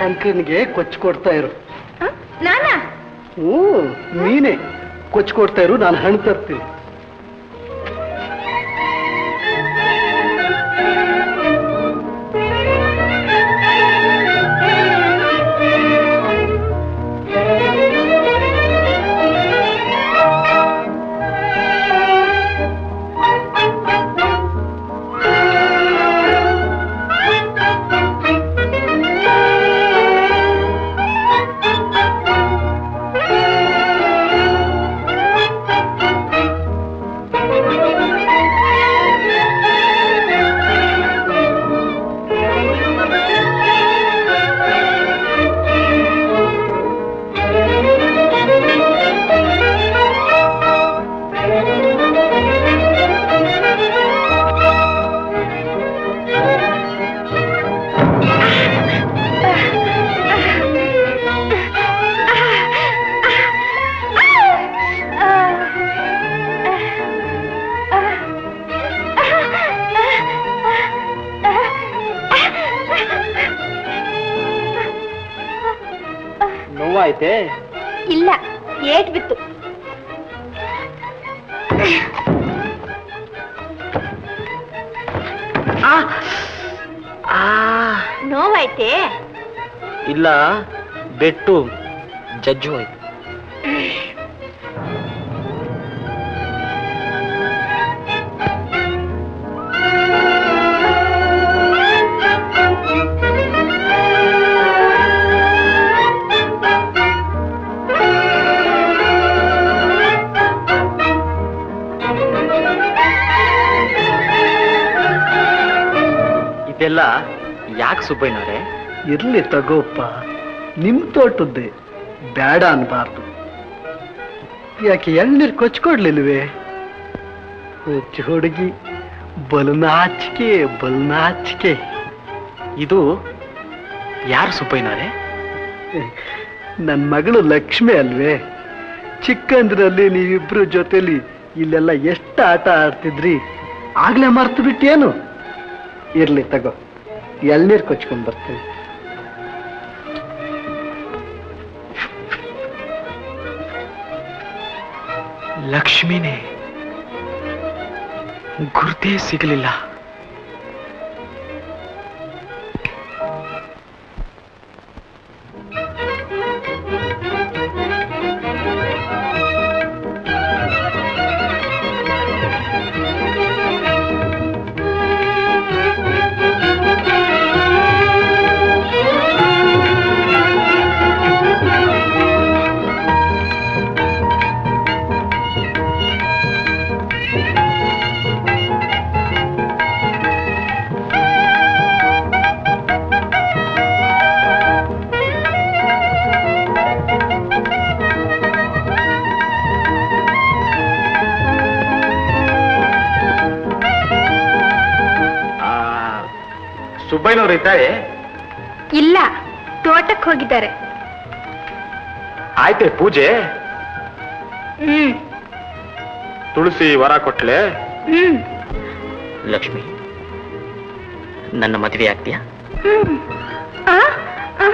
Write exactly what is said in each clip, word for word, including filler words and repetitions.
ಶಂಕರನಿಗೆ ಕೊಚ್ಚು ಕೊಡ್ತಾ ಇರು. ನಾನಾ? ಹ್ಞೂ, ನೀನೇ ಕೊಚ್ಚು ಕೊಡ್ತಾ ಇರು, ನಾನು ಹಣ್ಣು ತರ್ತೀನಿ. ನೋವಾಯ್ತೆ? ಇಲ್ಲ, ಏಟ್ ಬಿತ್ತು. ನೋವಾಯ್ತೆ? ಇಲ್ಲ, ಬೆಟ್ಟು ಜಜ್ಜು ಆಯ್ತು. ಇದೆಲ್ಲ ಯಾಕೆ ಸುಬ್ಬಯ್ಯನವರೇ? ಇರ್ಲಿ ತಗೋಪ್ಪ, ನಿಮ್ ತೋಟದ್ದೇ, ಬೇಡ ಅನ್ಬಾರ್ದು. ಯಾಕೆ ಎಳ್ನೀರು ಕೊಚ್ಕೊಡ್ಲಿಲ್ವೇ? ಹುಚ್ಚು ಹುಡುಗಿ, ಬಲನಾಚಿಕೆ ಬಲನಾಚಿಕೆ. ಇದು ಯಾರು ಸುಬ್ಬಯ್ಯನವರೇ? ನನ್ನ ಮಗಳು ಲಕ್ಷ್ಮಿ ಅಲ್ವೇ? ಚಿಕ್ಕಂದ್ರಲ್ಲಿ ನೀವಿಬ್ರು ಜೊತೆಲಿ ಇಲ್ಲೆಲ್ಲ ಎಷ್ಟು ಆಟ ಆಡ್ತಿದ್ರಿ, ಆಗ್ಲೇ ಮರ್ತು ಬಿಟ್ಟೇನು? ಇರ್ಲಿ ತಗೋ, ಎಳ್ನೀರು ಕೊಚ್ಕೊಂಡ್ ಬರ್ತೀನಿ. ಲಕ್ಷ್ಮಿನೇ ಗುರ್ತೇ ಸಿಗಲಿಲ್ಲ. ಸುಬ್ಬಯ್ಯನವರು ಇದ್ದಾರೆ? ಇಲ್ಲ, ತೋಟಕ್ಕೆ ಹೋಗಿದ್ದಾರೆ. ಆಯ್ತೆ ಪೂಜೆ? ಹ್ಮ್. ತುಳಸಿ ವರ ಕೊಟ್ಲೆ? ಹ್ಮ್. ಲಕ್ಷ್ಮಿ, ನನ್ನ ಮದುವೆ ಆಗ್ತೀಯಾ? ಹ್ಮ್. ಆ? ಆ?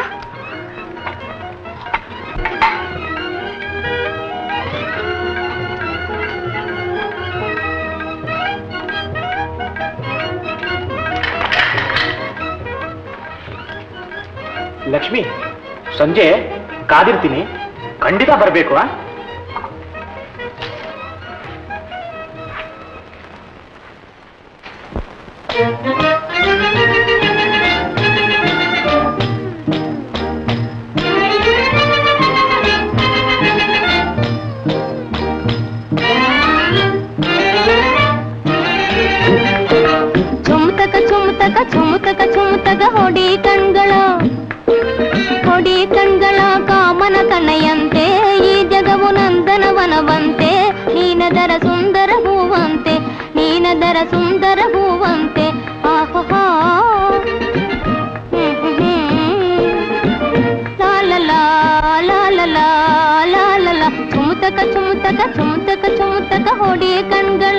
ಲಕ್ಷ್ಮಿ, ಸಂಜೆ ಕಾದಿರ್ತೀನಿ, ಖಂಡಿತ ಬರಬೇಕು. ಚುಮ್ತಕ ಚುಮ್ತಕ ಚುಮ್ತಕ ಚುಮ್ತಕ ಹೊಡಿ ಕಣ್ಗಳ ಹೊಡಿ ಕಣ್ಗಳ ಕಾಮನ ಕಣ್ಣಯ್ಯಂತೆ, ಈ ಜಗವು ನಂದನವನವಂತೆ, ನೀನದರ ಸುಂದರ ಹೂವಂತೆ, ನೀನದರ ಸುಂದರ ಹೂವಂತೆ. ಆಹಾ ಲಾಲಲಾ ಲಾಲಲಾ ಲಾಲಲಾ. ಚುಮ್ತಕ ಚುಮ್ತಕ ಚುಮ್ತಕ ಚುಮ್ತಕ ಹೊಡಿ ಕಣ್ಗಳ.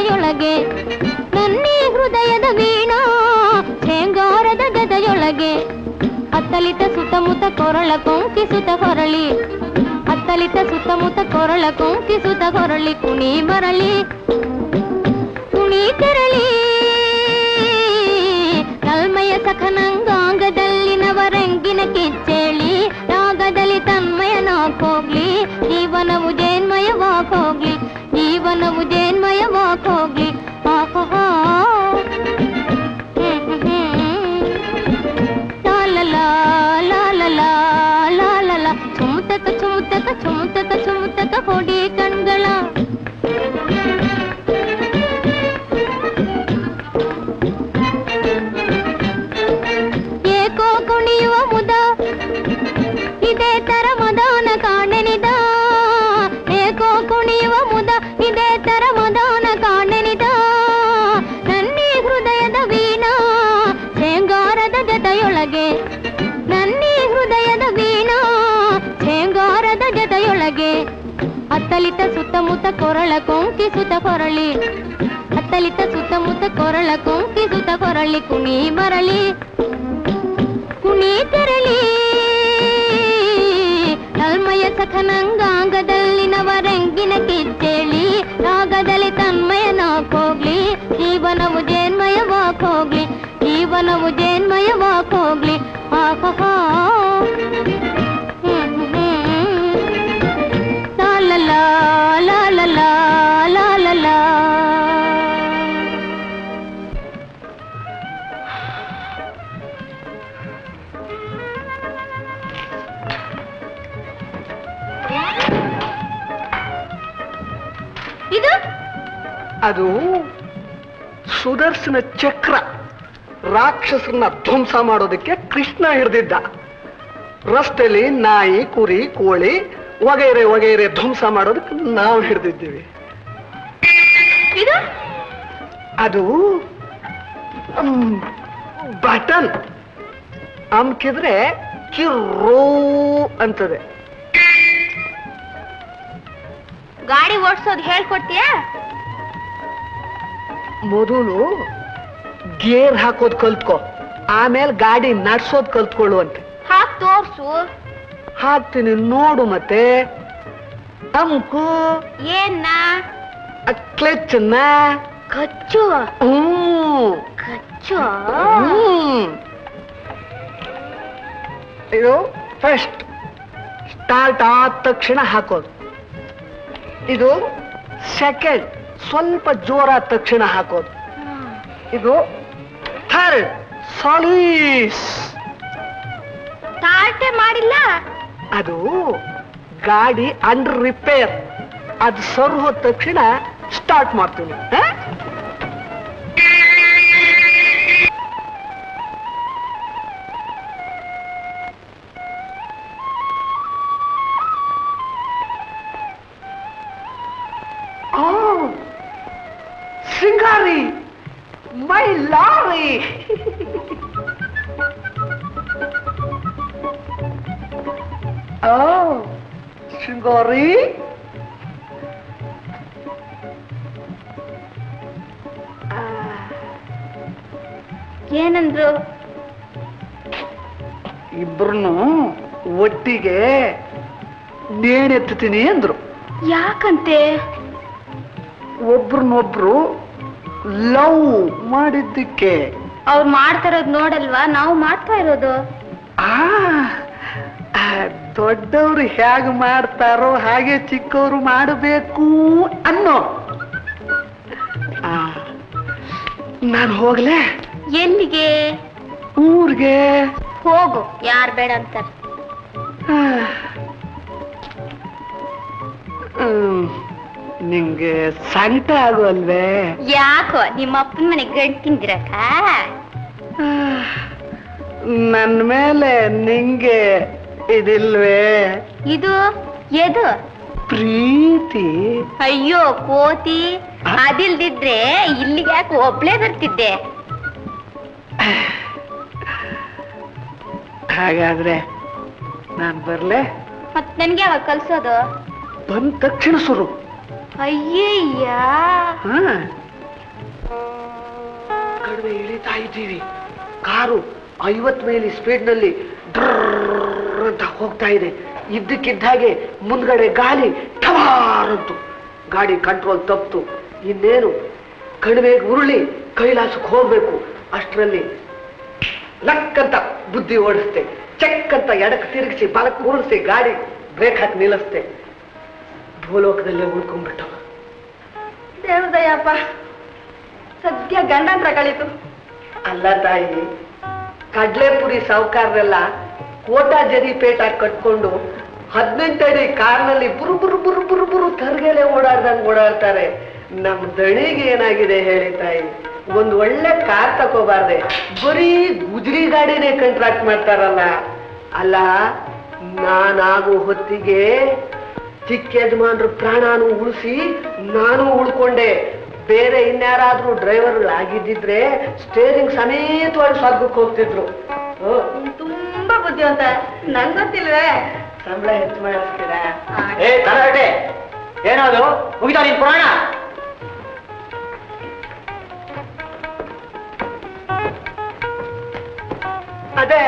ಜೊತೆಯೊಳಗೆ ನನ್ನಿ ಹೃದಯದ ವೀಣಾ ಶೇಂಗಾರದ ಗದೆಯೊಳಗೆ ಅತ್ತಲಿತ ಸುತ್ತಮುತ್ತ ಕೊರಳ ಕೊಂಕಿಸುತ್ತ ಹೊರಳಿ ಅತ್ತಲಿತ ಸುತ್ತಮುತ್ತ ಕೊರಳ ಕೊಂಕಿಸುತ್ತ ಹೊರಳಿ ಕುಣಿ ಮರಳಿ ಕುಣಿ ತೆರಳಿ ನಲ್ಮಯ ಸಖನಂಗಾಂಗದಲ್ಲಿನವರಂಗಿನ ಕಿಚ್ಚೇಳಿ ರಾಗದಲ್ಲಿ ತನ್ಮಯನಾಗೋಗ್ಲಿ ಜೀವನವು ಜೇನ್ಮಯವಾಗೋಗ್ಲಿ ಜೀವನವು ಜೇನ್ಮಯವಾಗೋಗ್ಲಿ ಆಹಾ ಲಾಲಲಾ ಲಾಲಲಾ ಲಾಲಲಾ ಚುಮುತಕ ಚುಮುತಕ ಚುಮುತಕ ಚುಮುತಕ ಹೊಡಿ ಕಣ್ಗಳ ಏಕೋ ಕುಣಿಯುವ ಮುದ ಇದೇ ತರ ಮದಾನ ಕಾಣೆನಿದ ಏಕೋ ಕುಣಿಯುವ ಮುದ ಇದೇ ತರ ಮದಾನ ಕಾಣೆನಿದ ನನ್ನಿ ಹೃದಯದ ವೀಣಾ ಶೇಂಗಾರದ ಜೊತೆಯೊಳಗೆ ನನ್ನಿ ಹೃದಯದ ವೀಣಾ ಶೇಂಗಾರದ ಜೊತೆಯೊಳಗೆ ಅತ್ತಲಿತ ಸುತ್ತಮುತ್ತ ಕೊರಳ ಕೊಂಕಿಸುತ್ತ ಹೊರಳಿ ಅತ್ತಲಿತ ಸುತ್ತಮುತ್ತ ಕೊರಳ ಕೊಂಕಿಸುತ್ತ ಹೊರಳಿ ಕುಣಿ ಮರಳಿ ಕುಣಿ ತೆರಳಿ ನಲ್ಮಯ ಸಖನಂಗಾಂಗದಲ್ಲಿನವರಂಗಿನ ಕಿಚ್ಚೇಳಿ ರಾಗದಲ್ಲಿ ತನ್ಮಯನಾಗೋಗ್ಲಿ ಜೀವನವು ಜೇನ್ಮಯವಾಗೋಗ್ಲಿ ಜೀವನವು ಜೇನ್ಮಯವಾಗೋಗ್ಲಿ ಆಹಾ ಲಾಲಲಾ ಲಾಲಲಾ ಲಾಲಲಾ ಇದು ಅದು ಸುದರ್ಶನ ಚಕ್ರ. ರಾಕ್ಷಸರನ್ನ ಧ್ವಂಸ ಮಾಡೋದಕ್ಕೆ ಕೃಷ್ಣ ಹಿಡಿದಿದ್ದ. ರಸ್ತೆಯಲ್ಲಿ ನಾಯಿ ಕುರಿ ಕೋಳಿ ವಗೈರೆ ವಗೈರೆ ಧ್ವಂಸ ಮಾಡೋದಕ್ಕೆ ನಾವು ಹಿಡಿದಿದ್ದೀವಿ. ಇದು ಅದು ಬಟನ್ ಅಮ್ಕಿದ್ರೆ ಕಿರ್ರೋ ಅಂತದೆ. ಗಾಡಿ ಓಡಿಸೋದು ಹೇಳ್ಕೊಡ್ತೀಯಾ? ಮೊದಲು ಗೇರ್ ಹಾಕೋದ್ ಕಲ್ತ್ಕೊ, ಆಮೇಲೆ ಗಾಡಿ ನಡ್ಸೋದ್ ಕಲ್ತ್ಕೊಳ್ಳುವಂತೆ. ಹಾಕ್ ತೋರ್ಸು. ಹಾಕ್ತೀನಿ ನೋಡು. ಮತ್ತೆ ಅಮ್ಕು ಏನ್ನ ಕ್ಲಚ್ನ ಕಚ್ಚು ಹ್ಮ್ ಕಚ್ಚು ಹ್ಮ್ ಇದು ಫಸ್ಟ್ ಸ್ಟಾರ್ಟ್ ಆದ ತಕ್ಷಣ ಹಾಕೋದು. ಇದು ಸೆಕೆಂಡ್ ಸ್ವಲ್ಪ ಜೋರಾದ ತಕ್ಷಣ ಹಾಕೋದು. ಇದು ಥರ್ಡ್ ಸಾಲೀಸ್. ಸ್ಟಾರ್ಟೇ ಮಾಡಿಲ್ಲ. ಅದು ಗಾಡಿ ಅಂಡರ್ ರಿಪೇರ್. ಅದು ಸರ್ ಹೋದ ತಕ್ಷಣ ಸ್ಟಾರ್ಟ್ ಮಾಡ್ತೀನಿ. ಸಿಂಗಾರಿ ಮೈ ಲಾರಿ. ಓ ಶೃಂಗಾರಿ, ಏನಂದ್ರು? ಇಬ್ರು ಒಟ್ಟಿಗೆ ನೇಣೆತ್ತೀನಿ ಅಂದ್ರು. ಯಾಕಂತೆ? ಒಬ್ರನ್ನೊಬ್ರು ಲವ್ ಮಾಡಿದ್ದಕ್ಕೆ. ಅವ್ರು ಮಾಡ್ತಾ ಇರೋದು ನೋಡಲ್ವಾ ನಾವು ಮಾಡ್ತಾ ಇರೋದು? ಆ ದೊಡ್ಡವರು ಹೇಗೆ ಮಾಡ್ತಾರೋ ಹಾಗೆ ಚಿಕ್ಕವರು ಮಾಡಬೇಕು ಅನ್ನೋ. ನಾನು ಹೋಗ್ಲೆ? ಎಲ್ಲಿಗೆ? ಊರ್ಗೆ. ಹೋಗು, ಯಾರು ಬೇಡ ಅಂತಾರೆ. ನಿಮ್ಗೆ ಸಂಕಟ ಆಗೋಲ್ವೇ? ಯಾಕೋ ನಿಮ್ಮ ಅಪ್ಪನ ಮನೆ ಗಂಟು ತಿಂದಿರಕ್ಕ? ನನ್ನ ಮೇಲೆ ನಿಂಗೆ ಇದಿಲ್ವೇ? ಇದು ಎದು ಪ್ರೀತಿ. ಅಯ್ಯೋ ಕೋತಿ, ಅದಿಲ್ದಿದ್ರೆ ಇಲ್ಲಿಗೆ ಯಾಕೆ ಒಬ್ಳೇ ಬರ್ತಿದ್ದೆ? ಹಾಗಾದ್ರೆ ನಾನ್ ಬರ್ಲೆ? ಮತ್ ನನ್ಗೆ ಯಾವಾಗ ಕಲ್ಸೋದು? ಬಂದ ತಕ್ಷಣ ಶುರು. ಅಯ್ಯಯ್ಯ, ಹ ಮೇಲೆ ಇಳಿತಾ ಇದ್ದೀವಿ. ಕಾರು ಐವತ್ ಮೈಲಿ ಸ್ಪೀಡ್ ನಲ್ಲಿ ಡ್ರರ್ ಅಂತ ಹೋಗ್ತಾ ಇದೆ. ಇದ್ದಕ್ಕಿದ್ದ ಹಾಗೆ ಮುಂದ್ಗಡೆ ಗಾಳಿ ಠವಾರಂತು. ಗಾಡಿ ಕಂಟ್ರೋಲ್ ತಪ್ಪಿತು. ಇನ್ನೇನು ಕಣಿವೆಗೆ ಉರುಳಿ ಕೈಲಾಸಕ್ಕೆ ಹೋಗ್ಬೇಕು. ಅಷ್ಟರಲ್ಲಿ ಲಕ್ಕಂತ ಬುದ್ಧಿ ಓಡಿಸ್ತೆ, ಚೆಕ್ ಅಂತ ಎಡಕ್ಕೆ ತಿರುಗಿಸಿ ಬಲಕ್ಕೆ ಉರುಳಿಸಿ ಗಾಡಿ ಬ್ರೇಕ್ ಹಾಕಿ ನಿಲ್ಲಿಸ್ತೆ. ಭೂಲೋಕದಲ್ಲೇ ಉಳ್ಕೊಂಡ್ಬಿಟ್ಟ. ದೇವ್ರದಯ್ಯಪ್ಪ, ಸದ್ಯ ಗಂಡಂತ್ರ ಕಳೀತು. ಅಲ್ಲ ತಾಯಿ, ಕಡ್ಲೆಪುರಿ ಸಾವುಕಾರರೆಲ್ಲ ಕೋಟಾ ಜರಿ ಪೇಟ ಕಟ್ಕೊಂಡು ಹದಿನೆಂಟಡಿ ಕಾರ್ನಲ್ಲಿ ಬುರು ಬುರು ಬುರು ಬುರು ಬುರು ತರ್ಗೆಲೆ ಓಡಾಡ್ದಂಗ್ ಓಡಾಡ್ತಾರೆ. ನಮ್ ದಣಿಗೆ ಏನಾಗಿದೆ ಹೇಳಿ ತಾಯಿ? ಒಂದ್ ಒಳ್ಳೆ ಕಾರ್ ತಗೋಬಾರ್ದೆ, ಬರೀ ಗುಜರಿ ಗಾಡಿನೇ ಕಾಂಟ್ರಾಕ್ಟ್ ಮಾಡ್ತಾರಲ್ಲ. ಅಲ್ಲ, ನಾನಾಗೋ ಹೊತ್ತಿಗೆ ಚಿಕ್ಕ ಯಜಮಾನ್ರು ಪ್ರಾಣಾನು ಉಳಿಸಿ ನಾನು ಉಳ್ಕೊಂಡೆ. ಬೇರೆ ಇನ್ಯಾರಾದ್ರೂ ಡ್ರೈವರ್ ಆಗಿದ್ದಿದ್ರೆ ಸ್ಟೇರಿಂಗ್ ಸಮೇತವಾಗಿ ಸ್ವರ್ಗಕ್ಕೆ ಹೋಗ್ತಿದ್ರು. ತುಂಬಾ ಬುದ್ಧಿವಂತ, ನಂಗ್ ಗೊತ್ತಿಲ್ವೇ? ಸಂಬಳ ಹೆಚ್ಚು ಮಾಡಿಸ್ತೀರಾ? ಏ ಕರಾಟೆ, ಏನದು ಮುಗಿತಾ ನಿನ್ ಪುರಾಣ? ಅದೇ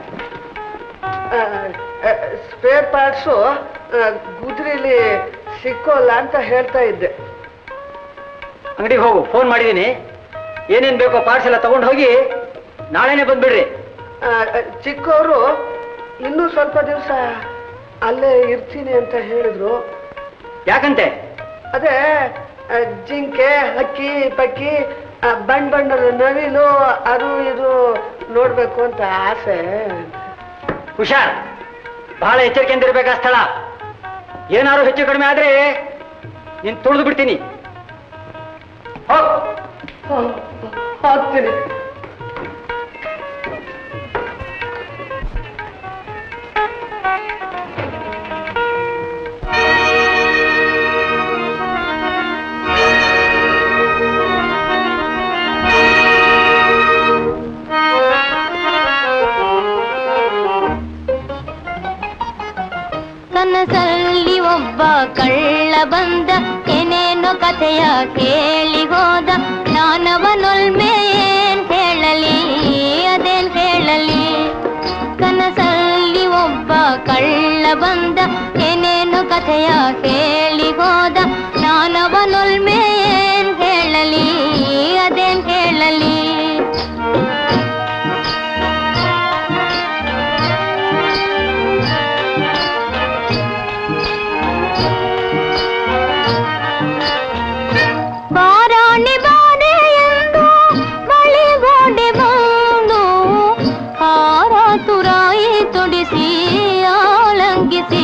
ಸ್ಪೇರ್ ಪಾರ್ಟ್ಸು ಗುಜರಿಲಿ ಸಿಕ್ಕೋಲ್ಲ ಅಂತ ಹೇಳ್ತಾ ಇದ್ದೆ. ಅಂಗಡಿಗೆ ಹೋಗು, ಫೋನ್ ಮಾಡಿದ್ದೀನಿ. ಏನೇನ್ ಬೇಕೋ ಪಾರ್ಟ್ಸ್ ಎಲ್ಲ ತಗೊಂಡು ಹೋಗಿ ನಾಳೆನೆ ಬಂದ್ಬಿಡ್ರಿ. ಚಿಕ್ಕವರು ಇನ್ನೂ ಸ್ವಲ್ಪ ದಿವಸ ಅಲ್ಲೇ ಇರ್ತೀನಿ ಅಂತ ಹೇಳಿದ್ರು. ಯಾಕಂತೆ? ಅದೇ ಜಿಂಕೆ, ಹಕ್ಕಿ ಪಕ್ಕಿ, ಬಣ್ಣ ಬಣ್ಣದ ನವಿಲು, ಅದು ಇದು ನೋಡ್ಬೇಕು ಅಂತ ಆಸೆ. ಹುಷಾರ್, ಬಹಳ ಎಚ್ಚರಿಕೆಯಿಂದ ಇರ್ಬೇಕಾ ಸ್ಥಳ. ಏನಾದ್ರು ಹೆಚ್ಚು ಕಡಿಮೆ ಆದ್ರೆ ನೀನ್ ತುಳಿದು ಬಿಡ್ತೀನಿ. ಹೋಗ್ತೀನಿ. ಕನಸಲ್ಲಿ ಒಬ್ಬ ಕಳ್ಳ ಬಂದ, ಏನೇನೋ ಕಥೆಯ ಕೇಳಿ ಹೋದ. ನಾನವನೊಲ್ಮೆ ಏನ್ ಹೇಳಲಿ, ಅದೇನ್ ಹೇಳಲಿ. ಕನಸಲ್ಲಿ ಒಬ್ಬ ಕಳ್ಳ ಬಂದ, ಏನೇನೋ ಕಥೆಯ ಕೇಳಿ ಹೋದ. ನಾನವನೊಲ್ಮೆ ಏನ್ ಹೇಳಲಿ, ಅದೇನ್ ಹೇಳಲಿ. ಬಾರಾಣಿ ಬಾರೆ ಎಂದು ಬಳಿಗೋಡೆ ಬಂದು ಹಾರ ತುರಾಯಿ ತೊಡಿಸಿ ಆಲಂಗಿಸಿ.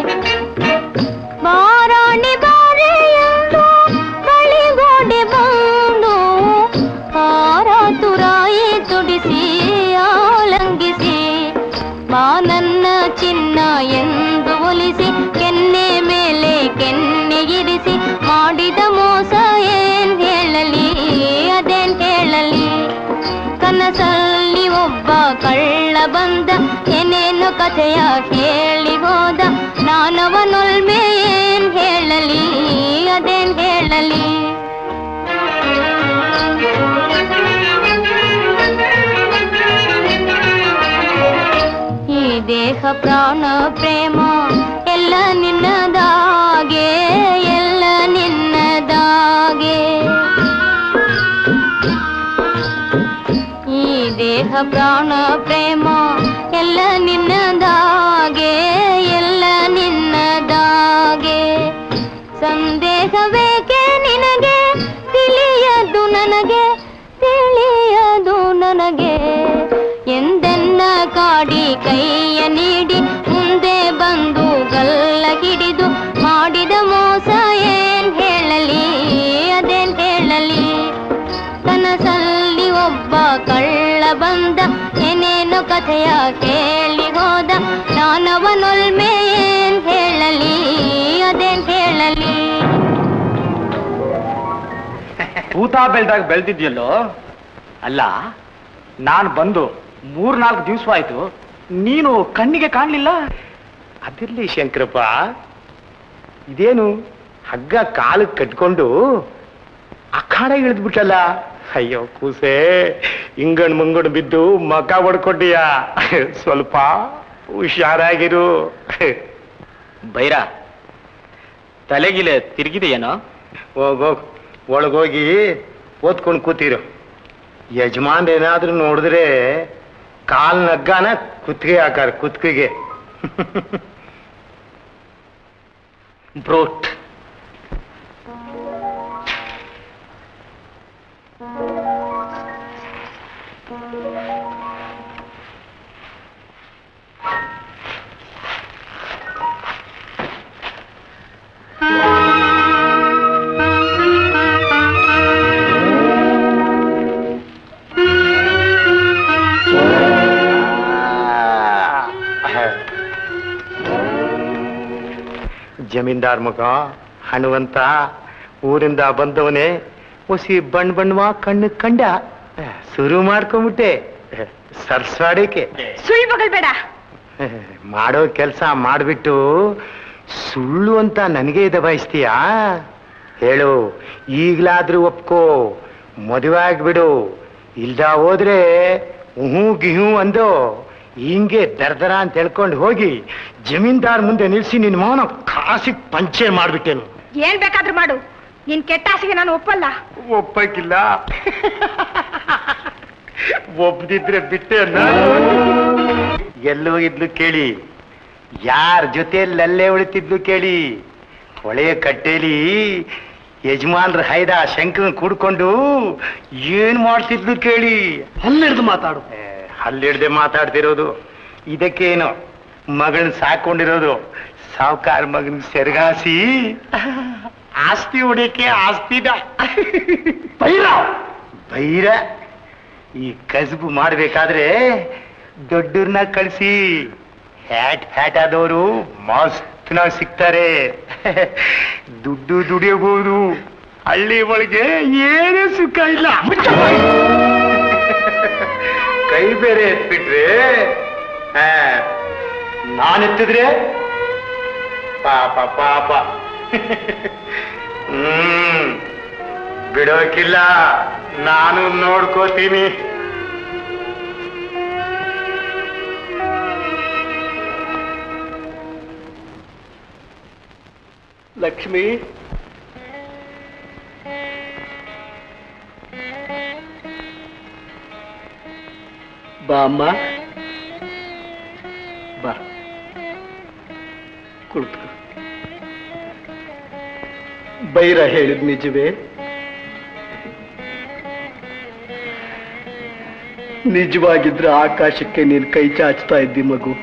ಬಾರಾಣಿ ಬಾರೆ ಎಂದು ಬಳಿಗೋಡೆ ಬಂದು ಹಾರ ತುರಾಯಿ ತೊಡಿಸಿ ಆಲಂಗಿಸಿ. ಬಾ ನನ್ನ ಚಿನ್ನ ಎಂದು ಒಲಿಸಿ, ಕೆನ್ನೆ ಮೇಲೆ ಕೆನ್ನೆ ಇರಿಸಿ. ಮಾಡಿದ ಮೋಸ ಏನ್ ಹೇಳಲಿ, ಅದೇನ್ ಹೇಳಲಿ. ಕನಸಲ್ಲಿ ಒಬ್ಬ ಕಳ್ಳ ಬಂದ, ಏನೇನು ಕಥೆಯ ಕೇಳಿ ಹೋದ. ನಾನವನೊಲ್ಮೆ ಏನ್ ಹೇಳಲಿ, ಅದೇನ್ ಹೇಳಲಿ. ಈ ದೇಹ ಪ್ರಾಣ ಪ್ರೇಮ ಎಲ್ಲ ನಿನ್ನದಾಗೆ, ಎಲ್ಲ ನಿನ್ನದಾಗೆ. ಈ ದೇಹ ಪ್ರಾಣ ಪ್ರೇಮ ಎಲ್ಲ ನಿನ್ನದಾಗೆ, ಎಲ್ಲ ನಿನ್ನದಾಗೆ. ಸಂದೇಹವೇಕೆ ನಿನಗೆ, ತಿಳಿಯದು ನನಗೆ, ತಿಳಿಯದು ನನಗೆ. ಎಂದೆನ್ನ ಕಾಡಿ ಕೈಯ ನೀಡಿ, ಮುಂದೆ ಬಂದು ಗಲ್ಲ ಹಿಡಿದು. ಮಾಡಿದ ಮೋಸ ಏನ್ ಹೇಳಲಿ, ಅದೇನ್ ಹೇಳಲಿ. ಕನಸಲ್ಲಿ ಒಬ್ಬ ಕಳ್ಳ ಬಂದ, ಏನೇನೋ ಕಥೆಯ ಕೇಳಿ ಹೋದ. ನಾನವನೊಲ್ಮೆ ಏನ್ ಹೇಳಲಿ, ಅದೇನ್ ಹೇಳಲಿ. ಊತ ಬೆಳ್ದಾಗ ಬೆಳ್ದಿದ್ಯಲ್ಲೋ. ಅಲ್ಲ, ನಾನು ಬಂದು ಮೂರ್ನಾಲ್ಕು ದಿವಸವಾಯ್ತು, ನೀನು ಕಣ್ಣಿಗೆ ಕಾಣ್ಲಿಲ್ಲ. ಅದಿರ್ಲಿ ಶಂಕರಪ್ಪ, ಇದೇನು ಹಗ್ಗ ಕಾಲಕ್ಕೆ ಕಟ್ಕೊಂಡು ಅಖಾಡ ಇಳಿದ್ಬಿಟ್ಟಲ್ಲ. ಅಯ್ಯೋ ಕೂಸೆ ಹಿಂಗಣ್ ಮುಂಗಣ್ ಬಿದ್ದು ಮಕ ಹೊಡ್ಕೊಟ್ಟಿಯ ಸ್ವಲ್ಪ ಹುಷಾರಾಗಿರು. ಬೈರ ತಲೆಗಿಲೆ ತಿರುಗಿದೆಯೇನೋ? ಹೋಗೋಗ್ ಒಳಗೋಗಿ ಓದ್ಕೊಂಡು ಕೂತಿರು. ಯಜಮಾನ್ ಏನಾದ್ರೂ ನೋಡಿದ್ರೆ ಕಾಲ್ ನಗ್ಗಾನ ಕುತ್ತಿಗೆ ಹಾಕಾರ ಕುತ್ತಿಗೆಗೆ. ಬ್ರೋಟ್ ಜಮೀನ್ದಾರ್ ಮಗ ಹಣವಂತ ಊರಿಂದ ಬಂದವನೇ ಹೊಸಿ ಬಣ್ಣ ಬಣ್ಣವ ಕಣ್ಣು ಕಂಡ ಶುರು ಮಾಡ್ಕೊಂಬಿಟ್ಟೆ ಸರ್ಸ್ವಾಡಿಕೆ. ಸುಳ್ಳು ಬಗಲ್ಬೇಡ. ಮಾಡೋ ಕೆಲಸ ಮಾಡ್ಬಿಟ್ಟು ಸುಳ್ಳು ಅಂತ ನನಗೆ ದಬಾಯಿಸ್ತೀಯಾ? ಹೇಳು, ಈಗ್ಲಾದ್ರೂ ಒಪ್ಕೋ, ಮದುವೆ ಆಗ್ಬಿಡು. ಇಲ್ದ ಹೋದ್ರೆ ಹ್ಞೂ ಗಿಹೂ ಅಂದೋ ಹಿಂಗೆ ದರ್ದರ ಅಂತ ಹೇಳ್ಕೊಂಡು ಹೋಗಿ ಜಮೀನ್ದಾರ್ ಮುಂದೆ ನಿಲ್ಸಿ ನಿನ್ ಮೌನ ಕಾಸಿಗೆ ಪಂಚೆ ಮಾಡ್ಬಿಟ್ಟೇನು. ಏನ್ ಬೇಕಾದ್ರೂ ಮಾಡು, ನಿನ್ ಕೆಟ್ಟ ಆಸೆಗೆ ನಾನು ಒಪ್ಪಲ್ಲ. ಒಪ್ಪಕ್ಕಿಲ್ಲ. ಒಪ್ಪದಿದ್ರೆ ಬಿಟ್ಟೆ. ಎಲ್ಲೋ ಇದ್ಲು ಕೇಳಿ, ಯಾರ ಜೊತೆಯಲ್ಲಿ ಅಲ್ಲೇ ಉಳಿತಿದ್ಲು ಕೇಳಿ. ಹೊಳೆಯ ಕಟ್ಟೇಲಿ ಯಜಮಾನ್ರ ಹೈದ ಶಂಕರನ್ ಕೂಡ್ಕೊಂಡು ಏನ್ ಮಾಡ್ತಿದ್ಲು ಕೇಳಿ. ಹಲ್ಲಿಡ್ದು ಮಾತಾಡು. ಹಲ್ಲಿಡ್ದೆ ಮಾತಾಡ್ತಿರೋದು ಇದಕ್ಕೇನು, ಮಗಳನ್ನ ಸಾಕೊಂಡಿರೋದು ಸಾವುಕಾರ ಮಗನ್ ಸೆರಗಾಸಿ ಆಸ್ತಿ ಹೊಡಿಯಕ್ಕೆ ಆಸ್ತಿದ ಬೈರ ಬೈರ. ಈ ಕಸಬು ಮಾಡ್ಬೇಕಾದ್ರೆ ದೊಡ್ಡವ್ರನ್ನ ಕಳಿಸಿ ಹ್ಯಾಟ್ ಹ್ಯಾಟ್ ಆದವರು ಮಸ್ತ್ನಾಗ ಸಿಗ್ತಾರೆ. ದುಡ್ಡು ದುಡಿಯಬಹುದು, ಹಳ್ಳಿ ಒಳಗೆ ಏನೇ ಸುಖ ಇಲ್ಲ. ಕೈ ಬೇರೆ ಎತ್ಬಿಟ್ರೆ ನಾನೆತ್ತಿದ್ರೆ ಪಾಪ ಪಾಪ. ಹ್ಮ್ ಬಿಡೋಕಿಲ್ಲ, ನಾನು ನೋಡ್ಕೋತೀನಿ. ಲಕ್ಷ್ಮಿ, ಬಾ ಅಮ್ಮ, ಬಾ ಕುಳಿತು. ಬೈರ ಹೇಳಿದ್ ನಿಜವೇ? ನಿಜವಾಗಿದ್ರೆ ಆಕಾಶಕ್ಕೆ ನೀನ್ ಕೈ ಚಾಚ್ತಾ ಇದ್ದಿ ಮಗು.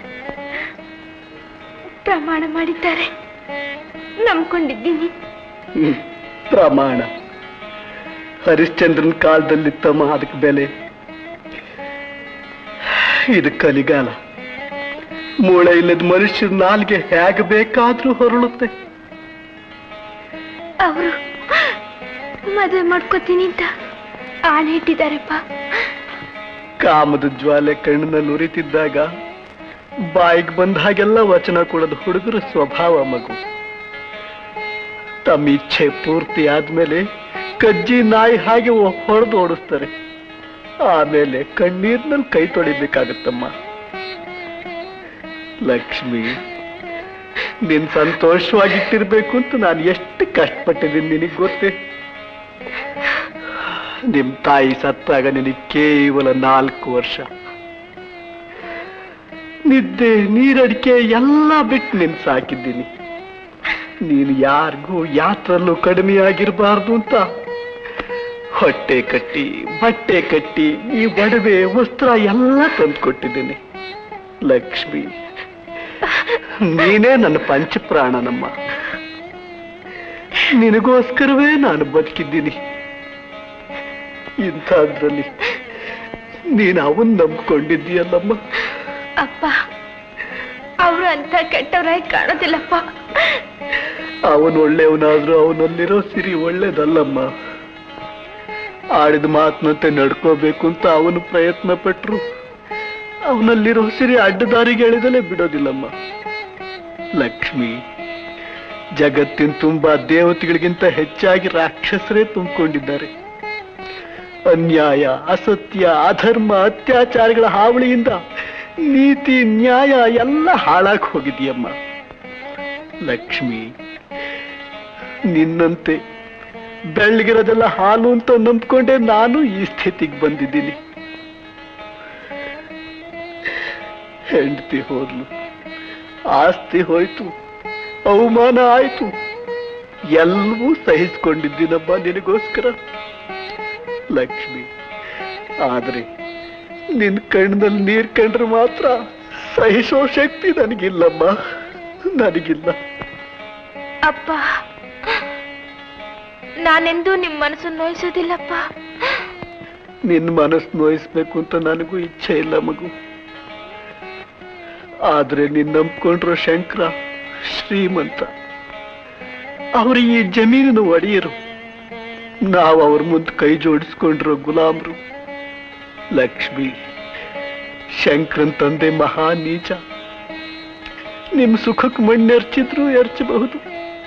ಪ್ರಮಾಣ ಮಾಡಿದ್ದಾರೆ, ನಂಬ್ಕೊಂಡಿದ್ದೀನಿ. ಹ್ಮ್, ಪ್ರಮಾಣ. ಹರಿಶ್ಚಂದ್ರನ್ ಕಾಲದಲ್ಲಿ ತಮ್ಮ ಅದಕ್ಕೆ ಬೆಲೆ. ಇದು ಕಲಿಗಾಲ. ಮೂಳೆ ಇಲ್ಲದ ಮನುಷ್ಯರ ನಾಲ್ಗೆ ಹೇಗೆ ಬೇಕಾದ್ರೂ ಹೊರಳುತ್ತೆ. ಅವರು ಮದುವೆ ಮಾಡ್ಕೋತೀನಿ ಅಂತ ಆಣೆ ಇಟ್ಟಿದ್ದಾರೆಪ್ಪ. ಕಾಮದ ಜ್ವಾಲೆ ಕಣ್ಣಿನಲ್ಲಿ ಉರಿತಿದ್ದಾಗ ಬಾಯಿಗೆ ಬಂದ ಹಾಗೆಲ್ಲ ವಚನ ಕೊಡೋದು ಹುಡುಗರ ಸ್ವಭಾವ ಮಗು. ತಮ್ಮ ಇಚ್ಛೆ ಪೂರ್ತಿ ಆದ್ಮೇಲೆ ಕಜ್ಜಿ ನಾಯಿ ಹಾಗೆ ಹೊಡೆದು ಓಡಿಸ್ತಾರೆ. ಆಮೇಲೆ ಕಣ್ಣೀರ್ನಲ್ಲಿ ಕೈ ತೊಳಿಬೇಕಾಗತ್ತಮ್ಮ. ಲಕ್ಷ್ಮಿ, ನೀನ್ ಸಂತೋಷವಾಗಿಟ್ಟಿರ್ಬೇಕು ಅಂತ ನಾನು ಎಷ್ಟು ಕಷ್ಟಪಟ್ಟಿದ್ದೀನಿ ನಿನಗೆ ಗೊತ್ತೇ? ನಿಮ್ ತಾಯಿ ಸತ್ತಾಗ ನಿನಗೆ ಕೇವಲ ನಾಲ್ಕು ವರ್ಷ. ನಿದ್ದೆ ನೀರಡಿಕೆ ಎಲ್ಲ ಬಿಟ್ಟು ನಿನ್ ಸಾಕಿದ್ದೀನಿ. ನೀನು ಯಾರಿಗೂ ಯಾತ್ರಲ್ಲೂ ಕಡಿಮೆಯಾಗಿರ್ಬಾರ್ದು ಅಂತ ಹೊಟ್ಟೆ ಕಟ್ಟಿ ಬಟ್ಟೆ ಕಟ್ಟಿ ಈ ಒಡವೆ ವಸ್ತ್ರ ಎಲ್ಲ ತಂದುಕೊಟ್ಟಿದ್ದೀನಿ. ಲಕ್ಷ್ಮಿ, ನೀನೇ ನನ್ನ ಪಂಚಪ್ರಾಣನಮ್ಮ. ನಿನಗೋಸ್ಕರವೇ ನಾನು ಬದುಕಿದ್ದೀನಿ. ಇಂಥದ್ರಲ್ಲಿ ನೀನು ಅವನ್ ನಂಬ್ಕೊಂಡಿದ್ದೀಯಲ್ಲಮ್ಮ. ಅಪ್ಪ, ಅವರು ಅಂತ ಕೆಟ್ಟವರಾಗಿ ಕಾಣೋದಿಲ್ಲಪ್ಪ. ಅವನು ಒಳ್ಳೆಯವನಾದ್ರೂ ಅವನಲ್ಲಿರೋ ಸಿರಿ ಒಳ್ಳೇದಲ್ಲಮ್ಮ. ಆಡಿದ ಮಾತಿನಂತೆ ನಡ್ಕೋಬೇಕು ಅಂತ ಅವನು ಪ್ರಯತ್ನ ಪಟ್ರು ಅವನಲ್ಲಿರೋ ಸಿರಿ ಅಡ್ಡದಾರಿಗೆ ಎಳೆದಲೇ ಬಿಡೋದಿಲ್ಲಮ್ಮ. ಲಕ್ಷ್ಮಿ, ಜಗತ್ತಿನ ತುಂಬಾ ದೇವತೆಗಳಿಗಿಂತ ಹೆಚ್ಚಾಗಿ ರಾಕ್ಷಸರೇ ತುಂಬಿಕೊಂಡಿದ್ದಾರೆ. ಅನ್ಯಾಯ, ಅಸತ್ಯ, ಅಧರ್ಮ, ಅತ್ಯಾಚಾರಗಳ ಹಾವಳಿಯಿಂದ ನೀತಿ, ನ್ಯಾಯ ಎಲ್ಲ ಹಾಳಾಗಿ ಹೋಗಿದೆಯಮ್ಮ. ಲಕ್ಷ್ಮಿ, ನಿನ್ನಂತೆ ಬೆಳ್ಳಗಿರೋದೆಲ್ಲ ಹಾಲು ಅಂತ ನಂಬ್ಕೊಂಡೆ ನಾನು ಈ ಸ್ಥಿತಿಗೆ ಬಂದಿದ್ದೀನಿ. ಹೆಂಡತಿ ಹೋದ್ಲು, ಆಸ್ತಿ ಹೋಯ್ತು, ಅವಮಾನ ಆಯ್ತು, ಎಲ್ಲವೂ ಸಹಿಸ್ಕೊಂಡಿದ್ದೀನಮ್ಮ ನಿನಗೋಸ್ಕರ ಲಕ್ಷ್ಮಿ. ಆದ್ರೆ ನಿನ್ ಕಣ್ಣಲ್ಲಿ ನೀರ್ ಕಂಡ್ರೆ ಮಾತ್ರ ಸಹಿಸೋ ಶಕ್ತಿ ನನಗಿಲ್ಲಮ್ಮ, ನನಗಿಲ್ಲ. ಅಪ್ಪ, ನಾನೆಂದೂ ನಿಮ್ ಮನಸ್ಸು ನೋಯಿಸೋದಿಲ್ಲಪ್ಪ. ನಿನ್ ಮನಸ್ಸು ನೋಯಿಸ್ಬೇಕು ಅಂತ ನನಗೂ ಇಚ್ಛೆ ಇಲ್ಲ ಮಗು. ಆದ್ರೆ ನಿನ್ ನಂಬ್ಕೊಂಡ್ರೋ ಶಂಕರ ಶ್ರೀಮಂತ, ಅವ್ರ ಈ ಜಮೀನಿನ ಒಡೆಯರು, ನಾವು ಅವ್ರ ಮುಂದೆ ಕೈ ಜೋಡಿಸ್ಕೊಂಡ್ರೋ ಗುಲಾಮ್ರು. ಲಕ್ಷ್ಮಿ, ಶಂಕರನ್ ತಂದೆ ಮಹಾ ನೀಚ. ನಿಮ್ ಸುಖಕ್ಕೆ ಮಣ್ಣೆರ್ಚಿದ್ರು ಎರ್ಚಬಹುದು.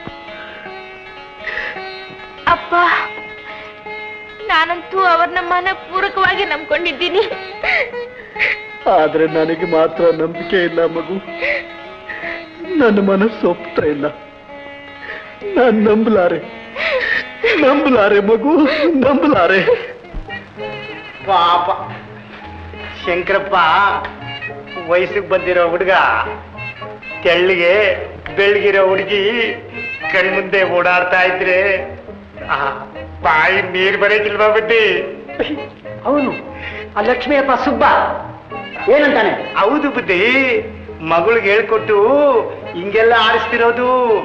ಅಪ್ಪ, ನಾನಂತೂ ಅವ್ರನ್ನ ಮನಪೂರ್ವಕವಾಗಿ ನಂಬ್ಕೊಂಡಿದ್ದೀನಿ. ಆದ್ರೆ ನನಗೆ ಮಾತ್ರ ನಂಬಿಕೆ ಇಲ್ಲ ಮಗು. ನನ್ನ ಮನಸ್ಸು ಒಪ್ತಾ ಇಲ್ಲ. ನಾನು ನಂಬಲಾರೆ, ನಂಬಲಾರೆ ಮಗು, ನಂಬಲಾರೆ. ಪಾಪ ಶಂಕರಪ್ಪ ವಯಸ್ಸಿಗೆ ಬಂದಿರೋ ಹುಡುಗ ತೆಳ್ಳಿಗೆ ಬೆಳ್ಳಗಿರೋ ಹುಡುಗಿ ಕಣ್ಮುಂದೆ ಓಡಾಡ್ತಾ ಇದ್ರೆ ಬಾಯಿ ನೀರ್ ಬರೋಕಿಲ್ವಾ ಬುದ್ಧಿ? ಅವನು ಆ ಲಕ್ಷ್ಮಿಯಪ್ಪ ಸುಬ್ಬ ಏನಂತಾನೆ? ಹೌದು ಬುದ್ಧಿ, ಮಗಳಿಗೆ ಹೇಳ್ಕೊಟ್ಟು ಹಿಂಗೆಲ್ಲ ಆಡಿಸ್ತಿರೋದು.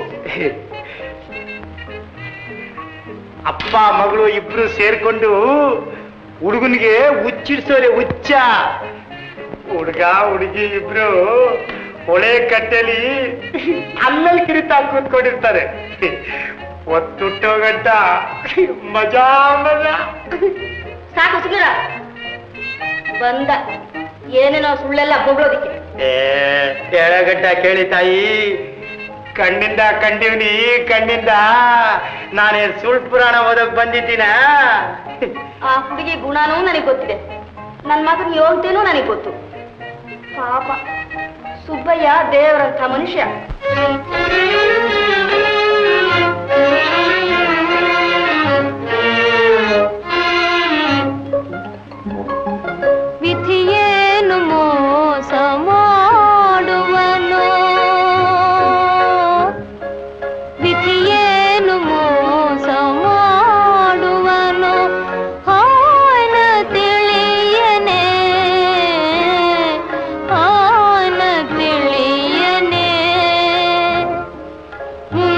ಅಪ್ಪ ಮಗಳು ಇಬ್ರು ಸೇರ್ಕೊಂಡು ಹುಡುಗನಿಗೆ ಹುಚ್ಚಿಡ್ಸೋರೆ ಹುಚ್ಚ. ಹುಡುಗ ಹುಡುಗಿ ಇಬ್ರು ಹೊಳೆ ಕಟ್ಟೆಲಿ ಅಲ್ಲಲ್ಲಿ ಕಿರಿತಾ ಕೂತ್ಕೊಂಡಿರ್ತಾರೆ. ಒತ್ತುಟ್ಟೋ ಗಂಟ ಮಜಾ ಮಜಾ. ಸಾಕು ಸುಗಿರ ಬಂದ ಏನೇನೋ ಸುಳ್ಳೆಲ್ಲ ಬೊಗಳೋದಿಕ್ಕೆ. ಏ ಎಳಗಡ್ಡ ಕೇಳಿ ತಾಯಿ, ಕಣ್ಣಿಂದ ಕಂಡಿವ್ನಿ, ಕಣ್ಣಿಂದ ನಾನೇನ್ ಸುಳ್ ಪುರಾಣ ಓದಕ್ ಬಂದಿದ್ದೀನ? ಆ ಹುಡುಗಿ ಗುಣನೂ ನನಗೆ ಗೊತ್ತಿದೆ, ನನ್ನ ಮಗನ ಯೋಗ್ಯತೆನೂ ನನಗೆ ಗೊತ್ತು. ಪಾಪ ಸುಬ್ಬಯ್ಯ ದೇವರಂಥ ಮನುಷ್ಯ. ವಿಧಿಯೇನು ಮೋಸ ಮಾಡುವನೋ, ವಿಧಿಯೇನು ಮೋಸ ಮಾಡುವನೋ, ಹಾನ ತಿಳಿಯನೆ, ಹಾನ ತಿಳಿಯನೆ.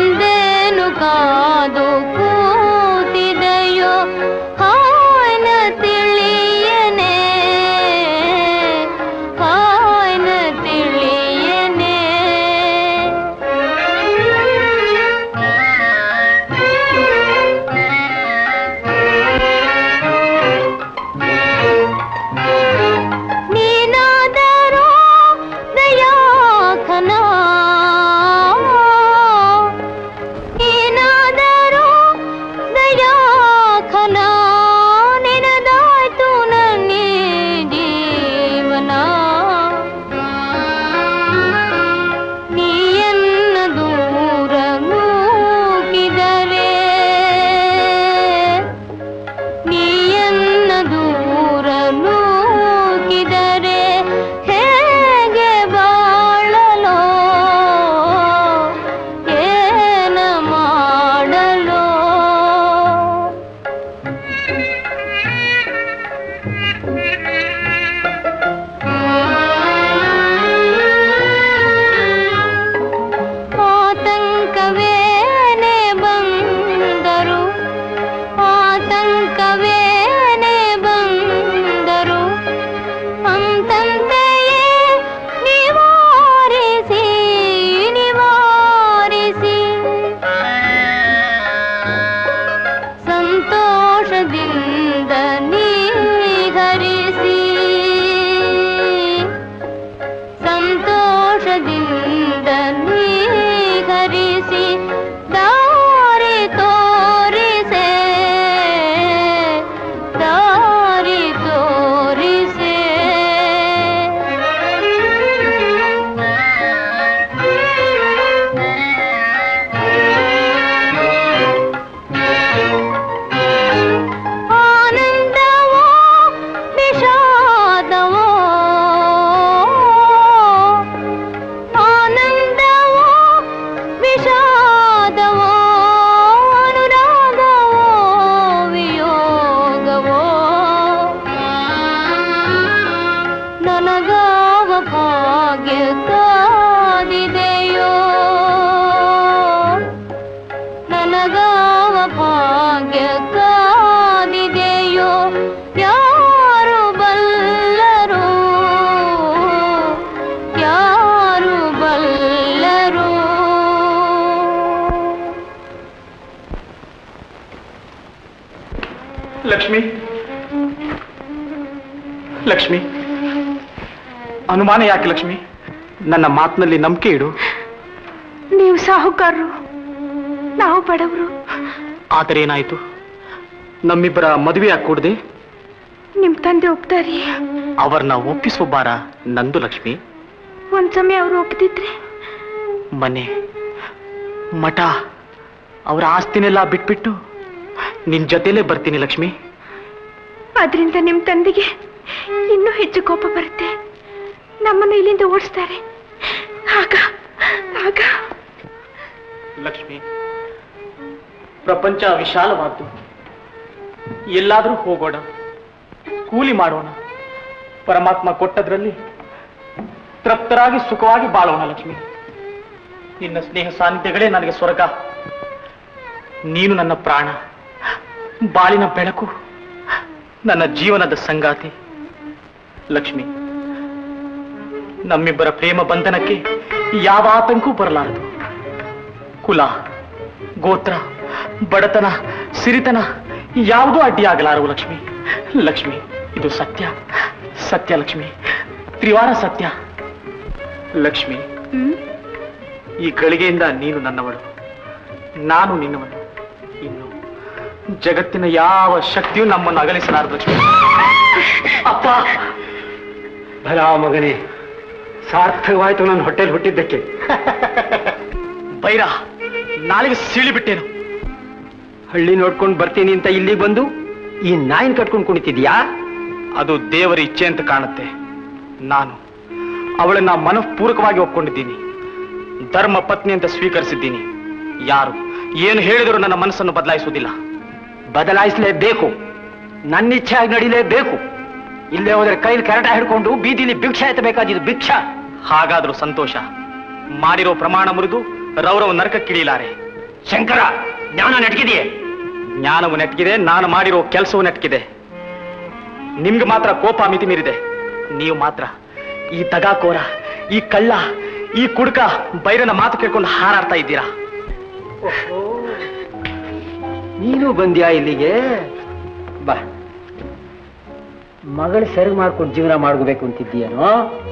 ಲಕ್ಷ್ಮಿ ಲಕ್ಷ್ಮಿ ಅನುಮಾನ ಯಾಕೆ ಲಕ್ಷ್ಮಿ? ನನ್ನ ಮಾತಿನಲ್ಲಿ ನಂಬಿಕೆ ಇಡು. ನೀವು ಸಾಹುಕಾರರು, ನಾವು ಬಡವರು. ಆದರೆ ಏನಾಯ್ತು? ನಮ್ಮಿಬ್ಬರ ಮದುವೆ ಕೂಡದೆ ನಿಮ್ ತಂದೆ ಒಪ್ತಾರಿ? ಅವರನ್ನ ಒಪ್ಪಿಸುವ ಭಾರ ನಂದು ಲಕ್ಷ್ಮಿ. ಒಂದ್ ಸಮಯ ಅವರು ಒಪ್ಪದಿದ್ರೆ ಮನೆ ಮಠ ಅವರ ಆಸ್ತಿನೆಲ್ಲ ಬಿಟ್ಬಿಟ್ಟು ನಿನ್ ಜೊತೆಲೇ ಬರ್ತೀನಿ ಲಕ್ಷ್ಮಿ. ಅದರಿಂದ ನಿಮ್ ತಂದೆಗೆ ಇನ್ನೂ ಹೆಚ್ಚು ಕೋಪ ಬರುತ್ತೆ. ನಮ್ಮನ್ನು ಇಲ್ಲಿಂದ ಓಡಿಸ್ತಾರೆ. ಆಗ ಆಗ ಲಕ್ಷ್ಮಿ, ಪ್ರಪಂಚ ವಿಶಾಲವಾದ್ದು. ಎಲ್ಲಾದ್ರೂ ಹೋಗೋಣ, ಕೂಲಿ ಮಾಡೋಣ. ಪರಮಾತ್ಮ ಕೊಟ್ಟದ್ರಲ್ಲಿ ತೃಪ್ತರಾಗಿ ಸುಖವಾಗಿ ಬಾಳೋಣ ಲಕ್ಷ್ಮಿ. ನಿನ್ನ ಸ್ನೇಹ ಸಾನ್ನಿಧ್ಯಗಳೇ ನನಗೆ ಸ್ವರ್ಗ. ನೀನು ನನ್ನ ಪ್ರಾಣ, ಬಾಳಿನ ಬೆಳಕು, ನನ್ನ ಜೀವನದ ಸಂಗಾತಿ. ಲಕ್ಷ್ಮಿ, ನಮ್ಮಿಬ್ಬರ ಪ್ರೇಮ ಬಂಧನಕ್ಕೆ ಯಾವ ಆತಂಕವೂ ಬರಲಾರದು. ಕುಲ, ಗೋತ್ರ, ಬಡತನ, ಸಿರಿತನ ಯಾವುದೂ ಅಡ್ಡಿಯಾಗಲಾರವು ಲಕ್ಷ್ಮಿ. ಲಕ್ಷ್ಮಿ, ಇದು ಸತ್ಯ, ಸತ್ಯ ಲಕ್ಷ್ಮಿ, ತ್ರಿವಾರ ಸತ್ಯ. ಲಕ್ಷ್ಮಿ, ಈ ಗಳಿಗೆಯಿಂದ ನೀನು ನನ್ನವಳು, ನಾನು ನಿನ್ನವನು. ಇನ್ನು ಜಗತ್ತಿನ ಯಾವ ಶಕ್ತಿಯೂ ನಮ್ಮನ್ನು ಅಗಲಿಸಲಾರದು ಲಕ್ಷ್ಮಿ. ಅಪ್ಪ, ಭಲ ಮಗನೇ, ಸಾರ್ಥಕವಾಯ್ತು ನನ್ನ ಹೊಟ್ಟೆಲ್ ಹುಟ್ಟಿದ್ದಕ್ಕೆ. ಬೈರ, ನಾಳೆಗೆ ಸೀಳಿ ಬಿಟ್ಟೇನು. ಹಳ್ಳಿ ನೋಡ್ಕೊಂಡು ಬರ್ತೀನಿ ಅಂತ ಇಲ್ಲಿ ಬಂದು ಈ ನಾಯಿನ ಕಟ್ಕೊಂಡು ಕುಣಿತಿದ್ಯಾ? ಅದು ದೇವರ ಇಚ್ಛೆ ಅಂತ ಕಾಣುತ್ತೆ. ನಾನು ಅವಳನ್ನ ಮನಃಪೂರ್ವಕವಾಗಿ ಒಪ್ಕೊಂಡಿದ್ದೀನಿ. ಧರ್ಮ ಪತ್ನಿ ಅಂತ ಸ್ವೀಕರಿಸಿದ್ದೀನಿ. ಯಾರು ಏನು ಹೇಳಿದರೂ ನನ್ನ ಮನಸ್ಸನ್ನು ಬದಲಾಯಿಸುವುದಿಲ್ಲ. ಬದಲಾಯಿಸಲೇಬೇಕು. ನನ್ನ ಇಚ್ಛೆ ಆಗಿ ನಡಿಲೇಬೇಕು. ಇಲ್ಲೇ ಹೋದ್ರೆ ಕೈಲಿ ಕರಟ ಹಿಡ್ಕೊಂಡು ಬೀದಿಲಿ ಭಿಕ್ಷೆ ಎತ್ತಬೇಕಾದಿದ್ದು ಭಿಕ್ಷಾ. ಹಾಗಾದ್ರೂ ಸಂತೋಷ. ಮಾಡಿರೋ ಪ್ರಮಾಣ ಮುರಿದು ರೌರವ ನರಕಕ್ಕಿಳಿಯಲಾರೆ. ಶಂಕರ, ಜ್ಞಾನ ನೆಟ್ಗಿದೆಯೇ? ಜ್ಞಾನವು ನೆಟ್ಗಿದೆ, ನಾನು ಮಾಡಿರೋ ಕೆಲಸವು ನೆಟ್ಗಿದೆ. ನಿಮ್ಗೆ ಮಾತ್ರ ಕೋಪ ಮಿತಿ ಮೀರಿದೆ. ನೀವು ಮಾತ್ರ ಈ ದಗಾಕೋರ, ಈ ಕಳ್ಳ, ಈ ಕುಡುಕ ಬೈರನ ಮಾತು ಕೇಳ್ಕೊಂಡು ಹಾರಾಡ್ತಾ ಇದ್ದೀರಾ. ನೀನು ಬಂದ್ಯಾ ಇಲ್ಲಿಗೆ? ಬಾ, ಮಗಳು ಸರಿ ಮಾಡ್ಕೊಂಡು ಜೀವನ ಮಾಡ್ಕೋಬೇಕು ಅಂತಿದ್ದೀಯನೋ?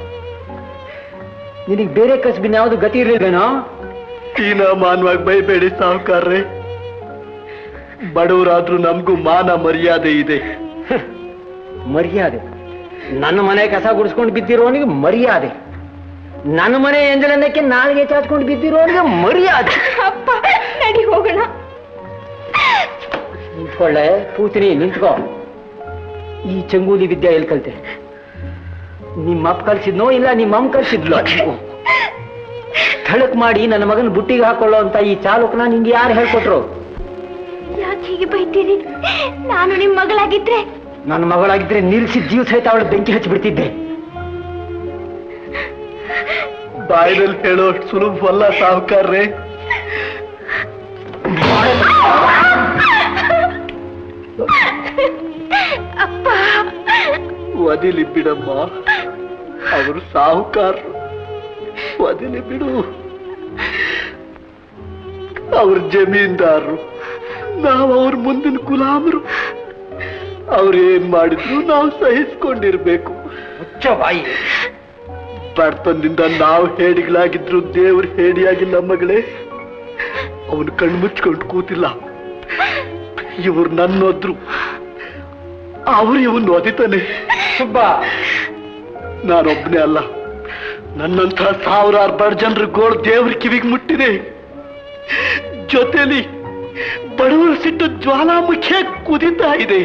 ನಿನಗೆ ಬೇರೆ ಕಸಬಿನ ಯಾವುದು ಗತಿ ಇರಲಿಲ್ವೇನೋ? ಹೀನ ಮಾನವಾಗಿ ಬೈಬೇಡಿ ಸಾಹುಕಾರ್ರೆ. ಬಡವರಾದ್ರೂ ನಮಗೂ ಮಾನ ಮರ್ಯಾದೆ ಇದೆ. ಮರ್ಯಾದೆ? ನನ್ನ ಮನೆ ಕಸ ಗುಡಿಸ್ಕೊಂಡು ಬಿದ್ದಿರೋನಿಗೆ ಮರ್ಯಾದೆ? ನನ್ನ ಮನೆ ಎಂಜಲನ್ನಕ್ಕೆ ನಾಲ್ಗೆ ಚಾಚ್ಕೊಂಡು ಬಿದ್ದಿರೋನಿಗೆ ಮರ್ಯಾದೆ? ಅಪ್ಪ, ನಡಿ ಹೋಗೋಣ. ನಿಂತ್ಕೊಳ್ಳೆ ಪೂತಿನಿ, ನಿಂತ್ಕೋ. ಈ ಚಂಗೂಲಿ ವಿದ್ಯೆ ಎಲ್ಲಿ ಕಲ್ತೆ? ನಿಮ್ಮಪ್ಪ ಕಲ್ಸಿದ್ನೋ ಇಲ್ಲ ನಿಮ್ಮಮ್ಮ ಕಲ್ಸಿದ್ಲೋ? ಥಳಕ್ ಮಾಡಿ ನನ್ನ ಮಗನ ಬುಟ್ಟಿಗೆ ಹಾಕೊಳ್ಳೋ ಅಂತ ಈ ಚಾಲುಕ್ನ ನಿಂಗೆ ಯಾರು ಹೇಳ್ಕೊಟ್ರು? ಯಾಕೆ ಹೀಗೆ ಬೈತೀರಿ? ನಾನು ನಿಮ್ ಮಗಳಾಗಿದ್ರೆ ನನ್ನ ಮಗಳಾಗಿದ್ರೆ ನಿಲ್ಸಿ ಜೀವ ಸಹಿತ ಅವಳು ಬೆಂಕಿ ಹಚ್ಚಿಬಿಡ್ತಿದ್ದೆ. ಬಾಯಿನಲ್ಲಿ ಹೇಳೋಷ್ಟು ಸುಲಭವಲ್ಲ ಸಾಹುಕಾರ್ರೆ. ಅಪ್ಪ, ವದಿಲಿ ಬಿಡಮ್ಮ, ಅವರು ಸಾಹುಕಾರರು. ವದಿಲಿ ಬಿಡು. ಅವ್ರ ಜಮೀನ್ದಾರರು, ನಾವು ಅವ್ರ ಮುಂದಿನ ಗುಲಾಮರು. ಅವ್ರೇನ್ ಮಾಡಿದ್ರು ನಾವು ಸಹಿಸ್ಕೊಂಡಿರ್ಬೇಕು. ಮುಚ್ಚ ಬಾಯಿ. ಬಡತನದಿಂದ ನಾವು ಹೇಡಿಗಳಾಗಿದ್ರು ದೇವ್ರ ಹೇಡಿಯಾಗಿಲ್ಲ ಮಗಳೇ. ಅವನು ಕಣ್ಣು ಮುಚ್ಕೊಂಡು ಕೂತಿಲ್ಲ. ಇವ್ರು ನನ್ನೋದ್ರು, ಅವ್ರು ಇವನ್ ಒದಿತಾನೆ. ಸುಬ್ಬ, ನಾನೊಬ್ಬನೇ ಅಲ್ಲ, ನನ್ನಂಥ ಸಾವಿರಾರು ಬಡ ಜನರ ಗೋಳು ದೇವ್ರ ಕಿವಿಗೆ ಮುಟ್ಟಿದೆ. ಜೊತೆಲಿ ಬಡವರ ಸಿಟ್ಟು ಜ್ವಾಲಾಮುಖಿಯ ಕುದಿತಾ ಇದೆ.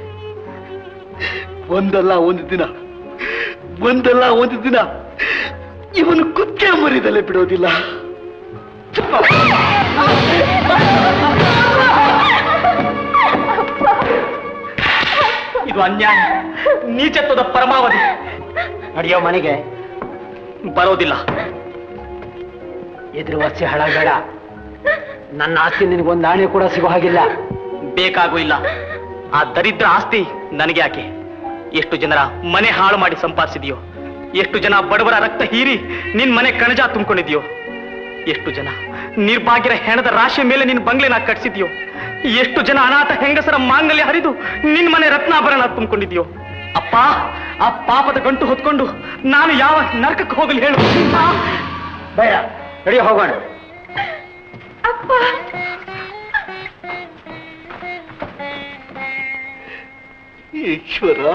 ಒಂದಲ್ಲ ಒಂದು ದಿನ ಒಂದಲ್ಲ ಒಂದು ದಿನ ಇವನು ಕುಕ್ಕೆ ಮರಿದಲ್ಲೇ ಬಿಡೋದಿಲ್ಲ. ಇದು ಅನ್ಯಾಯ, ನೀಚತ್ವದ ಪರಮಾವಧಿ. ನಡೆಯೋ ಮನೆಗೆ. ಬರೋದಿಲ್ಲ. ಎದುರು ವರ್ಷ ಹಾಳಾಗಬೇಡ. ನನ್ನ ಆಸ್ತಿ ನಿನಗೊಂದು ಆಣೆ ಕೂಡ ಸಿಗೋ ಹಾಗಿಲ್ಲ. ಬೇಕಾಗೂ ಇಲ್ಲ. ಆ ದರಿದ್ರ ಆಸ್ತಿ ನನಗೆ ಯಾಕೆ? ಎಷ್ಟು ಜನರ ಮನೆ ಹಾಳು ಮಾಡಿ ಸಂಪಾದಿಸಿದೆಯೋ, ಎಷ್ಟು ಜನ ಬಡವರ ರಕ್ತ ಹೀರಿ ನಿನ್ ಮನೆ ಕಣಜ ತುಂಬಿಕೊಂಡಿದ್ಯೋ, ಎಷ್ಟು ಜನ ನಿರ್ಭಾಗ್ಯರ ಹೆಣದ ರಾಶಿಯ ಮೇಲೆ ನಿನ್ನ ಬಂಗ್ಲೆನ ಕಟ್ಸಿದ್ಯೋ? ಎಷ್ಟು ಜನ ಅನಾಥ ಹೆಂಗಸರ ಮಾಂಗಲ್ಯ ಹರಿದು ನಿನ್ ಮನೆ ರತ್ನಾಭರಣ ತುಂಬಿಕೊಂಡಿದ್ಯೋ? ಅಪ್ಪ, ಆ ಪಾಪದ ಗಂಟು ಹೊತ್ಕೊಂಡು ನಾನು ಯಾವ ನರಕಕ್ಕೆ ಹೋಗಲಿ ಹೇಳು? ಬೇಡ, ನಡಿ ಹೋಗೋಣ. ಅಪ್ಪ, ಈಶ್ವರ,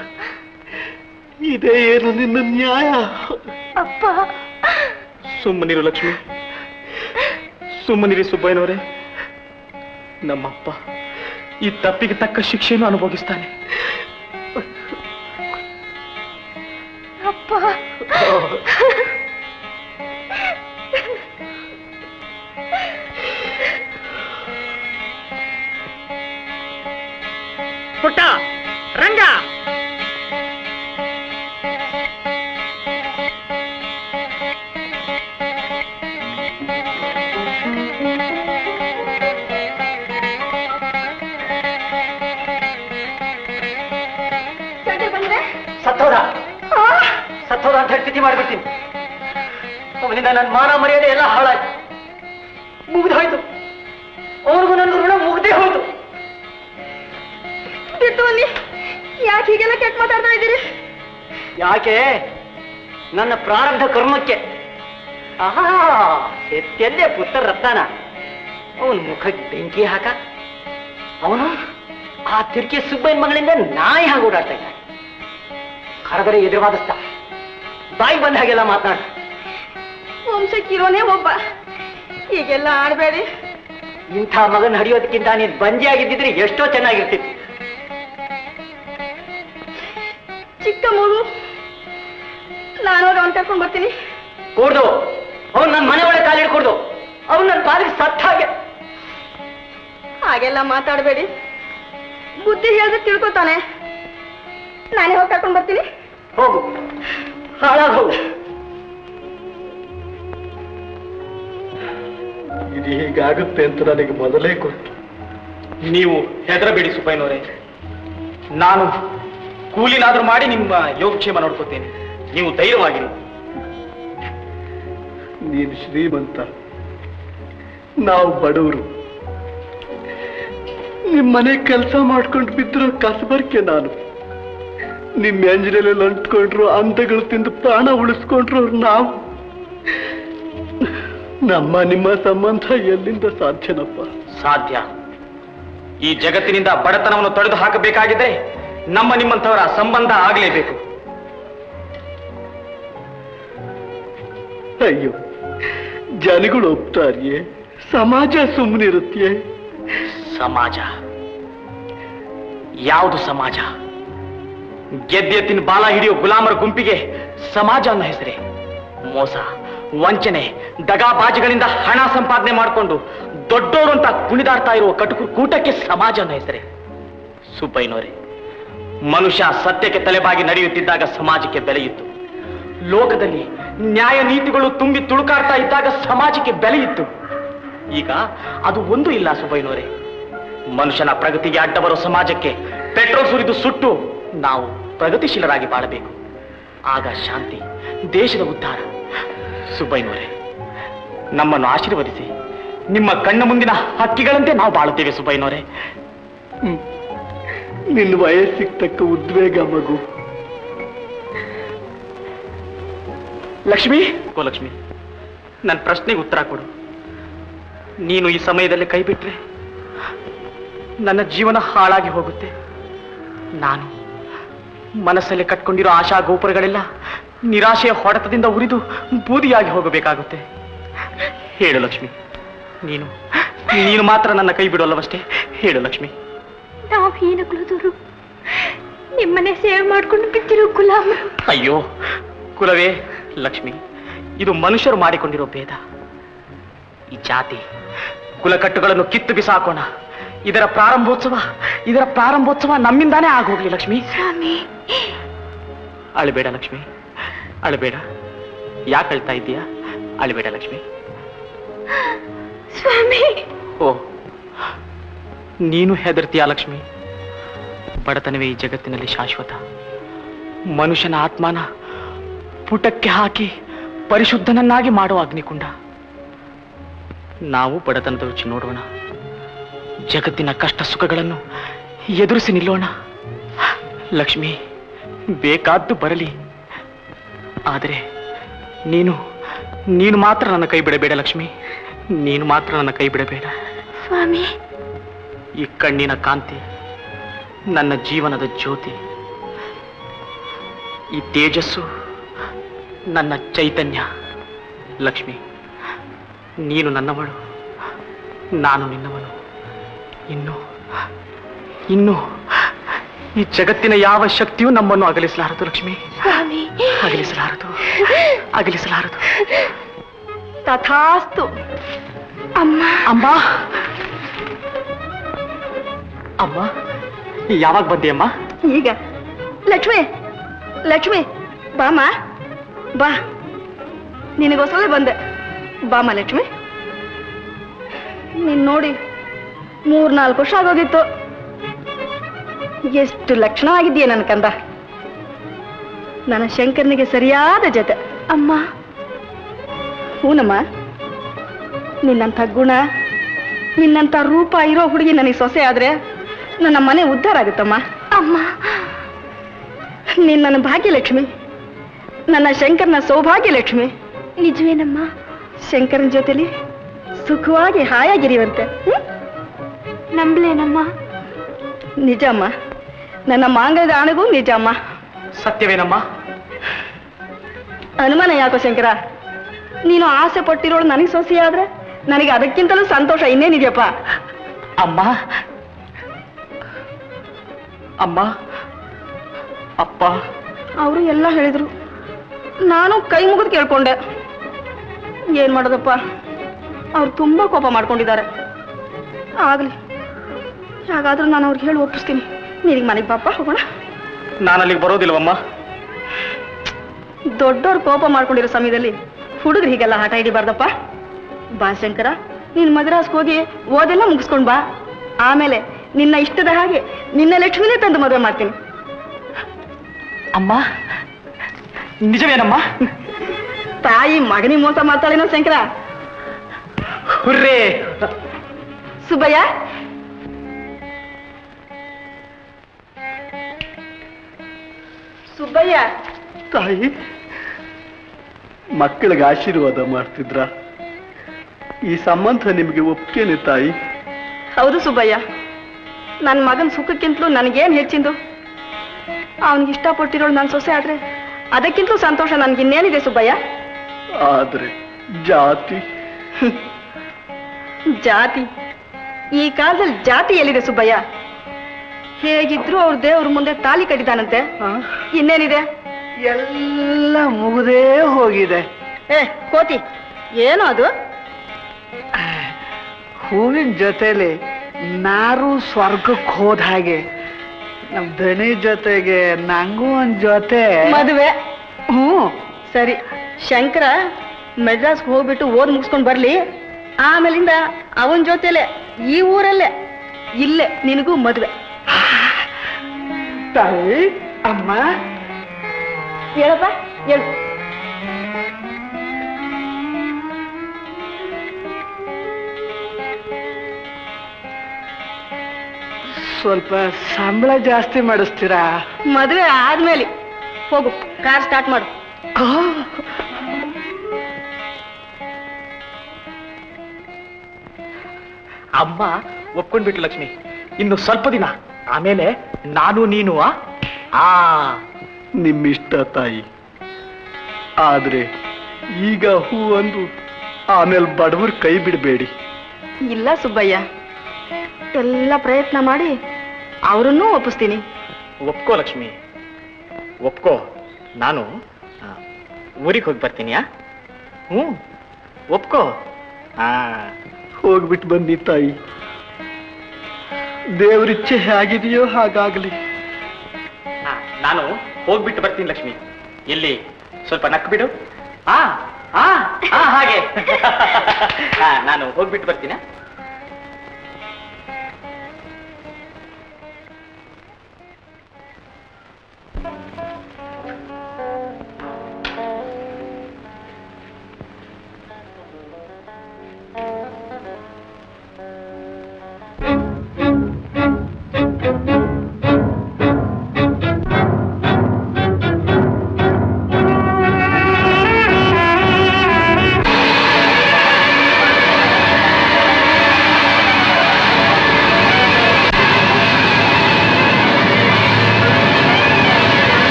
ಇದೇ ಏನು ನಿನ್ನ ನ್ಯಾಯ? ಅಪ್ಪ, ಸುಮ್ಮನಿರು ಲಕ್ಷ್ಮಿ, ಸುಮ್ಮನಿರಿ ಸುಬ್ಬಯ್ಯನವರೇ. ನಮ್ಮಪ್ಪ ಈ ತಪ್ಪಿಗೆ ತಕ್ಕ ಶಿಕ್ಷೆಯನ್ನು ಅನುಭವಿಸ್ತಾನೆ. ಅಪ್ಪ, ಪುಟ್ಟ, ರಂಗ, ಸತ್ತೋದ ಸತ್ತೋದ ಅಂತ ಹೇಳಿ ಸ್ಥಿತಿ ಮಾಡಿಬಿಡ್ತೀನಿ. ಅವನಿಂದ ನನ್ನ ಮಾನ ಮರ್ಯಾದೆ ಎಲ್ಲ ಹಾಳಾಯ್ತು, ಮುಗ್ದು ಹೋಯ್ತು. ಅವನಿಗೂ ನನ್ನ ಋಣ ಮುಗ್ದೇ ಹೋಯ್ತು. ಯಾಕೆ ಹೀಗೆಲ್ಲ ಕೆಟ್ಟ ಮಾತಾಡ್ತಾ ಇದ್ದೀರಿ? ಯಾಕೆ? ನನ್ನ ಪ್ರಾರಬ್ಧ ಕರ್ಮಕ್ಕೆ. ಆಹಾ, ಎತ್ತೆಲ್ಲೇ ಪುತ್ರ ರತ್ನಾನ ಅವನ ಮುಖಕ್ಕೆ ಬೆಂಕಿ ಹಾಕ. ಅವನು ಆ ತಿರ್ಕೆ ಸುಬ್ಬಯ್ಯನ ಮಗಳಿಂದ ನಾಯಿ ಹಾಗೆ ಓಡಾಡ್ತಾ ಇದ್ದಾನೆ. ಕರೆದರೆ ಎದುರುವಾದಿಸ್ತ, ಬಾಯಿ ಬಂದ ಹಾಗೆಲ್ಲ ಮಾತನಾಡ. ವಂಶಕ್ಕಿರೋನೇ ಒಬ್ಬ, ಹೀಗೆಲ್ಲ ಆಡ್ಬೇಡಿ. ಇಂಥ ಮಗನ ಹಡಿಯೋದಕ್ಕಿಂತ ನೀನು ಬಂಜಿ ಆಗಿದ್ದಿದ್ರೆ ಎಷ್ಟೋ ಚೆನ್ನಾಗಿರ್ತಿತ್ತು. ಚಿಕ್ಕ ಮಗು, ನಾನು ಅವನ್ ಕರ್ಕೊಂಡ್ ಬರ್ತೀನಿ. ಕೂಡ್ದು, ಅವನು ನನ್ನ ಮನೆ ಒಳಗೆ ಕಾಲಿಡ್ಕೊಡ್ದು. ಅವನು ನನ್ನ ಪಾಲಿಗೆ ಸತ್ತ ಹಾಗೆ. ಹಾಗೆಲ್ಲ ಮಾತಾಡಬೇಡಿ, ಬುದ್ಧಿ ಹೇಳಿದ್ರೆ ತಿಳ್ಕೊತಾನೆ. ನಾನೇ ಹೋಗಿ ಕರ್ಕೊಂಡ್ ಬರ್ತೀನಿ. ಹೋಗು, ಹಾಳಾಗ ಹೋಗು. ಇದು ಹೀಗಾಗುತ್ತೆ ಅಂತ ನನಗೆ ಮೊದಲೇ ಗೊತ್ತು. ನೀವು ಹೆದರಬೇಡಿ ಸುಬ್ಬಯ್ಯನವರೇ, ನಾನು ಕೂಲಿನಾದ್ರೂ ಮಾಡಿ ನಿಮ್ಮ ಯೋಗಕ್ಷೇಮ ನೋಡ್ಕೋತೇನೆ. ನೀವು ಧೈರ್ಯವಾಗಿರಿ. ನೀನು ಶ್ರೀಮಂತ, ನಾವು ಬಡವರು. ನಿಮ್ಮ ಮನೆ ಕೆಲಸ ಮಾಡ್ಕೊಂಡು ಬಿದ್ದಿರೋ ಕಸಬರ್ಕೆ ನಾನು. ನಿಮ್ಮ ಎಂಜಿನಲ್ಲಿ ಅಂಟ್ಕೊಂಡ್ರು, ಅಂದಗಳು ತಿಂದು ಪ್ರಾಣ ಉಳಿಸ್ಕೊಂಡ್ರು ನಾವು. ನಮ್ಮ ನಿಮ್ಮ ಸಂಬಂಧ ಎಲ್ಲಿಂದ ಸಾಧ್ಯನಪ್ಪ? ಸಾಧ್ಯ. ಈ ಜಗತ್ತಿನಿಂದ ಬಡತನವನ್ನು ತೊಡೆದು ಹಾಕಬೇಕಾಗಿದ್ರೆ ನಮ್ಮ ನಿಮ್ಮಂಥವರ ಸಂಬಂಧ ಆಗಲೇಬೇಕು. ಅಯ್ಯೋ, ಜನಗಳು ಒಪ್ತಾರಿಯೇ? ಸಮಾಜ ಸುಮ್ಮನಿರುತ್ತೆಯೇ? ಸಮಾಜ ಯಾವುದು ಸಮಾಜ? ಗೆದ್ದೆತ್ತಿನ ಬಾಲ ಹಿಡಿಯೋ ಗುಲಾಮರ ಗುಂಪಿಗೆ ಸಮಾಜ ಅನ್ನೋ ಹೆಸರೇ? ಮೋಸ, ವಂಚನೆ, ದಗಾಬಾಜಿಗಳಿಂದ ಹಣ ಸಂಪಾದನೆ ಮಾಡಿಕೊಂಡು ದೊಡ್ಡೋರು ಅಂತ ಕುಣಿದಾಡ್ತಾ ಇರುವ ಕಟುಕರು ಕೂಟಕ್ಕೆ ಸಮಾಜ ಅನ್ನೋ ಹೆಸರೇ? ಸುಬ್ಬಯ್ಯನವರೇ, ಮನುಷ್ಯ ಸತ್ಯಕ್ಕೆ ತಲೆಬಾಗಿ ನಡೆಯುತ್ತಿದ್ದಾಗ ಸಮಾಜಕ್ಕೆ ಬೆಲೆಯಿತ್ತು. ಲೋಕದಲ್ಲಿ ನ್ಯಾಯ ನೀತಿಗಳು ತುಂಬಿ ತುಳುಕಾಡ್ತಾ ಇದ್ದಾಗ ಸಮಾಜಕ್ಕೆ ಬೆಲೆಯಿತ್ತು. ಈಗ ಅದು ಒಂದು ಇಲ್ಲ ಸುಬ್ಬಯ್ಯನವರೇ. ಮನುಷ್ಯನ ಪ್ರಗತಿಗೆ ಅಡ್ಡ ಬರೋ ಸಮಾಜಕ್ಕೆ ಪೆಟ್ರೋಲ್ ಸುರಿದು ಸುಟ್ಟು ನಾವು ಪ್ರಗತಿಶೀಲರಾಗಿ ಬಾಳಬೇಕು. ಆಗ ಶಾಂತಿ, ದೇಶದ ಉದ್ಧಾರ. ಸುಬ್ಬಯ್ಯನವರೇ, ನಮ್ಮನ್ನು ಆಶೀರ್ವದಿಸಿ. ನಿಮ್ಮ ಕಣ್ಣ ಮುಂದಿನ ಹಕ್ಕಿಗಳಂತೆ ನಾವು ಬಾಳುತ್ತೇವೆ ಸುಬ್ಬಯ್ಯನವರೇ. ನಿನ್ನ ವಯಸ್ಸಿಗೆ ತಕ್ಕ ಉದ್ವೇಗ ಮಗು. ಲಕ್ಷ್ಮಿ, ಗೋ ಲಕ್ಷ್ಮಿ, ನನ್ನ ಪ್ರಶ್ನೆಗೆ ಉತ್ತರ ಕೊಡು. ನೀನು ಈ ಸಮಯದಲ್ಲಿ ಕೈ ಬಿಟ್ರೆ ನನ್ನ ಜೀವನ ಹಾಳಾಗಿ ಹೋಗುತ್ತೆ. ನಾನು ಮನಸ್ಸಲ್ಲಿ ಕಟ್ಕೊಂಡಿರೋ ಆಶಾ ಗೋಪುರಗಳೆಲ್ಲ ನಿರಾಶೆಯ ಹೊಡೆತದಿಂದ ಉರಿದು ಬೂದಿಯಾಗಿ ಹೋಗಬೇಕಾಗುತ್ತೆ. ಹೇಳು ಲಕ್ಷ್ಮಿ, ನೀನು ನೀನು ಮಾತ್ರ ನನ್ನ ಕೈ ಬಿಡೋಲ್ಲವಷ್ಟೇ. ಹೇಳು ಲಕ್ಷ್ಮಿ. ನಾವು ಹೀನಗುಲದವರು, ನಿಮ್ಮನೆ ಸೇವೆ ಮಾಡ್ಕೊಂಡು ಬಿಟ್ಟಿರೋ ಗುಲಾಮ. ಅಯ್ಯೋ ಕುಲವೇ ಲಕ್ಷ್ಮಿ, ಇದು ಮನುಷ್ಯರು ಮಾಡಿಕೊಂಡಿರೋ ಭೇದ. ಈ ಜಾತಿ ಕುಲಕಟ್ಟುಗಳನ್ನು ಕಿತ್ತು ಬಿಸಾಕೋಣ. ಇದರ ಪ್ರಾರಂಭೋತ್ಸವ ಇದರ ಪ್ರಾರಂಭೋತ್ಸವ ನಮ್ಮಿಂದಾನೇ ಆಗೋಗ್ಲಿ ಲಕ್ಷ್ಮಿ. ಸ್ವಾಮಿ, ಅಳಬೇಡ ಲಕ್ಷ್ಮಿ, ಅಳಬೇಡ. ಯಾಕೆ ಅಳ್ತಾ ಇದ್ದೀಯಾ? ಅಳಬೇಡ ಲಕ್ಷ್ಮಿ. ಸ್ವಾಮಿ, ಓ, ನೀನು ಹೆದರ್ತೀಯಾ ಲಕ್ಷ್ಮಿ? ಬಡತನವೇ ಈ ಜಗತ್ತಿನಲ್ಲಿ ಶಾಶ್ವತ. ಮನುಷ್ಯನ ಆತ್ಮನ ಪುಟಕ್ಕೆ ಹಾಕಿ ಪರಿಶುದ್ಧನನ್ನಾಗಿ ಮಾಡುವ ಅಗ್ನಿಕುಂಡ. ನಾವು ಬಡತನದ ರುಚಿ ನೋಡೋಣ, ಜಗತ್ತಿನ ಕಷ್ಟ ಸುಖಗಳನ್ನು ಎದುರಿಸಿ ನಿಲ್ಲೋಣ. ಲಕ್ಷ್ಮಿ, ಬೇಕಾದ್ದು ಬರಲಿ, ಆದರೆ ನೀನು ನೀನು ಮಾತ್ರ ನನ್ನ ಕೈ ಬಿಡಬೇಡ ಲಕ್ಷ್ಮಿ, ನೀನು ಮಾತ್ರ ನನ್ನ ಕೈ ಬಿಡಬೇಡ. ಸ್ವಾಮಿ, ಈ ಕಣ್ಣಿನ ಕಾಂತಿ ನನ್ನ ಜೀವನದ ಜ್ಯೋತಿ, ಈ ತೇಜಸ್ಸು ನನ್ನ ಚೈತನ್ಯ. ಲಕ್ಷ್ಮಿ, ನೀನು ನನ್ನವಳು, ನಾನು ನಿನ್ನವನು. ಇನ್ನು ಇನ್ನು ಈ ಜಗತ್ತಿನ ಯಾವ ಶಕ್ತಿಯೂ ನಮ್ಮನ್ನು ಅಗಲಿಸಲಾರದು ಲಕ್ಷ್ಮಿ, ಸ್ವಾಮಿ, ಅಗಲಿಸಲಾರದು, ಅಗಲಿಸಲಾರದು. ತಥಾಸ್ತು. ಅಮ್ಮ, ಅಮ್ಮ, ಅಮ್ಮ, ಯಾವಾಗ ಬಂದೆ ಅಮ್ಮ? ಈಗ ಲಕ್ಷ್ಮಿ, ಲಕ್ಷ್ಮಿ ಬಾಮ, ಬಾ, ನಿನಗೋಸ್ಕರ ಬಂದೆ. ಬಾಮ ಲಕ್ಷ್ಮಿ, ನೀನ್ ನೋಡಿ ಮೂರ್ನಾಲ್ಕು ವರ್ಷ ಆಗೋಗಿತ್ತು. ಎಷ್ಟು ಲಕ್ಷಣ ಆಗಿದೆಯೇ ನನ್ನ ಕಂದ, ನನ್ನ ಶಂಕರನಿಗೆ ಸರಿಯಾದ ಜೊತೆ. ಅಮ್ಮ, ಹೂನಮ್ಮ, ನಿನ್ನಂಥ ಗುಣ, ನಿನ್ನಂಥ ರೂಪ ಇರೋ ಹುಡುಗಿ ನನಗೆ ಸೊಸೆ ಆದ್ರೆ ನನ್ನ ಮನೆ ಉದ್ಧಾರ ಆಗುತ್ತಮ್ಮ. ಅಮ್ಮ, ನೀನ್ ನನ್ನ ಭಾಗ್ಯಲಕ್ಷ್ಮಿ, ನನ್ನ ಶಂಕರನ ಸೌಭಾಗ್ಯ ಲಕ್ಷ್ಮಿ. ನಿಜವೇನಮ್ಮ? ಶಂಕರನ ಜೊತೆಲಿ ಸುಖವಾಗಿ ಹಾಯಾಗಿರಿವಂತೆ. ಹ್ಮ್? ನಂಬ್ಲೇನಮ್ಮ? ನಿಜಮ್ಮ, ನನ್ನ ಮಾಂಗಲ್ಯದ ಆಣೆಗೂ ನಿಜಮ್ಮ. ಸತ್ಯವೇನಮ್ಮ? ಅನುಮಾನ ಯಾಕೋ ಶಂಕರ, ನೀನು ಆಸೆ ಪಟ್ಟಿರೋಳು ನನಗೆ ಸೊಸೆ ಆದ್ರೆ ನನಗೆ ಅದಕ್ಕಿಂತಲೂ ಸಂತೋಷ ಇನ್ನೇನಿದೆಯಪ್ಪ. ಅಮ್ಮ, ಅಮ್ಮ, ಅಪ್ಪ ಅವರು ಎಲ್ಲ ಹೇಳಿದ್ರು, ನಾನು ಕೈ ಮುಗಿದು ಕೇಳ್ಕೊಂಡೆ. ಏನ್ ಮಾಡೋದಪ್ಪ, ಅವ್ರು ತುಂಬಾ ಕೋಪ ಮಾಡ್ಕೊಂಡಿದ್ದಾರೆ. ಆಗ್ಲಿ, ಹಾಗಾದ್ರೂ ನಾನು ಅವ್ರಿಗೆ ಹೇಳಿ ಒಪ್ಪಿಸ್ತೀನಿ. ನಿನಗೆ ಮನೆಗೆ ಪಾಪ ಹೋಗೋಣ. ನಾನು ಅಲ್ಲಿಗೆ ಬರೋದಿಲ್ವಮ್ಮ? ದೊಡ್ಡವ್ರು ಕೋಪ ಮಾಡ್ಕೊಂಡಿರೋ ಸಮಯದಲ್ಲಿ ಹುಡುಗರು ಹೀಗೆಲ್ಲ ಹಠ ಹಿಡಿಬಾರ್ದಪ್ಪ. ಬಾ ಶಂಕರ, ನೀನ್ ಮದ್ರಾಸ್ಗೆ ಹೋಗಿ ಓದೆಲ್ಲ ಮುಗಿಸ್ಕೊಂಡ್ ಬಾ. ಆಮೇಲೆ ನಿನ್ನ ಇಷ್ಟದ ಹಾಗೆ ನಿನ್ನ ಲಕ್ಷ್ಮಿನೇ ತಂದು ಮದುವೆ ಮಾಡ್ತೀನಿ. ಅಮ್ಮ, ನಿಜವೇನಮ್ಮ? ತಾಯಿ ಮಗನಿಗೆ ಮೋಸ ಮಾಡ್ತಾಳೇನೋ ಶಂಕರ. ಹುರ್ರೇ! ಸುಬ್ಬಯ್ಯ, ಸುಬ್ಬಯ್ಯ, ತಾಯಿ, ಮಕ್ಕಳಿಗೆ ಆಶೀರ್ವಾದ ಮಾಡ್ತಿದ್ರ? ಈ ಸಂಬಂಧ ನಿಮಗೆ ಒಪ್ಕೇನೆ ತಾಯಿ? ಹೌದು ಸುಬ್ಬಯ್ಯ, ನನ್ನ ಮಗನ ಸುಖಕ್ಕಿಂತಲೂ ನನಗೇನು ಹೆಚ್ಚಿಂದು. ಅವನಿಗೆ ಇಷ್ಟಪಟ್ಟಿರೋಳು ನನ್ನ ಸೊಸೆ ಆದ್ರೆ ಅದಕ್ಕಿಂತಲೂ ಸಂತೋಷ ನನ್ಗಿನ್ನೇನಿದೆ ಸುಬ್ಬಯ್ಯ. ಆದ್ರೆ ಜಾತಿ ಜಾತಿ ಈ ಕಾಲದಲ್ಲಿ ಜಾತಿ ಎಲ್ಲಿದೆ ಸುಬ್ಬಯ್ಯ? ಹೇಗಿದ್ರು ಅವ್ರ ದೇವ್ರ ಮುಂದೆ ತಾಲಿ ಕಟ್ಟಿದಾನಂತೆ, ಇನ್ನೇನಿದೆ? ಎಲ್ಲ ಮುಗಿದೇ ಹೋಗಿದೆ. ಏ ಕೋತಿ, ಏನೋ ಅದು? ಹೂವಿನ ಜೊತೆಲಿ ನಾರು ಸ್ವರ್ಗಕ್ಕೆ ಹೋದ ಹಾಗೆ ನಮ್ ದಣಿ ಜೊತೆಗೆ ನಂಗೂ ಒಂದ್ ಜೊತೆ ಮದುವೆ. ಹ್ಞೂ. ಸರಿ, ಶಂಕರ ಮೆಡ್ರಾಸ್ಗೆ ಹೋಗ್ಬಿಟ್ಟು ಓದ್ ಮುಗಿಸ್ಕೊಂಡ್ ಬರ್ಲಿ. ಆಮೇಲಿಂದ ಅವನ ಜೊತೆಲೆ ಈ ಊರಲ್ಲೇ ಇಲ್ಲೇ ನಿನಗೂ ಮದುವೆ. ತಾಯಿ, ಅಮ್ಮ, ಹೇಳಪ್ಪ, ಹೇಳು. ಸ್ವಲ್ಪ ಸಂಬಳ ಜಾಸ್ತಿ ಮಾಡಿಸ್ತೀರಾ? ಮದುವೆ ಆದ್ಮೇಲೆ ಹೋಗು, ಕಾರ್ ಸ್ಟಾರ್ಟ್ ಮಾಡು. ಅಮ್ಮ ಒಪ್ಕೊಂಡ್ಬಿಟ್ಟು ಲಕ್ಷ್ಮಿ, ಇನ್ನು ಸ್ವಲ್ಪ ದಿನ, ಆಮೇಲೆ ನಾನು ನೀನು ಆ ನಿಮ್ಮಿಷ್ಟ ತಾಯಿ. ಆದ್ರೆ ಈಗ ಹೂ ಅಂದು ಆಮೇಲೆ ಬಡವರು ಕೈ ಬಿಡಬೇಡಿ. ಇಲ್ಲ ಸುಬ್ಬಯ್ಯ, ಎಲ್ಲ ಪ್ರಯತ್ನ ಮಾಡಿ ಅವರನ್ನೂ ಒಪ್ಪಿಸ್ತೀನಿ. ಒಪ್ಕೋ ಲಕ್ಷ್ಮಿ, ಒಪ್ಕೋ. ನಾನು ಊರಿಗೆ ಹೋಗಿ ಬರ್ತೀನಿ. ಹ್ಞೂ, ಒಪ್ಕೋ. ಆ ಹೋಗ್ಬಿಟ್ಟು ಬನ್ನಿ ತಾಯಿ. ದೇವರಿಚ್ಛೆ ಹೇಗಿದೆಯೋ ಹಾಗಾಗ್ಲಿ. ಆ, ನಾನು ಹೋಗ್ಬಿಟ್ಟು ಬರ್ತೀನಿ ಲಕ್ಷ್ಮಿ. ಎಲ್ಲಿ ಸ್ವಲ್ಪ ನಕ್ ಬಿಡು. ಆ ಆ ಆ, ಹಾಗೆ. ಆ, ನಾನು ಹೋಗ್ಬಿಟ್ಟು ಬರ್ತೀನಿ.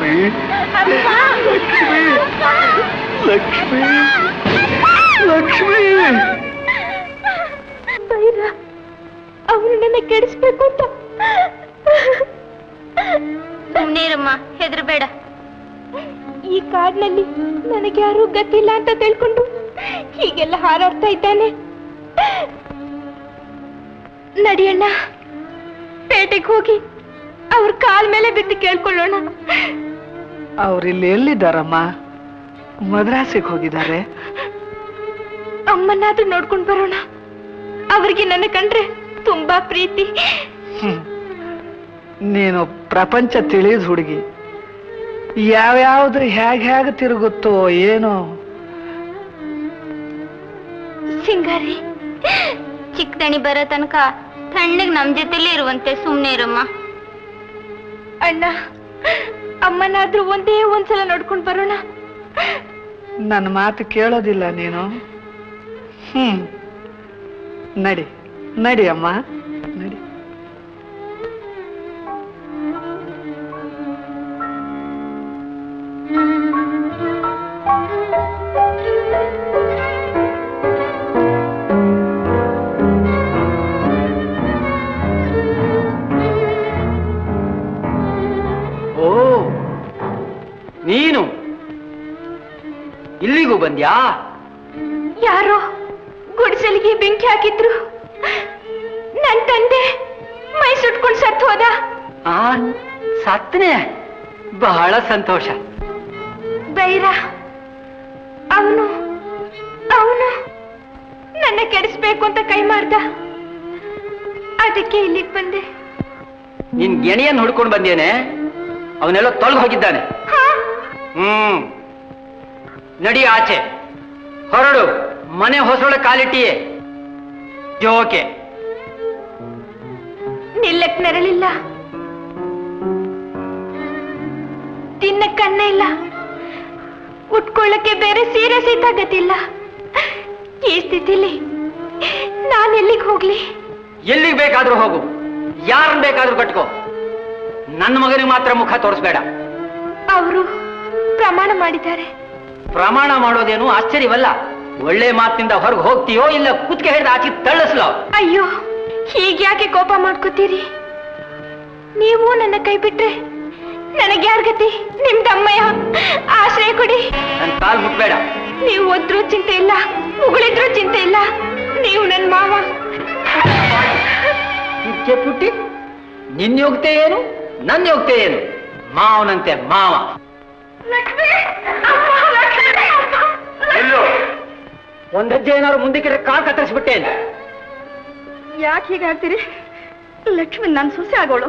ಲಕ್ಷ್ಮಿ ಲಕ್ಷ್ಮಿ ಲಕ್ಷ್ಮಿ ಲಕ್ಷ್ಮಿ ಬೈರ ಅವನು ನನ್ನ ಕೆಡಿಸ್ಬೇಕು ಅಂತ. ಸುಮ್ನೀರಮ್ಮ, ಹೆದರ್ಬೇಡ. ಈ ಕಾಡಿನಲ್ಲಿ ನನಗೆ ಯಾರೂ ಗತಿಲ್ಲ ಅಂತ ತಿಳ್ಕೊಂಡು ಹೀಗೆಲ್ಲ ಹಾರಾಡ್ತಾ ಇದ್ದಾನೆ. ನಡಿಯಣ್ಣ, ಪೇಟೆಗೆ ಹೋಗಿ ಅವ್ರ ಕಾಲ್ ಮೇಲೆ ಬಿದ್ದು ಕೇಳ್ಕೊಳ್ಳೋಣ. ಅವ್ರಿಲ್ಲಿ ಎಲ್ಲಿದ್ದಾರಮ್ಮ? ಮದ್ರಾಸಿಗೆ ಹೋಗಿದ್ದಾರೆ. ಅಮ್ಮನಾದ್ರೂ ನೋಡ್ಕೊಂಡು ಬರೋಣ. ಅವ್ರಿಗೆ ನನ್ನ ಕಂಡ್ರೆ ತುಂಬಾ ಪ್ರೀತಿ. ನೀನು ಪ್ರಪಂಚ ತಿಳಿದ ಹುಡುಗಿ, ಯಾವ್ಯಾವ್ದು ಹೇಗೆ ಹೇಗೆ ತಿರುಗುತ್ತೋ ಏನೋ. ಸಿಂಗಾರಿ, ಚಿಕ್ಕದಣಿ ಬರೋ ತನಕ ತಣ್ಣಗ್ ನಮ್ ಜೊತೆಲೇ ಇರುವಂತೆ ಸುಮ್ನೆ ಇರಮ್ಮ. ಅಣ್ಣ, ಅಮ್ಮನಾದ್ರೂ ಒಂದೇ ಒಂದ್ಸಲ ನೋಡ್ಕೊಂಡು ಬರೋಣ. ನನ್ನ ಮಾತು ಕೇಳೋದಿಲ್ಲ ನೀನು. ಹ್ಮ್ ನಡಿ ನಡಿ ಅಮ್ಮ, ನಡಿ. ಓ, ನೀನು ಇಲ್ಲಿಗೂ ಬಂದ್ಯಾ? ಯಾರೋ ಗುಡಿಸಲಿಗೆ ಬೆಂಕಿ ಹಾಕಿದ್ರು. ನನ್ ತಂದೆ ಮೈ ಸುಟ್ಕೊಂಡು ಸತ್ತು ಹೋದ. ಆ ಸತ್ತನೆ? ಬಹಳ ಸಂತೋಷ. ಬೈರ, ಅವನು ಅವನು ನನ್ನ ಕೆಡಿಸ್ಬೇಕು ಅಂತ ಕೈ ಮಾಡ್ದ. ಅದಕ್ಕೆ ಇಲ್ಲಿಗೆ ಬಂದೆ. ನಿನ್ ಗೆಣೆಯನ್ನು ಹುಡ್ಕೊಂಡು ಬಂದೇನೆ. ಅವನೆಲ್ಲ ತೊಳ್ದು ಹೋಗಿದ್ದಾನೆ. ಹ್ಮ್ ನಡಿ ಆಚೆ, ಹೊರಡು. ಮನೆ ಹೊಸೊಳ ಕಾಲಿಟ್ಟಿಯೇ ಜೋಕೆ. ನಿಲ್ಲಕ್ ನೆರಳಿಲ್ಲ, ತಿನ್ನಕ್ ಅನ್ನ ಇಲ್ಲ, ಉಟ್ಕೊಳ್ಳಕ್ಕೆ ಬೇರೆ ಸೀರೆ ಸಹಿತ ಗತಿಲ್ಲ. ಈ ಸ್ಥಿತಿಲಿ ನಾನು ಎಲ್ಲಿಗೆ ಹೋಗ್ಲಿ? ಎಲ್ಲಿಗೆ ಬೇಕಾದ್ರೂ ಹೋಗು, ಯಾರನ್ನ ಬೇಕಾದ್ರೂ ಕಟ್ಕೋ. ನನ್ನ ಮಗನಿಗೆ ಮಾತ್ರ ಮುಖ ತೋರಿಸ್ಬೇಡ. ಅವರು ಪ್ರಮಾಣ ಮಾಡಿದ್ದಾರೆ. ಪ್ರಮಾಣ ಮಾಡೋದೇನು ಆಶ್ಚರ್ಯವಲ್ಲ. ಒಳ್ಳೆ ಮಾತಿನಿಂದ ಹೊರಗೆ ಹೋಗ್ತೀಯೋ ಇಲ್ಲ ಕುತ್ತಿಗೆ ಹಿಡಿದು ಆಚೆ ತಳ್ಳಿಸ್ಲೋ? ಅಯ್ಯೋ, ಹೀಗ್ಯಾಕೆ ಕೋಪ ಮಾಡ್ಕೋತೀರಿ? ನೀವು ನನ್ನ ಕೈ ಬಿಟ್ರೆ ನನಗೆ ಯಾರ ಗತಿ? ನಿಮ್ದಮ್ಮಯ್ಯ, ಆಶ್ರಯ ಕೊಡಿ. ನನ್ನ ಕಾಲ್ ಮುಟ್ಬೇಡ. ನೀವು ಒದ್ರೂ ಚಿಂತೆ ಇಲ್ಲ, ಉಗುಳಿದ್ರೂ ಚಿಂತೆ ಇಲ್ಲ. ನೀವು ನನ್ನ ಮಾವ. ಪುಟ್ಟಿ, ನಿನ್ನ ಯೋಗ್ಯತೆ ಏನು, ನನ್ನ ಯೋಗ್ಯತೆ ಏನು? ಮಾವನಂತೆ ಮಾವ. ಒಂದ್ ಹೆಜ್ಜೆ ಏನಾದ್ರು ಮುಂದಕ್ಕೆ ಕಾಲ್ ಕತ್ತರಿಸ್ಬಿಟ್ಟೇನು? ಯಾಕೆ ಹೀಗೆ ಆಗ್ತೀರಿ? ಲಕ್ಷ್ಮಿ ನನ್ನ ಸೊಸೆ ಆಗೋಳು.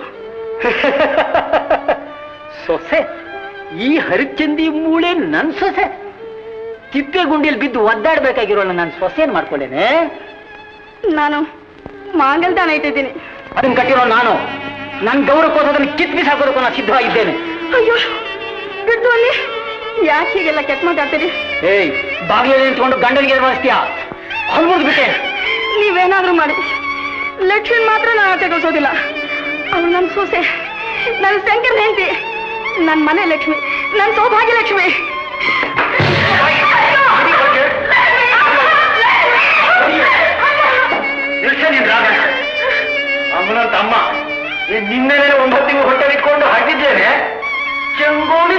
ಸೊಸೆ? ಈ ಹರಿಚಂದಿ ಮೂಳೆ ನನ್ ಸೊಸೆ? ತಿಪ್ಪೆ ಗುಂಡಿಯಲ್ಲಿ ಬಿದ್ದು ಒದ್ದಾಡ್ಬೇಕಾಗಿರೋಲ್ಲ ನನ್ನ ಸೊಸೆನ್ ಮಾಡ್ಕೊಂಡೇನೆ. ನಾನು ಮಾಂಗಲ್ದಾನ ಇಟ್ಟಿದ್ದೀನಿ. ಅದನ್ನ ಕಟ್ಟಿರೋ ನಾನು. ನನ್ ಗೌರವಕ್ಕೋಸ್ಕರ ಕಿತ್ ಬಿಸಾಕೋದಕ್ಕೂ ನಾನು ಸಿದ್ಧವಾಗಿದ್ದೇನೆ. ಅಯ್ಯೋ ಬಿಟ್ಟು ಅಲ್ಲಿ. ಯಾಕೆ ಹೀಗೆಲ್ಲ ಕೆಟ್ಟ ಮಾತಾಡ್ತೀರಿ? ಏಯ್, ಬಾಗಿಲಲ್ಲಿ ನಿಂತ್ಕೊಂಡು ಗಂಡನಿಗೆ ಬಳಸ್ತೀಯಾ? ಹೊಲ್ಬಿಡ್ದು ಬಿಟ್ಟೆ. ನೀವೇನಾದ್ರೂ ಮಾಡಿ, ಲಕ್ಷ್ಮಿ ಮಾತ್ರ ನಾನು ತೆಗೆಸೋದಿಲ್ಲ. ಅವಳು ನನ್ನ ಸೊಸೆ, ನನ್ನ ಶಂಕರ್ ಹೆಂಡತಿ, ನನ್ನ ಮನೆ ಲಕ್ಷ್ಮಿ, ನನ್ನ ಸೌಭಾಗ್ಯ ಲಕ್ಷ್ಮಿ. ಅಮ್ಮನಂತ ಅಮ್ಮ, ನಿನ್ನೆ ಒಂಬತ್ತು ತಿಂಗಳು ಹೊಟ್ಟೆ ಇಟ್ಕೊಂಡು ಹಾಕಿದ್ದೇನೆ. ಚೆಂಗೋಡಿ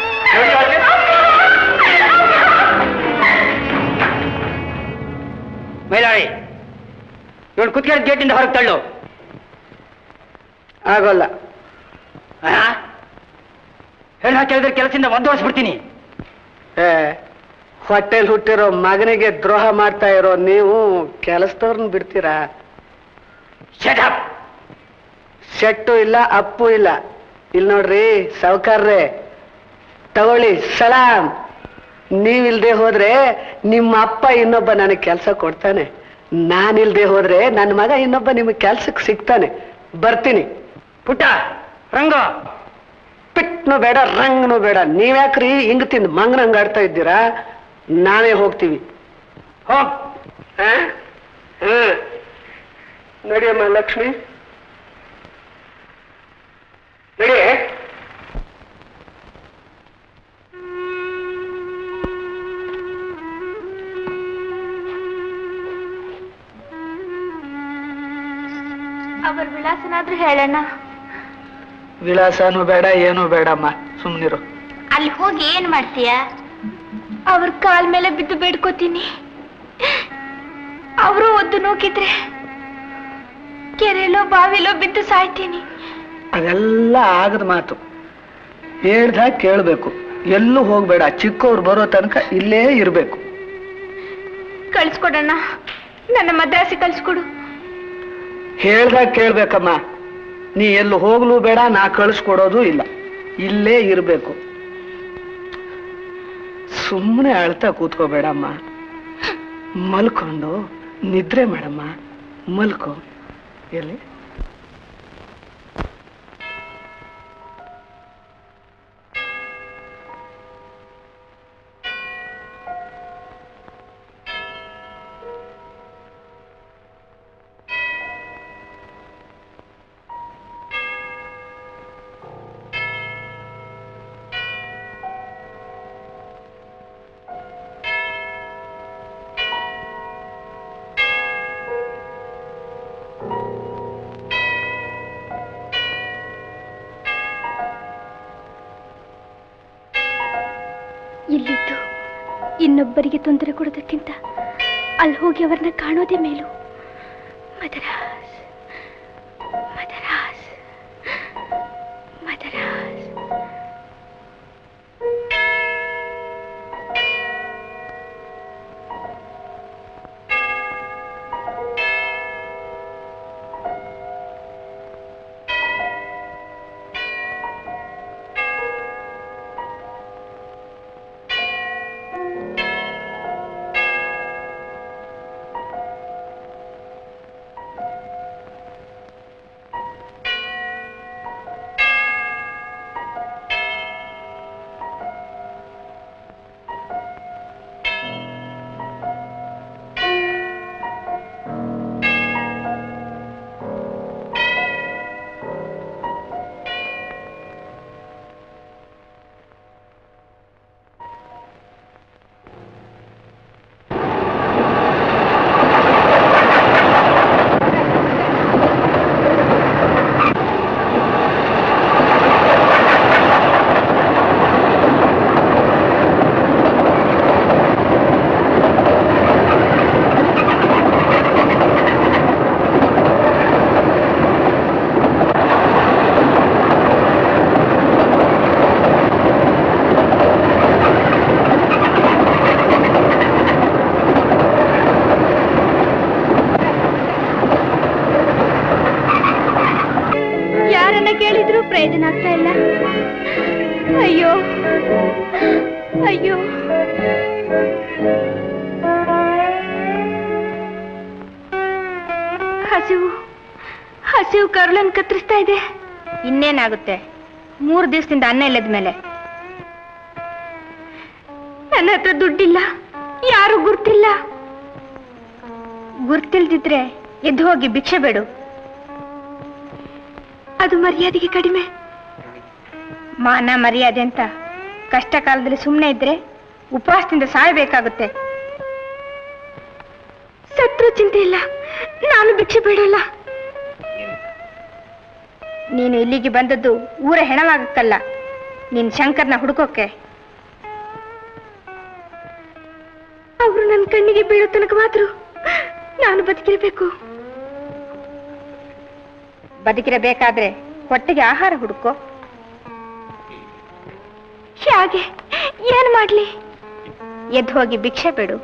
ಮೈಲಾಳಿ, ಇವಳು ಕುತ್ತಿಗೆ ಗೇಟಿಂದ ಹೊರಗೆ ತಳ್ಳು. ಆಗೋಲ್ಲ. ಹೇಳಿ ಕೇಳಿದ್ರೆ ಕೆಲಸದಿಂದ ಒದ್ದೋಡಿಸ್ಬಿಡ್ತೀನಿ. ಏ, ಹೊಟ್ಟೆಲ್ ಹುಟ್ಟಿರೋ ಮಗನಿಗೆ ದ್ರೋಹ ಮಾಡ್ತಾ ಇರೋ ನೀವು ಕೆಲಸದವ್ರನ್ನ ಬಿಡ್ತೀರಾ? ಶಟಪ್. ಶೆಟ್ಟು ಇಲ್ಲ, ಅಪ್ಪು ಇಲ್ಲ. ಇಲ್ಲಿ ನೋಡ್ರಿ ಸಾವುಕಾರ್ರೆ, ತಗೊಳ್ಳಿ ಸಲಾಮ್. ನೀವಿಲ್ದೆ ಹೋದ್ರೆ ನಿಮ್ಮ ಅಪ್ಪ ಇನ್ನೊಬ್ಬ ನನಗೆ ಕೆಲಸ ಕೊಡ್ತಾನೆ. ನಾನಿಲ್ದೆ ಹೋದ್ರೆ ನನ್ನ ಮಗ ಇನ್ನೊಬ್ಬ ನಿಮಗೆ ಕೆಲ್ಸಕ್ಕೆ ಸಿಗ್ತಾನೆ. ಬರ್ತೀನಿ. ಪುಟ್ಟ, ರಂಗ, ಪಿಟ್ನು ಬೇಡ, ರಂಗ್ನು ಬೇಡ. ನೀವ್ಯಾಕ್ರಿ ಹಿಂಗ್ ತಿಂದು ಮಂಗನಂಗ್ ಆಡ್ತಾ ಇದ್ದೀರಾ? ನಾವೇ ಹೋಗ್ತೀವಿ. ಹೋಗ್. ನಡಿಯಮ್ಮ ಲಕ್ಷ್ಮಿ, ನಡಿ. ಅವರ ವಿಳಾಸನಾದ್ರೂ ಹೇಳಣ್ಣ. ವಿಳಾಸನೂ ಬೇಡ ಏನೂ ಬೇಡಮ್ಮ, ಸುಮ್ನಿರು. ಅಲ್ಲಿ ಹೋಗಿ ಏನ್ ಮಾಡ್ತೀಯ? ಅವ್ರ ಕಾಲ್ ಮೇಲೆ ಬಿದ್ದು ಬೇಡ್ಕೋತೀನಿ. ಅವರು ಒದ್ದು ನೂಕಿದ್ರೆ ಕೆರೆಲೋ ಬಾವಿಲೋ ಬಿದ್ದು ಸಾಯ್ತೀನಿ. ಅದೆಲ್ಲ ಆಗದ ಮಾತು. ಹೇಳ್ದಾಗ ಕೇಳ್ಬೇಕು, ಎಲ್ಲೂ ಹೋಗ್ಬೇಡ. ಚಿಕ್ಕವ್ರು ಬರೋ ತನಕ ಇಲ್ಲೇ ಇರ್ಬೇಕು. ಕಳ್ಸ್ಕೊಡಣ್ಣ, ನನ್ನ ಮದ್ರಾಸಿ ಕಳ್ಸ್ಕೊಡು. ಹೇಳ್ದಾಗ ಕೇಳ್ಬೇಕಮ್ಮ. ನೀ ಎಲ್ಲೂ ಹೋಗ್ಲೂ ಬೇಡ, ನಾ ಕಳಿಸ್ಕೊಡೋದು ಇಲ್ಲ. ಇಲ್ಲೇ ಇರ್ಬೇಕು. ಸುಮ್ಮನೆ ಅಳ್ತಾ ಕೂತ್ಕೋಬೇಡಮ್ಮ. ಮಲ್ಕೊಂಡು ನಿದ್ರೆ ಮಾಡಮ್ಮ. ಮಲ್ಕೋ. ಎಲ್ಲಿ ಇಲ್ಲಿದ್ದು ಇನ್ನೊಬ್ಬರಿಗೆ ತೊಂದರೆ ಕೊಡೋದಕ್ಕಿಂತ ಅಲ್ಲಿ ಹೋಗಿ ಅವರನ್ನ ಕಾಣೋದೇ ಮೇಲು. ಮದರಾಸ್ ಮದರಾಸ್ ಮದರಾಸ್. ಕೇಳಿದ್ರು ಪ್ರಯೋಜನ ಆಗ್ತಾ ಇಲ್ಲ. ಅಯ್ಯೋ ಅಯ್ಯೋ, ಹಸಿವು ಹಸಿವು ಕರುಳನ್ನು ಕತ್ತರಿಸ್ತಾ ಇದೆ. ಇನ್ನೇನಾಗುತ್ತೆ, ಮೂರು ದಿವಸದಿಂದ ಅನ್ನ ಇಲ್ಲದ ಮೇಲೆ. ನನ್ನ ಹತ್ರ ದುಡ್ಡಿಲ್ಲ, ಯಾರು ಗುರ್ತಿಲ್ಲ. ಗುರ್ತಿಲ್ದಿದ್ರೆ ಎದ್ದು ಹೋಗಿ ಭಿಕ್ಷೆ ಬೇಡು. ಅದು ಮರ್ಯಾದೆಗೆ ಕಡಿಮೆ. ಮಾನ ಮರ್ಯಾದೆ ಅಂತ ಕಷ್ಟ ಕಾಲದಲ್ಲಿ ಸುಮ್ಮನೆ ಇದ್ರೆ ಉಪವಾಸದಿಂದ ಸಾಯಬೇಕಾಗುತ್ತೆ. ಸತ್ರು ಚಿಂತೆ ಇಲ್ಲ, ನಾನು ಭಿಕ್ಷೆ ಬೇಡಲ್ಲ. ನೀನು ಇಲ್ಲಿಗೆ ಬಂದದ್ದು ಊರ ಹೆಣವಾಗಕ್ಕಲ್ಲ, ನೀನ್ ಶಂಕರ್ನ ಹುಡುಕೋಕೆ. ಅವರು ನನ್ನ ಕಣ್ಣಿಗೆ ಬೀಳೋ ತನಕ ಮಾತ್ರ ನಾನು ಬದುಕಿರಬೇಕು. ಬದುಕಿರಬೇಕಾದ್ರೆ ಹೊಟ್ಟೆಗೆ ಆಹಾರ ಹುಡುಕೋ. ಹಾಗೆ ಏನ್ ಮಾಡ್ಲಿ? ಎದ್ದು ಹೋಗಿ ಭಿಕ್ಷೆ ಬೇಡು.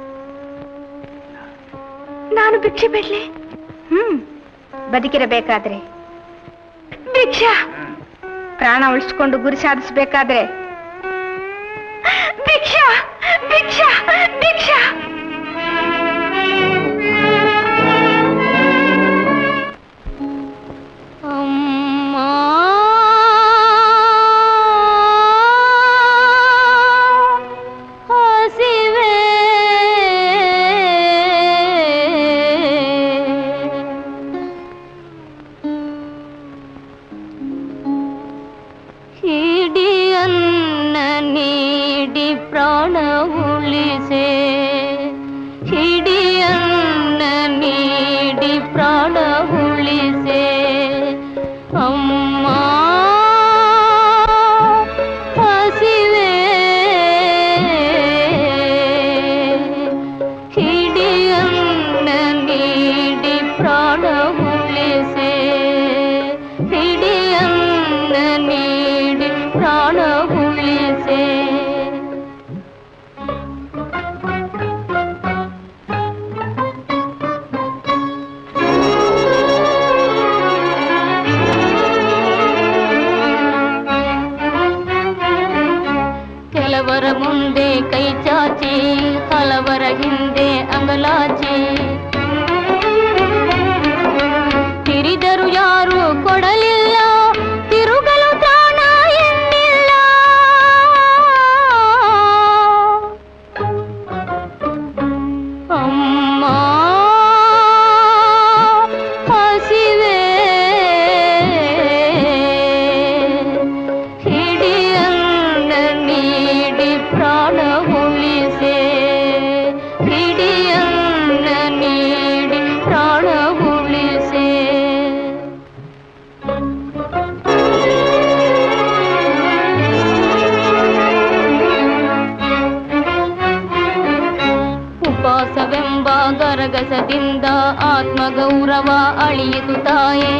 ನಾನು ಭಿಕ್ಷೆ ಬೇಡ್ಲಿ? ಹ್ಮ್, ಬದುಕಿರಬೇಕಾದ್ರೆ ಭಿಕ್ಷಾ. ಪ್ರಾಣ ಉಳಿಸ್ಕೊಂಡು ಗುರಿ ಸಾಧಿಸಬೇಕಾದ್ರೆ ಭಿಕ್ಷಾ ಭಿಕ್ಷಾ ಭಿಕ್ಷಾ. ಹಿಡಿಯನ್ನ ನೀಡಿ ಪ್ರಾಣ ಉಳಿಸೆ. ಪ್ರಾಣ ಉಳಿಸೆ. ಕೆಲವರ ಮುಂದೆ ಕೈ ಚಾಚಿ ಹಲವರ ಹಿಂದೆ ಅಂಗಲಾಚಿ ತಿರಿದರು ಯಾರು ಕೊಡಲಿಲ್ಲ ತಿರುಗಲು ತ್ರಾಣ ಎನ್ನಿಲ್ಲ. ಅಮ್ಮ ಹಸಿವೆ ಹಿಡಿಯನ್ನ ನೀಡಿ ಪ್ರಾಣ ಉಳಿಸೆ. ಹಿಡಿಯನ್ನ ನೀಡಿ ಪ್ರಾಣ ಉಳಿಸೆ. ಉಪವಾಸವೆಂಬ ಗರಗಸದಿಂದ ಆತ್ಮಗೌರವ ಅಳಿಯಿತು ತಾಯೇ.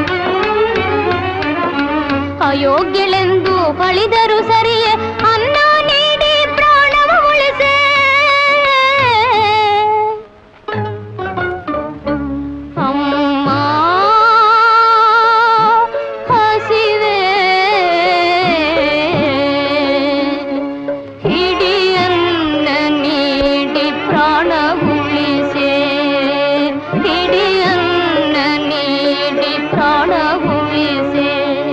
ಅಯೋಗ್ಯಳೆಂದು ಬಳಿದರು ಸರಿಯೇ ಅನ್ನ ನೀಡಿ ಪ್ರಾಣವ ಉಳಿಸೆ. ಅಮ್ಮ ಹಸಿವೆ ಹಿಡಿಯನ್ನ ನೀಡಿ ಪ್ರಾಣ ಉಳಿಸೆ. ಹಿಡಿಯನ್ನ ನೀಡಿ ಪ್ರಾಣ ಉಳಿಸೆ.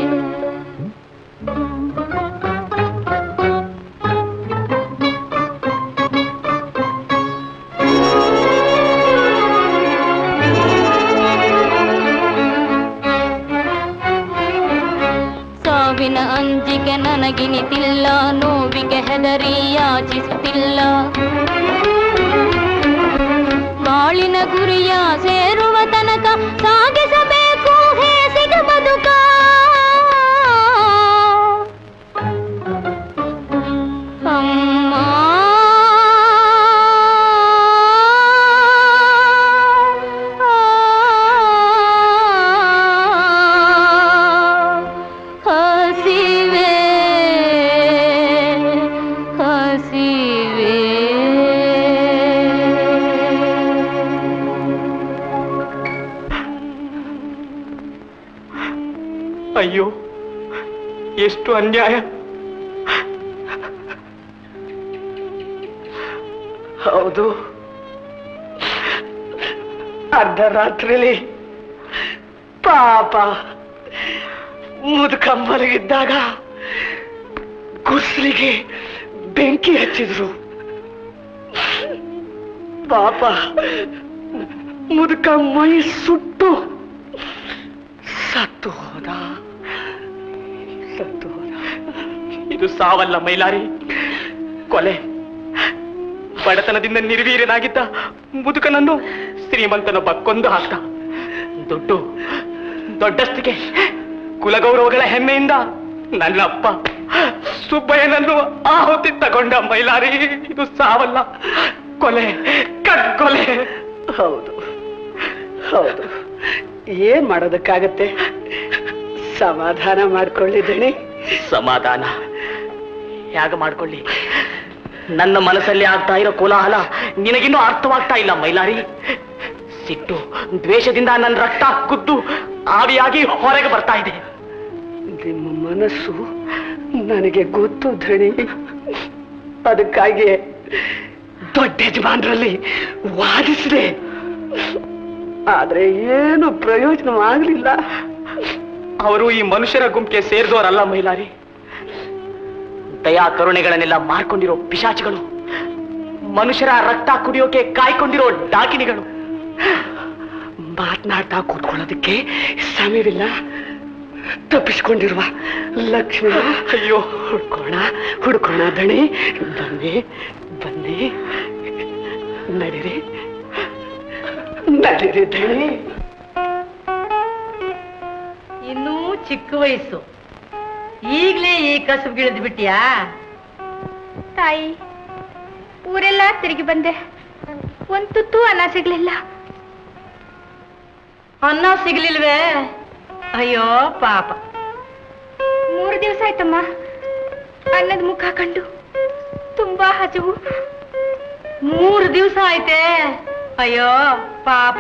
ಸಾವಿನ ಅಂಜಿಕೆ ನನಗಿನಿತಿಲ್ಲ, ನೋವಿಗೆ ಹೆದರಿ ಯಾಚಿಸುತ್ತಿಲ್ಲ. ಬಾಳಿನ ಗುರಿಯ ಸೇರುವ ತನಕ ಸಾಗಿಸಬೇಕು ಹೇಸಿಗೆ ಬದುಕ. ಅಮ್ಮ ಹಸಿವೆ ಹಸಿವೆ. ಅಯ್ಯೋ, ಎಷ್ಟು ಅನ್ಯಾಯ. ಹೌದು, ಅರ್ಧರಾತ್ರಿಲಿ ಪಾಪ ಮುದುಕ ಮಲಗಿದ್ದಾಗ ಗುಸ್ಲಿಗೆ ಬೆಂಕಿ ಹಚ್ಚಿದ್ರು. ಪಾಪ ಮುದುಕ ಮೈ ಸುಟ್ಟು ಸತ್ತು ಹೋದ ಸತ್ತು ಹೋದ. ಇದು ಸಾವಲ್ಲ ಮೈಲಾರಿ, ಕೊಲೆ. ಬಡತನದಿಂದ ನಿರ್ವೀರ್ಯನಾಗಿದ್ದ ಮುದುಕನನ್ನು ಶ್ರೀಮಂತನೊಬ್ಬ ಕೊಂದು ಹಾಕ್ತ. ದುಡ್ಡು ದೊಡ್ಡಸ್ತಿಗೆ ಕುಲಗೌರವಗಳ ಹೆಮ್ಮೆಯಿಂದ ನನ್ನಪ್ಪ ಸುಬ್ಬಯ್ಯನನ್ನು ಆಹುತಿ ತಗೊಂಡ ಮೈಲಾರಿ. ಇದು ಸಾವಲ್ಲ, ಕೊಲೆ, ಕಟ್ಕೊಲೆ. ಹೌದು ಹೌದು, ಏನ್ ಮಾಡೋದಕ್ಕಾಗತ್ತೆ? ಸಮಾಧಾನ ಮಾಡ್ಕೊಳ್ಳಿದ್ದೇನೆ. ಸಮಾಧಾನ ಹೇಗೆ ಮಾಡ್ಕೊಳ್ಳಿ? ನನ್ನ ಮನಸ್ಸಲ್ಲಿ ಆಗ್ತಾ ಇರೋ ಕೋಲಾಹಲ ನಿನಗಿನ್ನೂ ಅರ್ಥವಾಗ್ತಾ ಇಲ್ಲ ಮೈಲಾರಿ. ಸಿಟ್ಟು ದ್ವೇಷದಿಂದ ನನ್ನ ರಕ್ತ ಕುದ್ದು ಆವಿಯಾಗಿ ಹೊರಗೆ ಬರ್ತಾ ಇದೆ. ನಿಮ್ಮ ಮನಸ್ಸು ನನಗೆ ಗೊತ್ತು ಧಣಿ. ಅದಕ್ಕಾಗಿ ದೊಡ್ಡ ಯಜಮಾನರಲ್ಲಿ ವಾದಿಸಿದೆ, ಆದ್ರೆ ಏನು ಪ್ರಯೋಜನವಾಗಲಿಲ್ಲ. ಅವರು ಈ ಮನುಷ್ಯರ ಗುಂಪಿಗೆ ಸೇರಿದವರಲ್ಲ ಮೈಲಾರಿ. ದಯಾ ಕರುಣೆಗಳನ್ನೆಲ್ಲ ಮಾರ್ಕೊಂಡಿರೋ ಪಿಶಾಚಿಗಳು, ಮನುಷ್ಯರ ರಕ್ತ ಕುಡಿಯೋಕೆ ಕಾಯ್ಕೊಂಡಿರೋ ಡಾಕಿನಿಗಳು. ಮಾತನಾಡ್ತಾ ಕೂತ್ಕೊಳ್ಳೋದಕ್ಕೆ ಸಮಯವಿಲ್ಲ. ತಪ್ಪಿಸ್ಕೊಂಡಿರುವ ಲಕ್ಷ್ಮಿ. ಅಯ್ಯೋ, ಹುಡ್ಕೋಣ ಹುಡ್ಕೋಣ ದಣಿ. ಬನ್ನಿ ಬನ್ನಿ, ನಡೀರಿ ನಡೀರಿ ದಣಿ. ಇನ್ನೂ ಚಿಕ್ಕ ವಯಸ್ಸು, ಈಗ್ಲೇ ಈ ಕಸುಬಿಗಿಳಿದು ಬಿಟ್ಟಿಯಾ? ತಾಯಿ, ಊರೆಲ್ಲ ತಿರುಗಿ ಬಂದೆ, ಒಂದ್ ತುತ್ತು ಅನ್ನ ಸಿಗ್ಲಿಲ್ಲ. ಅನ್ನ ಸಿಗ್ಲಿಲ್ವೇ? ಅಯ್ಯೋ ಪಾಪ. ಮೂರು ದಿವಸ ಆಯ್ತಮ್ಮ, ಅನ್ನದ ಮುಖ ಕಂಡು ತುಂಬಾ ಹಸಿವು. ಮೂರು ದಿವಸ ಆಯ್ತೆ. ಅಯ್ಯೋ ಪಾಪ.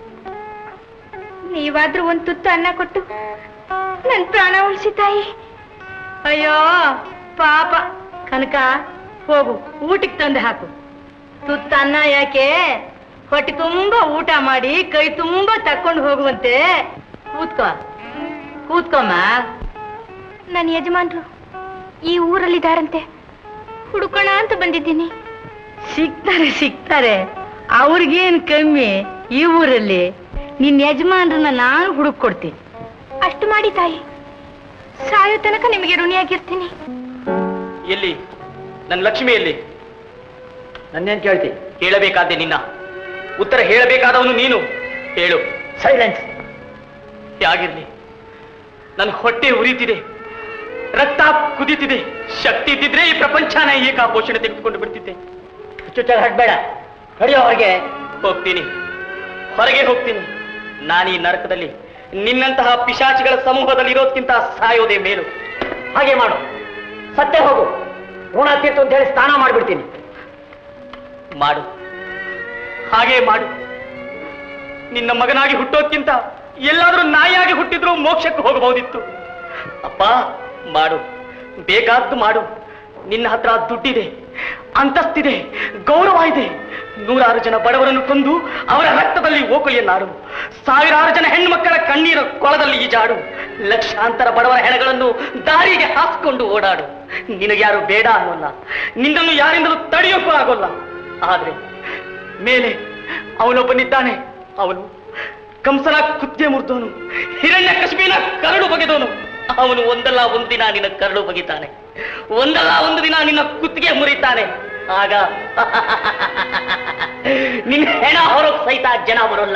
ನೀವಾದ್ರೂ ಒಂದ್ ತುತ್ತು ಅನ್ನ ಕೊಟ್ಟು ನನ್ ಪ್ರಾಣ ಉಳಿಸಿ ತಾಯಿ. ಅಯ್ಯೋ ಪಾಪ. ಕನಕ, ಹೋಗು ಊಟಕ್ಕೆ ತಂದು ಹಾಕು. ತುತ್ತ ಅನ್ನ ಯಾಕೆ, ಹೊಟ್ಟೆ ತುಂಬಾ ಊಟ ಮಾಡಿ ಕೈ ತುಂಬಾ ತಕೊಂಡು ಹೋಗುವಂತೆ. ಕೂತ್ಕೋ ಕೂತ್ಕೊಮ್ಮ. ನನ್ನ ಯಜಮಾನ್ರು ಈ ಊರಲ್ಲಿದ್ದಾರಂತೆ, ಹುಡುಕೋಣ ಅಂತ ಬಂದಿದ್ದೀನಿ. ಸಿಗ್ತಾರೆ ಸಿಗ್ತಾರೆ, ಅವ್ರಿಗೇನ್ ಕಮ್ಮಿ ಈ ಊರಲ್ಲಿ. ನಿನ್ ಯಜಮಾನ್ರನ್ನ ನಾನು ಹುಡುಕ್ ಕೊಡ್ತೀನಿ. ಅಷ್ಟು ಮಾಡಿ ತಾಯಿ, ಸಾಯೋ ತನಕ ನಿಮಗೆ ಋಣಿಯಾಗಿರ್ತೀನಿ. ಎಲ್ಲಿ ನನ್ನ ಲಕ್ಷ್ಮಿ ಎಲ್ಲಿ? ನನ್ನೇನ್ ಕೇಳ್ತಿ? ಹೇಳಬೇಕಾದ್ದೆ ನಿನ್ನ, ಉತ್ತರ ಹೇಳಬೇಕಾದವನು ನೀನು. ಹೇಳು. ಸೈಲೆನ್ಸ್. ಯಾಗಿರ್ಲಿ, ನನ್ನ ಹೊಟ್ಟೆ ಉರಿತಿದೆ, ರಕ್ತ ಕುದೀತಿದೆ. ಶಕ್ತಿ ಇದ್ದಿದ್ರೆ ಈ ಪ್ರಪಂಚನ ಏಕಾಪೋಷಣೆ ತೆಗೆದುಕೊಂಡು ಬಿಡ್ತಿದ್ದೆ. ಚುಚ್ಚ ಹಡ್ಬೇಡ, ನಡೆಯೋ ಹೊರಗೆ. ಹೋಗ್ತೀನಿ, ಹೊರಗೆ ಹೋಗ್ತೀನಿ. ನಾನೀ ನರಕದಲ್ಲಿ ನಿನ್ನಂತಹ ಪಿಶಾಚಿಗಳ ಸಮೂಹದಲ್ಲಿ ಇರೋದ್ಕಿಂತ ಸಾಯೋದೇ ಮೇಲು. ಹಾಗೆ ಮಾಡು, ಸತ್ತೇ ಹೋಗು. ಋಣ ತೀರ್ತು ಅಂತ ಹೇಳಿ ಸ್ನಾನ ಮಾಡ್ಬಿಡ್ತೀನಿ. ಮಾಡು, ಹಾಗೆ ಮಾಡು. ನಿನ್ನ ಮಗನಾಗಿ ಹುಟ್ಟೋದ್ಕಿಂತ ಎಲ್ಲಾದ್ರೂ ನಾಯಿಯಾಗಿ ಹುಟ್ಟಿದ್ರೂ ಮೋಕ್ಷಕ್ಕೆ ಹೋಗಬಹುದಿತ್ತು. ಅಪ್ಪ ಮಾಡು, ಬೇಕಾದ್ದು ಮಾಡು. ನಿನ್ನ ಹತ್ರ ದುಡ್ಡಿದೆ, ಅಂತಸ್ತಿದೆ, ಗೌರವ ಇದೆ. ನೂರಾರು ಜನ ಬಡವರನ್ನು ಕೊಂದು ಅವರ ರಕ್ತದಲ್ಲಿ ಓಕಳಿಯನ್ನಾಡು. ಸಾವಿರಾರು ಜನ ಹೆಣ್ಮಕ್ಕಳ ಕಣ್ಣೀರ ಕೊಳದಲ್ಲಿ ಈಜಾಡು. ಲಕ್ಷಾಂತರ ಬಡವರ ಹೆಣಗಳನ್ನು ದಾರಿಗೆ ಹಾಕಿಕೊಂಡು ಓಡಾಡು. ನಿನಗ್ಯಾರು ಬೇಡ ಅನ್ನೋಲ್ಲ, ನಿನ್ನನ್ನು ಯಾರಿಂದಲೂ ತಡೆಯೋಕ್ಕೂ ಆಗೋಲ್ಲ. ಆದ್ರೆ ಮೇಲೆ ಅವನೊಬ್ಬನಿದ್ದಾನೆ. ಅವನು ಕಂಸನ ಕುತ್ತಿಗೆ ಮುರಿದವನು, ಹಿರಣ್ಯ ಕಶ್ಮೀರ ಕರಡು ಬಗೆದವನು. ಅವನು ಒಂದಲ್ಲ ಒಂದು ದಿನ ನಿನ್ನ ಕರಡು ಬಗಿತಾನೆ, ಒಂದಲ್ಲ ಒಂದು ದಿನ ನಿನ್ನ ಕುತ್ತಿಗೆ ಮುರಿತಾನೆ. ಆಗ ನಿನ್ನ ಹೆಣ ಹೊರಗ್ ಸಹಿತ ಜನ ಬರೋಲ್ಲ.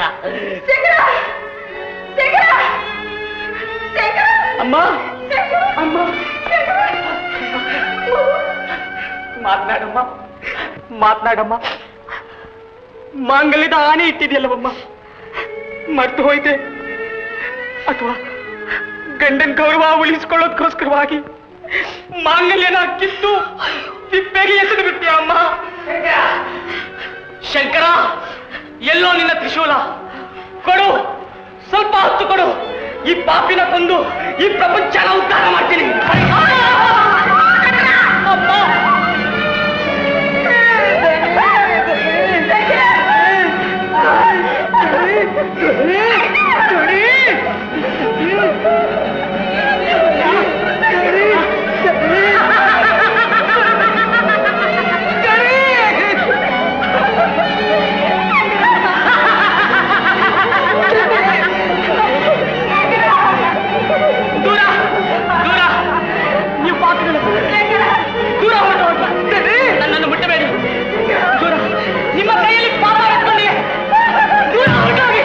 ಅಮ್ಮ ಅಮ್ಮ ಮಾತನಾಡಮ್ಮ, ಮಾತನಾಡಮ್ಮ. ಮಾಂಗಲ್ಯದ ಆನೆ ಇಟ್ಟಿದೆಯಲ್ಲವಮ್ಮ, ಮರ್ತು ಹೋಯ್ತೆ? ಅಥವಾ ಗಂಡನ್ ಗೌರವ ಉಳಿಸ್ಕೊಳ್ಳೋದಕ್ಕೋಸ್ಕರವಾಗಿ ಮಾಂಗಲ್ಯನ ಕಿತ್ತು ತಿಪ್ಪೆಗೆ ಎಸೆದು ಬಿಟ್ಟಿಯ ಅಮ್ಮ? ಶಂಕರ, ಎಲ್ಲೋ ನಿನ್ನ ತ್ರಿಶೂಲ? ಕೊಡು, ಸ್ವಲ್ಪ ಹೊತ್ತು ಕೊಡು. ಈ ಪಾಪಿನ ಕೊಂದು ಈ ಪ್ರಪಂಚನ ಉದ್ಧಾರ ಮಾಡ್ತೀನಿ. ಅಮ್ಮ ನನ್ನನ್ನು ಮುಟ್ಟಬೇಡಿ. ದೂರ, ನಿಮ್ಮ ಕೈಯಲ್ಲಿ ಪಾಪ ಇಟ್ಕೊಳ್ಳಿ. ದೂರ ಹೊರಟಾಗಿ.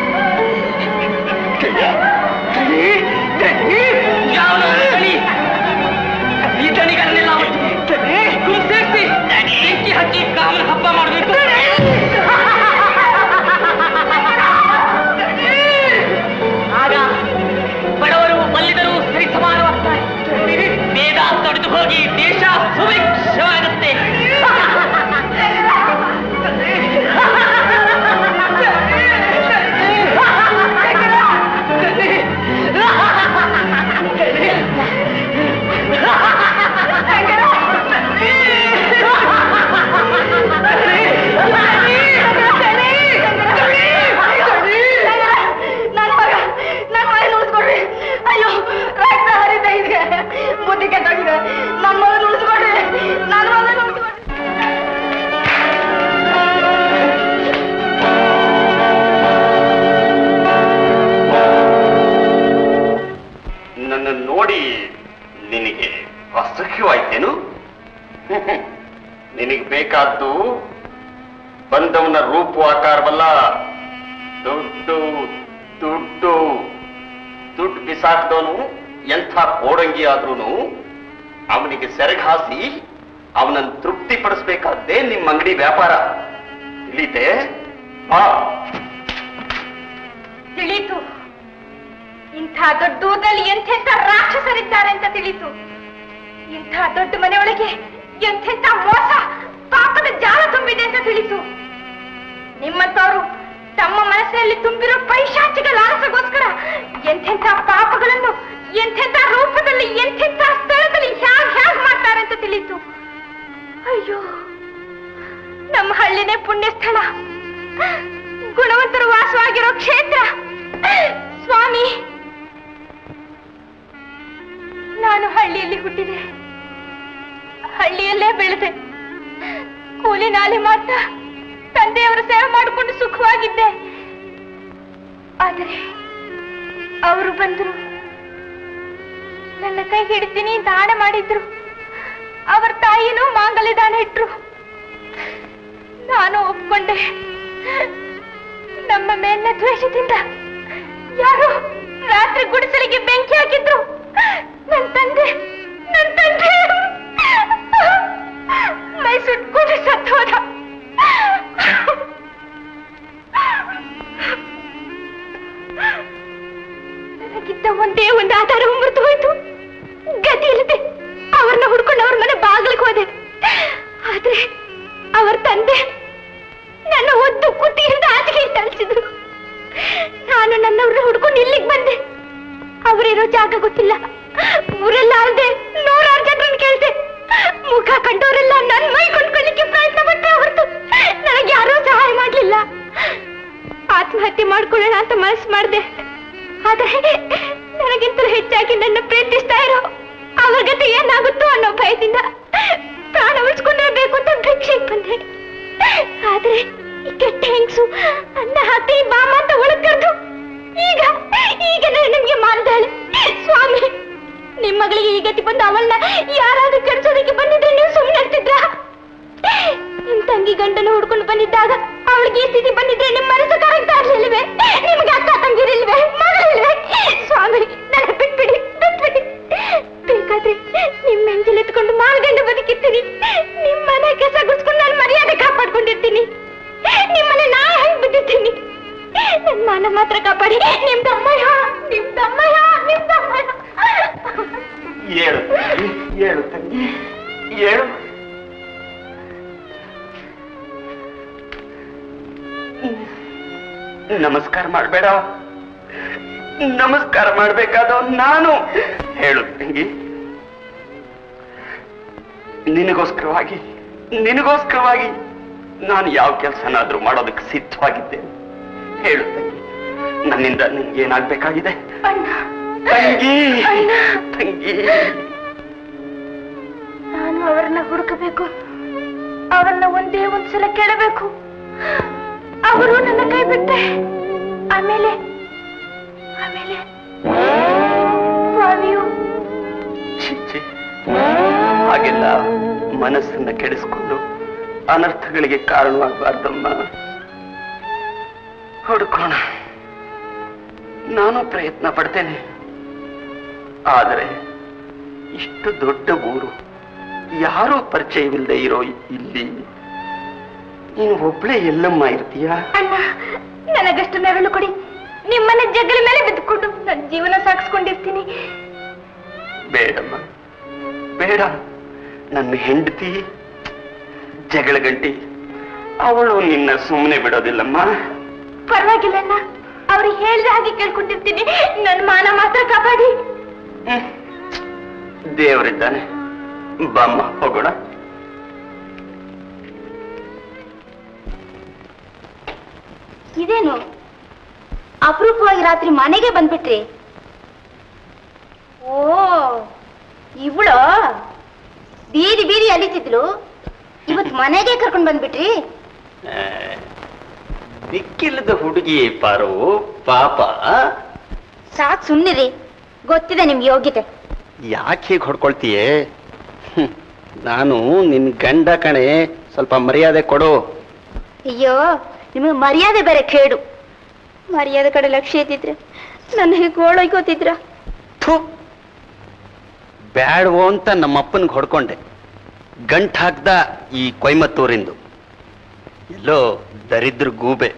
ಯಾವ ಕಳಿ ಈ ದಣಿಗಳನ್ನೆಲ್ಲ ಸೇರಿಸಿ ಬೆಂಕಿ ಹಚ್ಚಿ ಕಾಮನ ಹಬ್ಬ ಮಾಡಬೇಕು. ಆಗ ಬಡವರು ಬಲ್ಲಿದರು ಸರಿ ಸಮಾನವಾಗ್ತಾರೆ. ಬೇಗ ತೊಡೆದು ಹೋಗಿ ದೇಶ ಸುಭಿಕ್ಷವಾಗುತ್ತೆ. ಅಯ್ಯೋ, ರಕ್ತ ಹರಿತಾ ಇದೆ, ಬುದ್ಧಿ ಕೆಟ್ಟಾಗಿದೆ. ನನ್ನ ಮಗನ ಉಳಿಸ್ಕೊಡ್ರಿ, ನನ್ನ ಮಗನ ಉಳಿಸ್ಕೊಡ್ರಿ. ನನ್ನ ನೋಡಿ ನಿನಗೆ ಅಸಹ್ಯವಾಯ್ತೇನು? ನಿನಗೆ ಬೇಕಾದ್ದು ಬಂದವನ ರೂಪ ಆಕಾರವಲ್ಲ, ದುಡ್ಡು ದುಡ್ಡು. ದುಡ್ಡು ಬಿಸಾಕ್ದವನು ಎಂಥ ಕೋಡಂಗಿ ಆದ್ರೂ ಅವನಿಗೆ ಸೆರಗಾಸಿ ಅವನನ್ನು ತೃಪ್ತಿ ಪಡಿಸ್ಬೇಕಾದ್ದೇ ನಿಮ್ಮ ಅಂಗಡಿ ವ್ಯಾಪಾರ. ತಿಳಿತೆ? ಹಾ, ತಿಳಿತು. ಇಂಥ ದೊಡ್ಡೂರಲ್ಲಿ ಎಂತೆಂಥ ರಾಕ್ಷಸರಿದ್ದಾರೆ ಅಂತ ತಿಳಿತು. ಇಂಥ ದೊಡ್ಡ ಮನೆಯೊಳಗೆ ಎಂತೆಂಥ ಮೋಸ ಪಾಪದ ಜಾಲ ತುಂಬಿದೆ ಅಂತ ತಿಳಿತು. ನಿಮ್ಮಂತವರು ತಮ್ಮ ಮನಸ್ಸಿನಲ್ಲಿ ತುಂಬಿರೋ ಪೈಶಾಚಿಕ ಲಾಲಸೆಗೋಸ್ಕರ ಎಂತೆಂಥ ಪಾಪಗಳನ್ನು ಎಂತೆಂಥ ರೂಪದಲ್ಲಿ ಎಂತೆಂಥ ಸ್ಥಳದಲ್ಲಿ ಹ್ಯಾಗ್ ಹ್ಯಾಗ್ ಮಾಡ್ತಾರೆ ಅಂತ ತಿಳಿತು. ಅಯ್ಯೋ, ನಮ್ಮ ಹಳ್ಳಿನೇ ಪುಣ್ಯ ಸ್ಥಳ, ಗುಣವಂತರು ವಾಸವಾಗಿರೋ ಕ್ಷೇತ್ರ. ಸ್ವಾಮಿ, ನಾನು ಹಳ್ಳಿಯಲ್ಲಿ ಹುಟ್ಟಿದೆ, ಹಳ್ಳಿಯಲ್ಲೇ ಬೆಳೆದೆ, ಕೂಲಿ ನಾಲಿ ಮಾಡ್ತಾ ತಂದೆಯವರ ಸೇವೆ ಮಾಡಿಕೊಂಡು ಸುಖವಾಗಿದ್ದೆ. ಆದರೆ ಅವರು ಬಂದರು, ನನ್ನ ಕೈ ಹಿಡಿತೀನಿ ಅಂತ ಆಣೆ ಮಾಡಿದ್ರು. ಅವರ ತಾಯಿನೂ ಮಾಂಗಲ್ಯ ದಾನ ಇಟ್ರು. ನಾನು ಒಪ್ಕೊಂಡೆ. ನಮ್ಮ ಮೇಲಿನ ದ್ವೇಷದಿಂದ ಯಾರು ರಾತ್ರಿ ಗುಡಿಸಲಿಗೆ ಬೆಂಕಿ ಹಾಕಿದ್ರು. ನನ್ನ ತಂದೆ ನನ್ನ ತಂದೆ ಮೈ ಸುಟ್ಕೊಂಡು ಸತ್ತು ಹೋದ. ನನಗಿದ್ದ ಒಂದೇ ಒಂದು ಆಧಾರ ಮರೆತು ಹೋಯ್ತು. ಗತಿ ಇಲ್ಲದೆ ಅವ್ರನ್ನ ಹುಡ್ಕೊಂಡು ಅವ್ರ ಮನೆ ಬಾಗಿಲಿಗೆ ಹೋದೆ. ಆದ್ರೆ ಅವರ ತಂದೆ ನನ್ನ ಒದ್ದು ಕುತ್ತಿಯಿಂದ ಆಚೆಗೆ ತಳಿಸಿದ್ರು. ನಾನು ನನ್ನವ್ರನ್ನ ಹುಡ್ಕೊಂಡು ಇಲ್ಲಿಗೆ ಬಂದೆ. ಅವರಿರೋ ಜಾಗ ಗೊತ್ತಿಲ್ಲ. ಊರೆಲ್ಲ ಅಲ್ದೆ ನೂರಾರು ಜನರನ್ನು ಕೇಳ್ದೆ. ಮುಖ ಕಂಡವರೆಲ್ಲ ನನ್ನ ಮೈ ಕೊಂಡ್ಕೊಳ್ಳಿಕ್ಕೆ ಪ್ರಯತ್ನ ಪಟ್ಟೆ ಹೊರತು ನನಗೆ ಯಾರೂ ಸಹಾಯ ಮಾಡ್ಲಿಲ್ಲ. ಆತ್ಮಹತ್ಯೆ ಮಾಡ್ಕೊಳ್ಳೋಣ ಅಂತ ಮನಸ್ಸು ಮಾಡಿದೆ. ಆದ್ರೆ ನನಗಿಂತಲೂ ಹೆಚ್ಚಾಗಿ ನನ್ನ ಪ್ರೀತಿಸ್ತಾ ಇರೋ ಅವ್ರ ಗತಿ ಏನಾಗುತ್ತೋ ಅನ್ನೋ ಭಯದಿಂದ ಪ್ರಾಣ ಉಳಿಸ್ಕೊಂಡ್ಬೇಕು ಅಂತ ಭಿಕ್ಷೆಗೆ ಬಂದೆ. ಆದ್ರೆ ಈ ಕೆಟ್ಟ ಹೆಂಗಸು ಅನ್ನ ಹಾಕಿ ಬಾಮ ಅಂತ ಒಳಗ್ ಕರೆದು ಈಗ ಈಗ ನಿಮ್ಗೆ ಮಾರಿದಾಳೆ. ಸ್ವಾಮಿ, ನಿಮ್ ಮಗಳಿಗೆ ಈ ಗತಿ ಬಂದು ಅವಳನ್ನ ಯಾರಾದ್ರೂ ಕೆಡ್ಸೋದಕ್ಕೆ ಬಂದಿದ್ರೆ ನೀವು ಸುಮ್ಮನೆ ಇರ್ತಿದ್ರ? ನಿಮ್ ತಂಗಿ ಗಂಡನ ಹುಡ್ಕೊಂಡು ಬಂದಿದ್ದಾಗ ಅವಳಿಗೆ ಈ ಸ್ಥಿತಿ ಬಂದಿದ್ರೆ ನಿಮ್ ಮನಸ್ಸು ಕರೆಕ್ಟ್ ಆಗ್ಲಿಲ್ವೇ? ನಿಮ್ಗೆ ಅಕ್ಕ ತಂಗಿರಿಲ್ವೇ? ಮಗಳಿಲ್ವೇ? ಸ್ವಾಮಿ, ನನ್ನ ಬಿಟ್ಬಿಡಿ ಬಿಟ್ಬಿಡಿ. ಬೇಕಾದ್ರೆ ನಿಮ್ ಮೆಂಜಲ್ ಎತ್ಕೊಂಡು ಮಾಲ್ಗಂಡು ಬದುಕಿರ್ತೀನಿ. ನಿಮ್ ಮನೆ ಕೆಸ ಗುಡ್ಸ್ಕೊಂಡು ನಾನು ಮರ್ಯಾದೆ ಕಾಪಾಡ್ಕೊಂಡಿರ್ತೀನಿ. ನಿಮ್ಮನೆ ನಾ ಹೆಂಗ್ ಬಿಟ್ಟಿರ್ತೀನಿ. ನನ್ ಮಾನ ಮಾತ್ರ ಕಾಪಾಡಿ. ನಿಮ್ ದಮ್ಮಯ್ಯ ನಿಮ್ ದಮ್ಮಯ್ಯ ನಿಮ್ ದಮ್ಮಯ್ಯ. ಏಳು ಏಳು ತಂಗಿ, ಏಳು. ನಮಸ್ಕಾರ ಮಾಡಬೇಡ, ನಮಸ್ಕಾರ ಮಾಡಬೇಕಾದ ನಾನು. ಹೇಳು ತಂಗಿ, ನಿನಗೋಸ್ಕರವಾಗಿ ನಿನಗೋಸ್ಕರವಾಗಿ ನಾನು ಯಾವ ಕೆಲಸನಾದ್ರೂ ಮಾಡೋದಕ್ಕೆ ಸಿದ್ಧವಾಗಿದ್ದೇನೆ. ಹೇಳು ತಂಗಿ, ನನ್ನಿಂದ ನಿನ್ಗೆ ಏನಾಗ್ಬೇಕಾಗಿದೆ? ತಂಗಿ ತಂಗಿ, ನಾನು ಅವರನ್ನ ಹುಡುಕಬೇಕು, ಅವರನ್ನ ಒಂದೇ ಒಂದ್ಸಲ ಕೇಳಬೇಕು. ಅವರು ನನ್ನ ಕೈ ಬಿಟ್ಟೆ ಆಮೇಲೆ ಆಮೇಲೆ ಸ್ವಾಮಿಯು ಚಿಚ್ಚಿ, ಹಾಗೆಲ್ಲ ಮನಸ್ಸನ್ನ ಕೆಡಿಸ್ಕೊಂಡು ಅನರ್ಥಗಳಿಗೆ ಕಾರಣವಾಗಬಾರ್ದಮ್ಮ. ಹುಡುಕೋಣ, ನಾನು ಪ್ರಯತ್ನ ಪಡ್ತೇನೆ. ಆದರೆ ಇಷ್ಟು ದೊಡ್ಡ ಊರು, ಯಾರೂ ಪರಿಚಯವಿಲ್ಲದೆ ಇರೋ ಇಲ್ಲಿ ನೀನು ಒಬ್ಳೆ ಎಲ್ಲಮ್ಮ ಇರ್ತೀಯ? ಅಣ್ಣ, ನನಗಷ್ಟು ನೆರಳು ಕೊಡಿ. ನಿಮ್ಮನೆ ಜಗಲ ಮೇಲೆ ಬಿದ್ದುಕೊಂಡು ನನ್ನ ಜೀವನ ಸಾಗಿಸ್ಕೊಂಡಿರ್ತೀನಿ. ಬೇಡಮ್ಮ, ಬೇಡ. ನನ್ನ ಹೆಂಡತಿ ಜಗಳ ಗಂಟಿ, ಅವಳು ನಿನ್ನ ಸುಮ್ಮನೆ ಬಿಡೋದಿಲ್ಲಮ್ಮ. ಪರವಾಗಿಲ್ಲ ಅಣ್ಣ, ಅವ್ರು ಹೇಳಿದ ಹಾಗೆ ಕೇಳ್ಕೊಂಡಿರ್ತೀನಿ. ನನ್ನ ಮಾನ ಮಾತ್ರ ಕಾಪಾಡಿ. ದೇವರಿದ್ದಾನೆ, ಬಾಮ್ಮ ಹೋಗೋಣ. ಇದೇನು ಅಪರೂಪವಾಗಿ ರಾತ್ರಿ ಮನೆಗೆ ಬಂದ್ಬಿಟ್ರಿ? ಓ, ಇವಳು ಬೀದಿ ಬೀದಿ ಅಲಿತಿದ್ಲು, ಇವತ್ ಮನೆಗೆ ಕರ್ಕೊಂಡ್ ಬಂದ್ಬಿಟ್ರಿ? ದಿಕ್ಕಿಲ್ಲದ ಹುಡುಗಿ ಪಾರು, ಪಾಪ. ಸಾಕ್ ಸುಮ್ನಿರಿ, ಗೊತ್ತಿದೆ ನಿಮ್ಗೆ ಯೋಗ್ಯತೆ. ಯಾಕೆ ಹೀಗೆ ಹೊಡ್ಕೊಳ್ತೀಯೇ? ನಾನು ನಿನ್ ಗಂಡ ಕಣೆ, ಸ್ವಲ್ಪ ಮರ್ಯಾದೆ ಕೊಡು. ಅಯ್ಯೋ, ನಿಮಗೆ ಮರ್ಯಾದೆ ಬೇರೆ ಕೇಡು. ಮರ್ಯಾದೆ ಕಡೆ ಲಕ್ಷ್ಯ ಇದ್ದಿದ್ರೆ ನನ್ನ ಹೀಗೆ ಓಳೋಯ್ಕೋತಿದ್ರ? ಬ್ಯಾಡ್ವೋ ಅಂತ ನಮ್ಮಪ್ಪನಿಗೆ ಹೊಡ್ಕೊಂಡೆ. ಗಂಟ್ ಹಾಕ್ದ ಈ ಕೊಯಮತ್ತೂರಿಂದು. ಎಲ್ಲೋ ದರಿದ್ರ ಗೂಬೆ.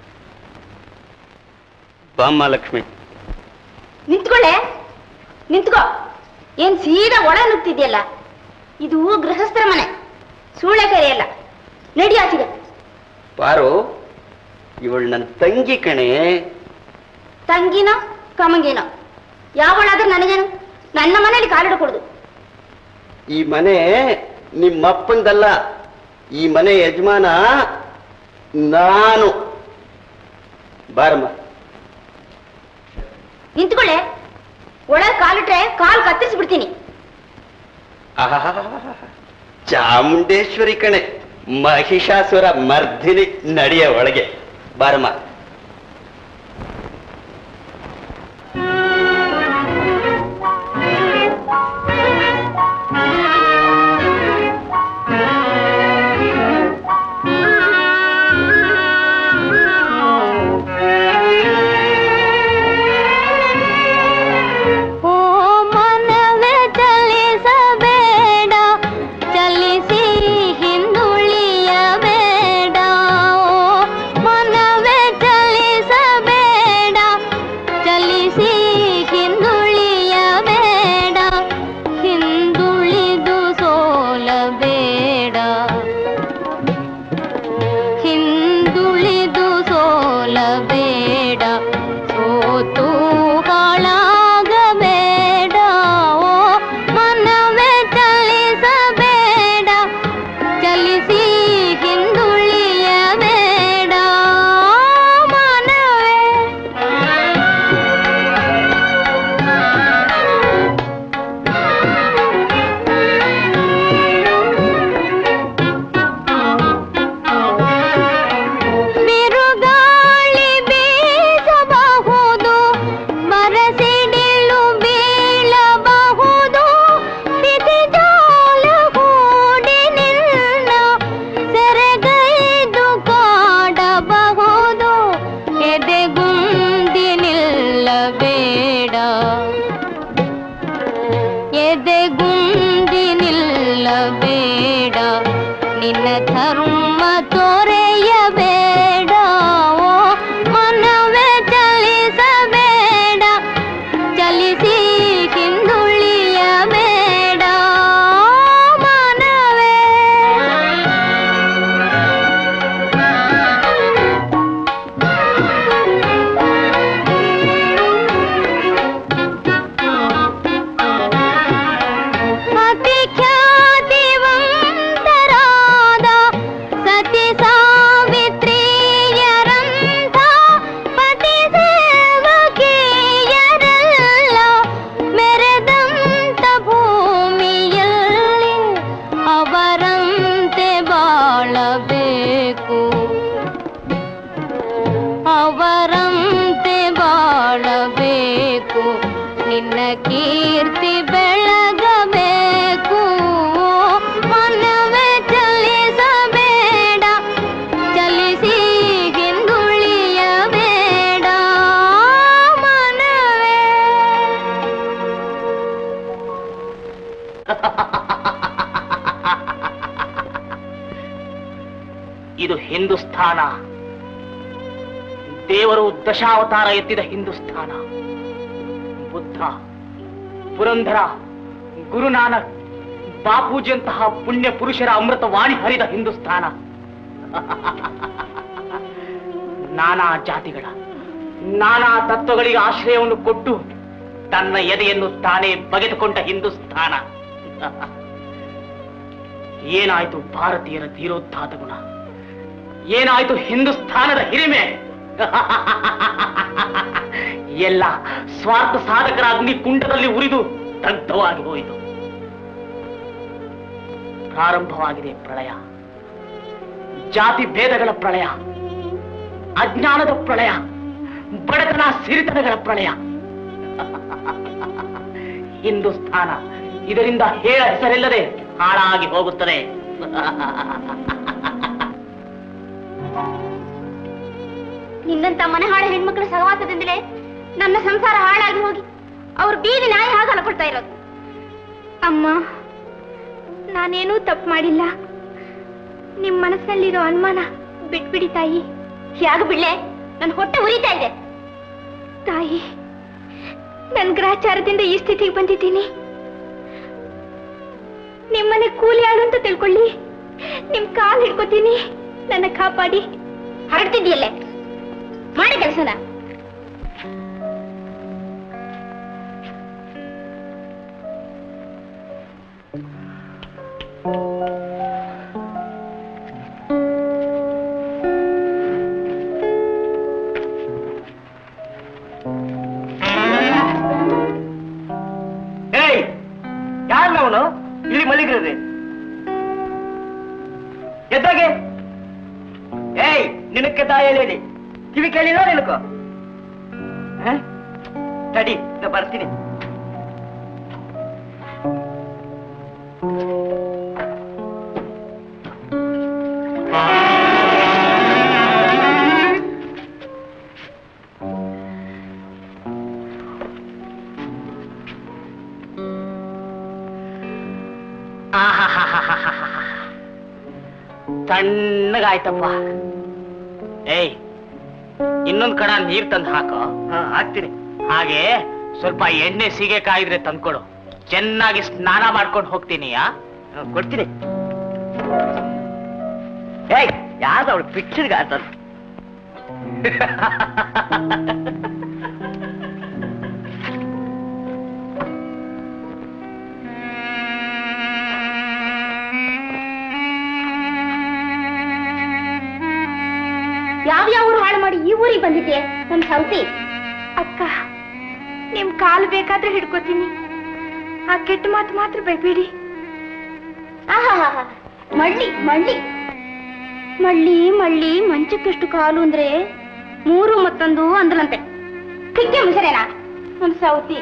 ಬಾಮ್ಮ ಲಕ್ಷ್ಮಿ. ನಿಂತ್ಕೊಳ್ಳೆ, ನಿಂತ್ಕೋ. ಏನ್ ಸೀದಾ ಒಳ ನುಗ್ತಿದ್ಯಲ್ಲ? ಇದು ಗೃಹಸ್ಥರ ಮನೆ, ಸೂಳೆ ಕರೆಯಲ್ಲ. ನಡಿ ಆಚೆಗೆ. ಪಾರು, ಇವಳು ನನ್ನ ತಂಗಿ ಕಣೆ. ತಂಗಿನ ಕಮಂಗಿನ ಯಾವಳಾದ್ರೂ ನನಗೇನು? ನನ್ನ ಮನೆಯಲ್ಲಿ ಕಾಲಿಡಕೂಡದು. ಈ ಮನೆ ನಿಮ್ಮಪ್ಪಂದಲ್ಲ, ಈ ಮನೆ ಯಜಮಾನ ನಾನು. ಬಾರಮ್ಮ. ನಿಂತ್ಕೊಳ್ಳೆ. ಒಳಗೆ ಕಾಲಿಟ್ರೆ ಕಾಲು ಕತ್ತರಿಸ್ಬಿಡ್ತೀನಿ. ಚಾಮುಂಡೇಶ್ವರಿ ಕಣೆ, ಮಹಿಷಾಸುರ ಮರ್ದಿನಿ. ನಡೆಯ ಒಳಗೆ ಬಾರಮ್ಮ. ಇದು ಹಿಂದೂಸ್ಥಾನ, ದೇವರು ದಶಾವತಾರ ಎತ್ತಿದ ಹಿಂದೂಸ್ಥಾನ. ಬುದ್ಧ, ಪುರಂದರ, ಗುರುನಾನಕ್, ಬಾಪೂಜಿಯಂತಹ ಪುಣ್ಯ ಪುರುಷರ ಅಮೃತ ವಾಣಿ ಹರಿದ ಹಿಂದೂಸ್ಥಾನ. ನಾನಾ ಜಾತಿಗಳ ನಾನಾ ತತ್ವಗಳಿಗೆ ಆಶ್ರಯವನ್ನು ಕೊಟ್ಟು ತನ್ನ ಎದೆಯನ್ನು ತಾನೇ ಬಗೆದುಕೊಂಡ ಹಿಂದೂಸ್ಥಾನ. ಏನಾಯ್ತು ಭಾರತೀಯರ ಧೀರೋದ್ಧಾತ ಗುಣ? ಏನಾಯ್ತು ಹಿಂದೂಸ್ಥಾನದ ಹಿರಿಮೆ? ಎಲ್ಲ ಸ್ವಾರ್ಥ ಸಾಧಕರ ಅಗ್ನಿ ಕುಂಡದಲ್ಲಿ ಉರಿದು ದಗ್ಧವಾಗಿ ಹೋಯಿತು. ಪ್ರಾರಂಭವಾಗಿದೆ ಪ್ರಳಯ, ಜಾತಿ ಭೇದಗಳ ಪ್ರಳಯ, ಅಜ್ಞಾನದ ಪ್ರಳಯ, ಬಡತನ ಸಿರಿತನಗಳ ಪ್ರಳಯ. ಹಿಂದೂಸ್ಥಾನ ಇದರಿಂದ ಹೇಳ ಹೆಸರಿಲ್ಲದೆ ಹಾಳಾಗಿ ಹೋಗುತ್ತದೆ. ನಿನ್ನಂತ ಮನೆ ಹಾಳ ಹೆಣ್ಮಕ್ಳ ಸಹವಾಸದಿಂದಲೇ ನನ್ನ ಸಂಸಾರ ಹಾಳಾಗಿ ಹೋಗಿ ಅವ್ರು ಬೀದಿ ನಾಯಿ ಹಾಗೆ ಅಲಕೊಳ್ತಾ ಇರೋದು. ಅಮ್ಮ, ನಾನೇನೂ ತಪ್ಪು ಮಾಡಿಲ್ಲ. ನಿಮ್ ಮನಸ್ಸಲ್ಲಿರೋ ಅನುಮಾನ ಬಿಟ್ಬಿಡಿ ತಾಯಿ. ಯಾಗ ಬಿಡ್ಲೆ, ನನ್ನ ಹೊಟ್ಟೆ ಉರಿತಾ ಇದೆ. ತಾಯಿ, ನನ್ ಗ್ರಹಚಾರದಿಂದ ಈ ಸ್ಥಿತಿಗೆ ಬಂದಿದ್ದೀನಿ. ನಿಮ್ಮನೆ ಕೂಲಿ ಆಳು ಅಂತ ತಿಳ್ಕೊಳ್ಳಿ. ನಿಮ್ ಕಾಲ್ ಹಿಡ್ಕೋತೀನಿ, ನನ್ನ ಕಾಪಾಡಿ. ಹರಡ್ತಿದ್ಯಲ್ಲೇ ಮಾಡಿ ಕೆಲಸನ. ಯಾರವನು ಇಲ್ಲಿ ಮಲ್ಲಿಗಿರೋದೆ? ಎದ್ದಾಗೆ. ಏಯ್ ನಿನಕ್ಕೆ ತಾಯೇಳಿ ಕಿವಿ ಕೇಳಿಲ್ಲ ನಿನಕ? ತಡಿ ನಾ ಬರ್ತೀನಿ. ತಣ್ಣಗಾಯ್ತಪ್ಪ. ಏಯ್ ಇನ್ನೊಂದ್ ಕಡ ನೀರ್ ತಂದು ಹಾಕೋ. ಹಾಕ್ತೀನಿ. ಹಾಗೆ ಸ್ವಲ್ಪ ಎಣ್ಣೆ ಸೀಗೆಕಾಯಿ ಇದ್ರೆ ತಂದ್ಕೊಡು. ಚೆನ್ನಾಗಿ ಸ್ನಾನ ಮಾಡ್ಕೊಂಡು ಹೋಗ್ತೀನಿ. ಕೊಡ್ತೀನಿ. ಏಯ್ ಯಾವ್ದು ಅವಳು ಪಿಕ್ಚರ್ಗೆ ಆತ. ಯಾವ್ಯಾವ ಊರು ಹಾಳು ಮಾಡಿ ಈ ಊರಿಗೆ ಬಂದಿದ್ದೆ ನಮ್ ಸೌತಿ? ಅಕ್ಕ, ನಿಮ್ ಕಾಲು ಬೇಕಾದ್ರೆ ಹಿಡ್ಕೋತೀನಿ, ಆ ಕೆಟ್ಟ ಮಾತು ಮಾತ್ರ ಬೈಬೇಡಿ. ಆಹಾ, ಮಳ್ಳಿ ಮಳ್ಳಿ ಮಳ್ಳಿ ಮಳ್ಳಿ ಮಂಚಕ್ಕೆಷ್ಟು ಕಾಲು ಅಂದ್ರೆ ಮೂರು ಮತ್ತೊಂದು ಅಂದ್ರಂತೆ. ಕಿಕ್ಕೆ ಮುಸರೇನಾ ನಮ್ ಸೌತಿ?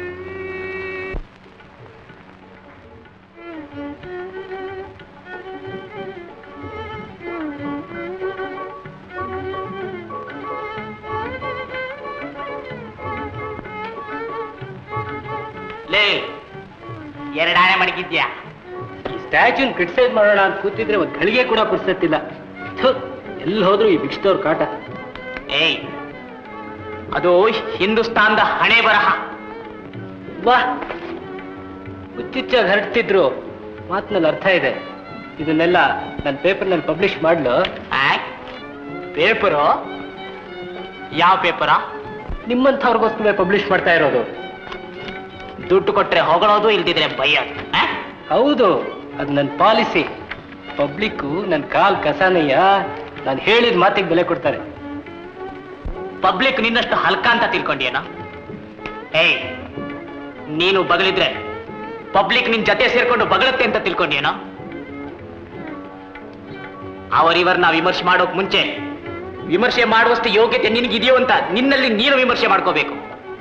ಲೇ ಎರಡಾಣೆ ಮಡಗಿದ್ಯಾ? ಈ ಸ್ಟ್ಯಾಚ್ಯೂನ್ ಕ್ರಿಟಿಸೈಸ್ ಮಾಡೋಣ ಅಂತ ಕೂತಿದ್ರೆ ಒಂದ್ ಗಳಿಗೆ ಕೂಡ ಪುರ್ಸತ್ತಿಲ್ಲ. ಎಲ್ಲಿ ಹೋದ್ರು ಈ ಬಿಕ್ಸ್ದವ್ರ ಕಾಟ. ಏಯ್ ಅದು ಹಿಂದೂಸ್ತಾನದ ಹಣೆ ಬರಹ. ಬಾ ಹುಚ್ಚುಚ್ಚಾಗಿ ಹರಡ್ತಿದ್ರು ಮಾತಿನಲ್ಲಿ ಅರ್ಥ ಇದೆ. ಇದನ್ನೆಲ್ಲ ನನ್ನ ಪೇಪರ್ನಲ್ಲಿ ಪಬ್ಲಿಷ್ ಮಾಡ್ಲು. ಪೇಪರು? ಯಾವ ಪೇಪರ? ನಿಮ್ಮಂಥವ್ರಿಗೋಸ್ಕರ ಪಬ್ಲಿಷ್ ಮಾಡ್ತಾ ಇರೋದು. ದುಡ್ಡು ಕೊಟ್ರೆ ಹೊಗಳೋದು, ಇಲ್ದಿದ್ರೆ ಬೈಯೋದು. ಹೌದು, ಅದು ನನ್ನ ಪಾಲಿಸಿ. ಪಬ್ಲಿಕ್ಕು ನನ್ನ ಕಾಲ್ ಕಸಾನಯ್ಯ. ನಾನು ಹೇಳಿದ ಮಾತಿಗೆ ಬೆಲೆ ಕೊಡ್ತಾರೆ. ಪಬ್ಲಿಕ್ ನಿನ್ನಷ್ಟು ಹಲ್ಕ ಅಂತ ತಿಳ್ಕೊಂಡೇನ? ಏಯ್ ನೀನು ಬಗಲಿದ್ರೆ ಪಬ್ಲಿಕ್ ನಿನ್ ಜೊತೆ ಸೇರ್ಕೊಂಡು ಬಗಳುತ್ತೆ ಅಂತ ತಿಳ್ಕೊಂಡೇನೋ? ಅವರಿವರ್ನ ವಿಮರ್ಶೆ ಮಾಡೋಕ್ ಮುಂಚೆ ವಿಮರ್ಶೆ ಮಾಡುವಷ್ಟು ಯೋಗ್ಯತೆ ನಿನಗಿದೆಯೋ ಅಂತ ನಿನ್ನಲ್ಲಿ ನೀನು ವಿಮರ್ಶೆ ಮಾಡ್ಕೋಬೇಕು.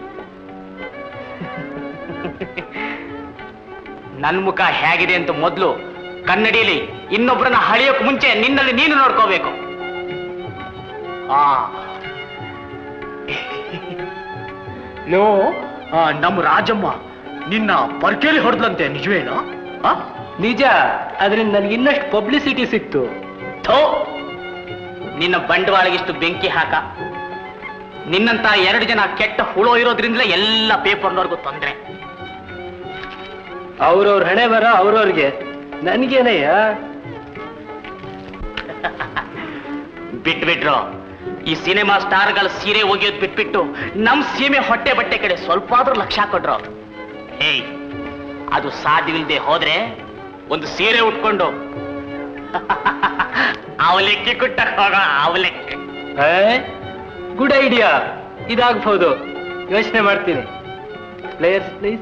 ನನ್ ಮುಖ ಹೇಗಿದೆ ಅಂತ ಮೊದಲು ಕನ್ನಡಿಯಲ್ಲಿ ಇನ್ನೊಬ್ಬರನ್ನ ಹಳಿಯೋಕ್ ಮುಂಚೆ ನಿನ್ನಲ್ಲಿ ನೀನು ನೋಡ್ಕೋಬೇಕು. ಆ ಲೋ, ನಮ್ಮ ರಾಜಮ್ಮ ನಿನ್ನ ಪರ್ಕೇಲಿ ಹೊಡೆದ್ಲಂತೆ, ನಿಜವೇನೋ? ನಿಜ. ಅದರಿಂದ ನನಗೆ ಇನ್ನಷ್ಟು ಪಬ್ಲಿಸಿಟಿ ಸಿಕ್ತು. ಥೋ, ನಿನ್ನ ಬಂಡವಾಳಗಿಷ್ಟು ಬೆಂಕಿ ಹಾಕ. ನಿನ್ನಂತ ಎರಡು ಜನ ಕೆಟ್ಟ ಹುಳೋ ಇರೋದ್ರಿಂದಲೇ ಎಲ್ಲ ಪೇಪರ್ನವ್ರಿಗೂ ತೊಂದ್ರೆ. ಅವ್ರವ್ರ ಹಣೆ ಬರ ಅವ್ರವ್ರಿಗೆ, ನನ್ಗೇನಯ್ಯ? ಬಿಟ್ಬಿಟ್ರು. ಈ ಸಿನಿಮಾ ಸ್ಟಾರ್ಗಳ ಸೀರೆ ಒಗೆಯೋದು ಬಿಟ್ಬಿಟ್ಟು ನಮ್ ಸೀಮೆ ಹೊಟ್ಟೆ ಬಟ್ಟೆ ಕಡೆ ಸ್ವಲ್ಪ ಆದ್ರೂ ಲಕ್ಷ್ಯ ಕೊಟ್ರು. ಏಯ್ ಅದು ಸಾಧ್ಯವಿಲ್ಲದೆ ಹೋದ್ರೆ ಒಂದು ಸೀರೆ ಉಟ್ಕೊಂಡು ಅವಲೆಕ್ಕಿ ಕುಟ್ಟ ಹೋಗ. ಅವಲೆಕ್ಕಿ ಗುಡ್ ಐಡಿಯಾ. ಇದಾಗಬಹುದು, ಯೋಚನೆ ಮಾಡ್ತೀನಿ. Players please.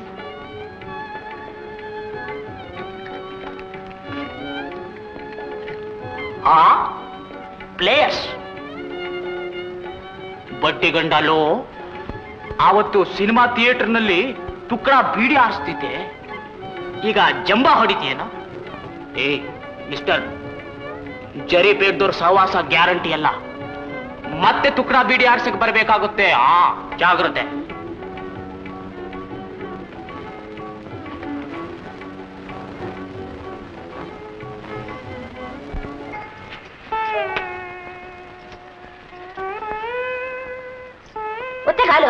ಆ ಪ್ಲೇಯರ್ಸ್ ಬಡ್ಡಿಗಂಡಲು ಆವತ್ತು ಸಿನಿಮಾ ಥಿಯೇಟರ್ನಲ್ಲಿ ತುಕ್ಕಡ ಬೀಡಿ ಆರಿಸ್ತಿದ್ದೆ, ಈಗ ಜಂಬಾ ಹೊಡಿತೀಯೇನೋ? ಏ ಮಿಸ್ಟರ್, ಜರಿ ಬೇಡ್ದವ್ರ ಸಹವಾಸ ಗ್ಯಾರಂಟಿ ಅಲ್ಲ. ಮತ್ತೆ ತುಕ್ಕಡ ಬೀಡಿ ಆರ್ಸಕ್ ಬರ್ಬೇಕಾಗುತ್ತೆ. ಆ ಜಾಗ್ರತೆ. ಒತ್ತೆ ಕಾಲು.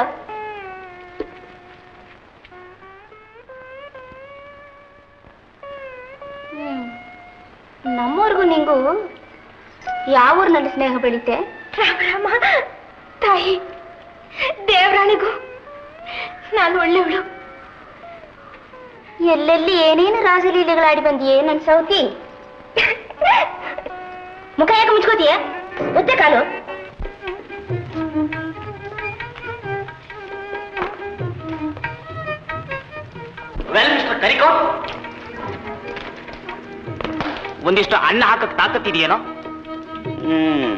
ನಮ್ಮವ್ರಿಗೂ ನಿಂಗೂ ಯಾವ ಊರಿನಲ್ಲಿ ಸ್ನೇಹ ಬೆಳೀತೆ? ರಾಮ ತಾಯಿ, ದೇವರಾಣಿಗೂ ನಾನು ಒಳ್ಳೆಯವಳು. ಎಲ್ಲೆಲ್ಲಿ ಏನೇನು ರಾಸಲೀಲೆಗಳಾಡಿ ಬಂದಿಯೇ ನನ್ ಸೌತಿ. ಮುಖ ಯಾಕೆ ಮುಚ್ಕೋತೀಯ? ಒತ್ತೆ ಕಾಲು. ವೆಲ್ ಮಿಸ್ಟರ್ ಕರಿಕೋ, ಒಂದಿಷ್ಟು ಅನ್ನ ಹಾಕಕ್ ತಾಕತ್ತಿದೆಯೇನೋ? ಹ್ಮ್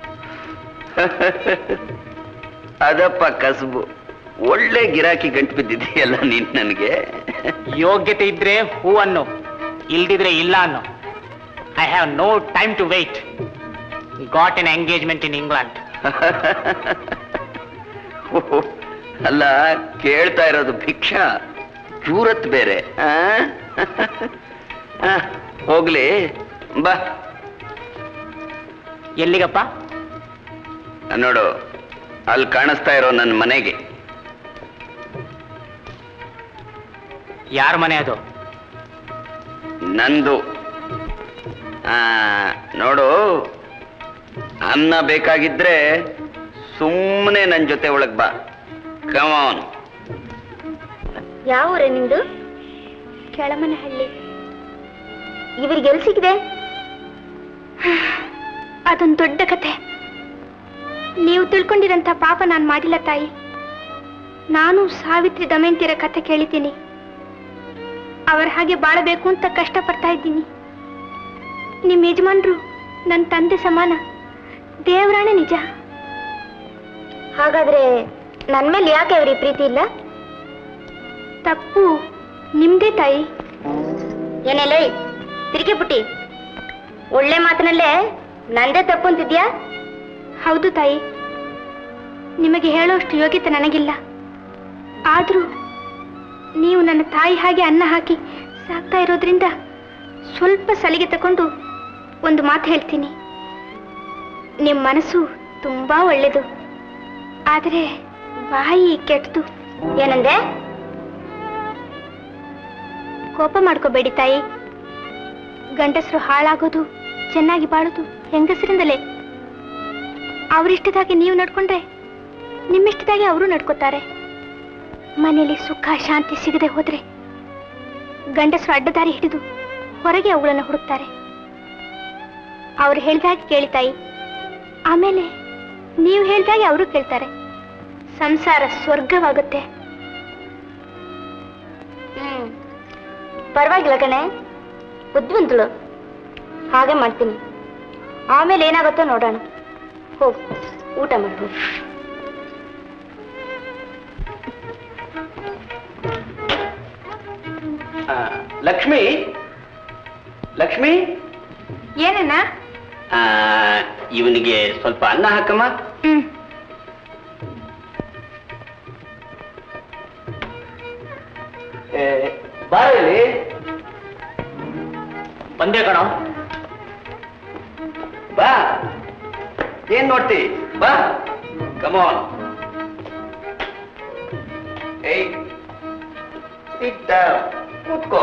ಅದಪ್ಪ ಕಸಬು. ಒಳ್ಳೆ ಗಿರಾಕಿ ಗಂಟು ಬಿದ್ದಿದೆಯಲ್ಲ ನೀನ್ ನನಗೆ. ಯೋಗ್ಯತೆ ಇದ್ರೆ ಹೂ ಅನ್ನು, ಇಲ್ದಿದ್ರೆ ಇಲ್ಲ ಅನ್ನು. I have no time to wait. Got an engagement in England. ಅಲ್ಲ, ಕೇಳ್ತಾ ಇರೋದು ಭಿಕ್ಷಾ, ಜೂರತ್ ಬೇರೆ. ಆ? ಹೋಗ್ಲಿ ಬಾ. ಎಲ್ಲಿಗಪ್ಪ? ನೋಡು, ಅಲ್ಲಿ ಕಾಣಿಸ್ತಾ ಇರೋ ನನ್ನ ಮನೆಗೆ. ಯಾರ ಮನೆ ಅದು? ನಂದು. ಆ ನೋಡು, ಅನ್ನ ಬೇಕಾಗಿದ್ರೆ ಸುಮ್ಮನೆ ನನ್ನ ಜೊತೆ ಒಳಗ್ ಬಾ. Come on. ಯಾವ ಊರೇ ನಿಂದು? ಕೆಳಮನಹಳ್ಳಿ. ಇವರಿಗೆಲ್ಲಿ ಸಿಕ್ಕಿದೆ? ಅದೊಂದು ದೊಡ್ಡ ಕಥೆ. ನೀವು ತಿಳ್ಕೊಂಡಿರಂತ ಪಾಪ ನಾನು ಮಾಡಿಲ್ಲ ತಾಯಿ. ನಾನು ಸಾವಿತ್ರಿ ದಮಯಂತಿರ ಕಥೆ ಕೇಳಿದ್ದೀನಿ. ಅವರ ಹಾಗೆ ಬಾಳಬೇಕು ಅಂತ ಕಷ್ಟಪಡ್ತಾ ಇದ್ದೀನಿ. ನಿಮ್ಮ ಯಜಮಾನ್ರು ನನ್ನ ತಂದೆ ಸಮಾನ, ದೇವರಾಣೆ ನಿಜ. ಹಾಗಾದ್ರೆ ನನ್ನ ಮೇಲೆ ಯಾಕೆ ಅವರಿಗೆ ಪ್ರೀತಿ ಇಲ್ಲ? ತಪ್ಪು ನಿಮ್ದೇ ತಾಯಿ. ಏನೆಲ್ಲ ತಿರುಗಿ ಪುಟ್ಟಿ, ಒಳ್ಳೆ ಮಾತಿನಲ್ಲೇ ನಂದೇ ತಪ್ಪು ಅಂತಿದ್ಯಾ? ಹೌದು ತಾಯಿ, ನಿಮಗೆ ಹೇಳೋಷ್ಟು ಯೋಗ್ಯತೆ ನನಗಿಲ್ಲ. ಆದ್ರೂ ನೀವು ನನ್ನ ತಾಯಿ ಹಾಗೆ ಅನ್ನ ಹಾಕಿ ಸಾಕ್ತಾ ಇರೋದ್ರಿಂದ ಸ್ವಲ್ಪ ಸಲಿಗೆ ತಗೊಂಡು ಒಂದು ಮಾತು ಹೇಳ್ತೀನಿ. ನಿಮ್ಮ ಮನಸ್ಸು ತುಂಬಾ ಒಳ್ಳೆಯದು, ಆದರೆ ಬಾಯಿ ಕೆಟ್ಟದು. ಏನಂದೆ? ಕೋಪ ಮಾಡ್ಕೋಬೇಡಿ ತಾಯಿ. ಗಂಡಸರು ಹಾಳಾಗೋದು, ಚೆನ್ನಾಗಿ ಬಾಳೋದು ಹೆಂಗಸರಿಂದಲೇ. ಅವರಿಷ್ಟದಾಗಿ ನೀವು ನಡ್ಕೊಂಡ್ರೆ ನಿಮ್ಮಿಷ್ಟದಾಗಿ ಅವರು ನಡ್ಕೋತಾರೆ. ಮನೆಯಲ್ಲಿ ಸುಖ ಶಾಂತಿ ಸಿಗದೆ ಹೋದ್ರೆ ಗಂಡಸರು ಅಡ್ಡದಾರಿ ಹಿಡಿದು ಹೊರಗೆ ಅವುಗಳನ್ನು ಹುಡುಕ್ತಾರೆ. ಅವ್ರು ಹೇಳ್ದಾಗೆ ಕೇಳಿ ತಾಯಿ, ಆಮೇಲೆ ನೀವು ಹೇಳ್ದಾಗೆ ಅವರು ಕೇಳ್ತಾರೆ. ಸಂಸಾರ ಸ್ವರ್ಗವಾಗುತ್ತೆ. ಹ್ಮ್ ಪರವಾಗಿಲ್ಲ ಕಣೆ, ಬುದ್ಧಿವಂತಳು. ಹಾಗೆ ಮಾಡ್ತೀನಿ. ಆಮೇಲೆ ಏನಾಗುತ್ತೋ ನೋಡೋಣ. ಹೋಗು, ಊಟ ಮಾಡ್ಬೋದು. ಲಕ್ಷ್ಮಿ, ಲಕ್ಷ್ಮಿ, ಏನನ್ನ? ಇವನಿಗೆ ಸ್ವಲ್ಪ ಅನ್ನ ಹಾಕಮ್ಮ. ಹ್ಮ್ ಬಾರಲ್ಲಿ ಬಂದೆ ಕಣೋ. ಬಾ. ಏನ್ ನೋಡ್ತಿ? ಬಾ, ಕಮಾನ್. ಏಯ್, ಸಿಟ್ ಡೌನ್, ಕೂತ್ಕೋ.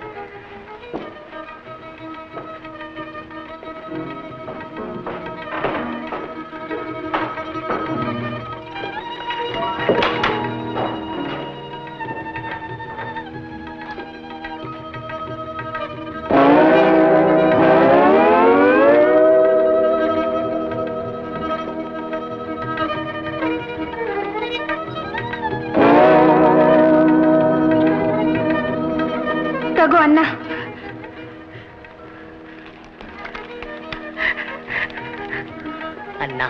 ತಗೋ ಅನ್ನ. ಅನ್ನ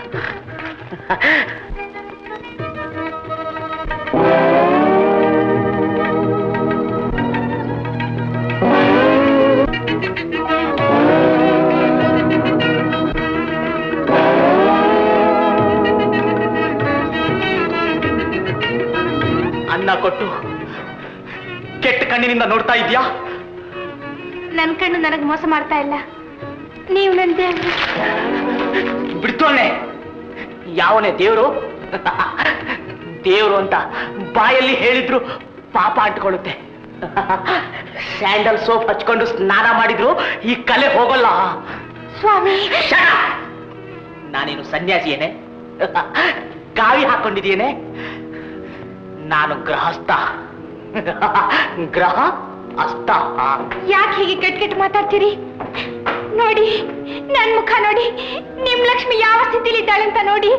ಅನ್ನ ಕೊಟ್ಟು ಕೆಟ್ಟ ಕಣ್ಣಿನಿಂದ ನೋಡ್ತಾ ಇದೀಯಾ? ನನ್ ಕಣ್ಣು ನನಗೆ ಮೋಸ ಮಾಡ್ತಾ ಇಲ್ಲ. ನೀವು ನನ್ನ ದೇವ್ರು. ಬಿಡ್ತೋನೆ. ಯಾವನೇ ದೇವ್ರು? ದೇವ್ರು ಅಂತ ಬಾಯಲ್ಲಿ ಹೇಳಿದ್ರು ಪಾಪ ಅಂಟ್ಕೊಳ್ಳುತ್ತೆ. ಸ್ಯಾಂಡಲ್ ಸೋಪ್ ಹಚ್ಕೊಂಡು ಸ್ನಾನ ಮಾಡಿದ್ರು ಈ ಕಲೆ ಹೋಗಲ್ಲ. ಸ್ವಾಮಿ, ನಾನೇನು ಸನ್ಯಾಸಿಯೇನೆ? ಕಾವಿ ಹಾಕೊಂಡಿದ್ದೇನೆ? ನಾನು ಗೃಹಸ್ಥ. ಗ್ರಹ ಅಸ್ತ. ಯಾಕೆ ಹೀಗೆ ಕೆಟ್ಟ ಕೆಟ್ಟ ಮಾತಾಡ್ತೀರಿ? ನೋಡಿ ನನ್ ಮುಖ ನೋಡಿ, ನಿಮ್ ಲಕ್ಷ್ಮಿ ಯಾವ ಸ್ಥಿತಿಲಿ ಇದ್ದಾಳೆ ಅಂತ ನೋಡಿ.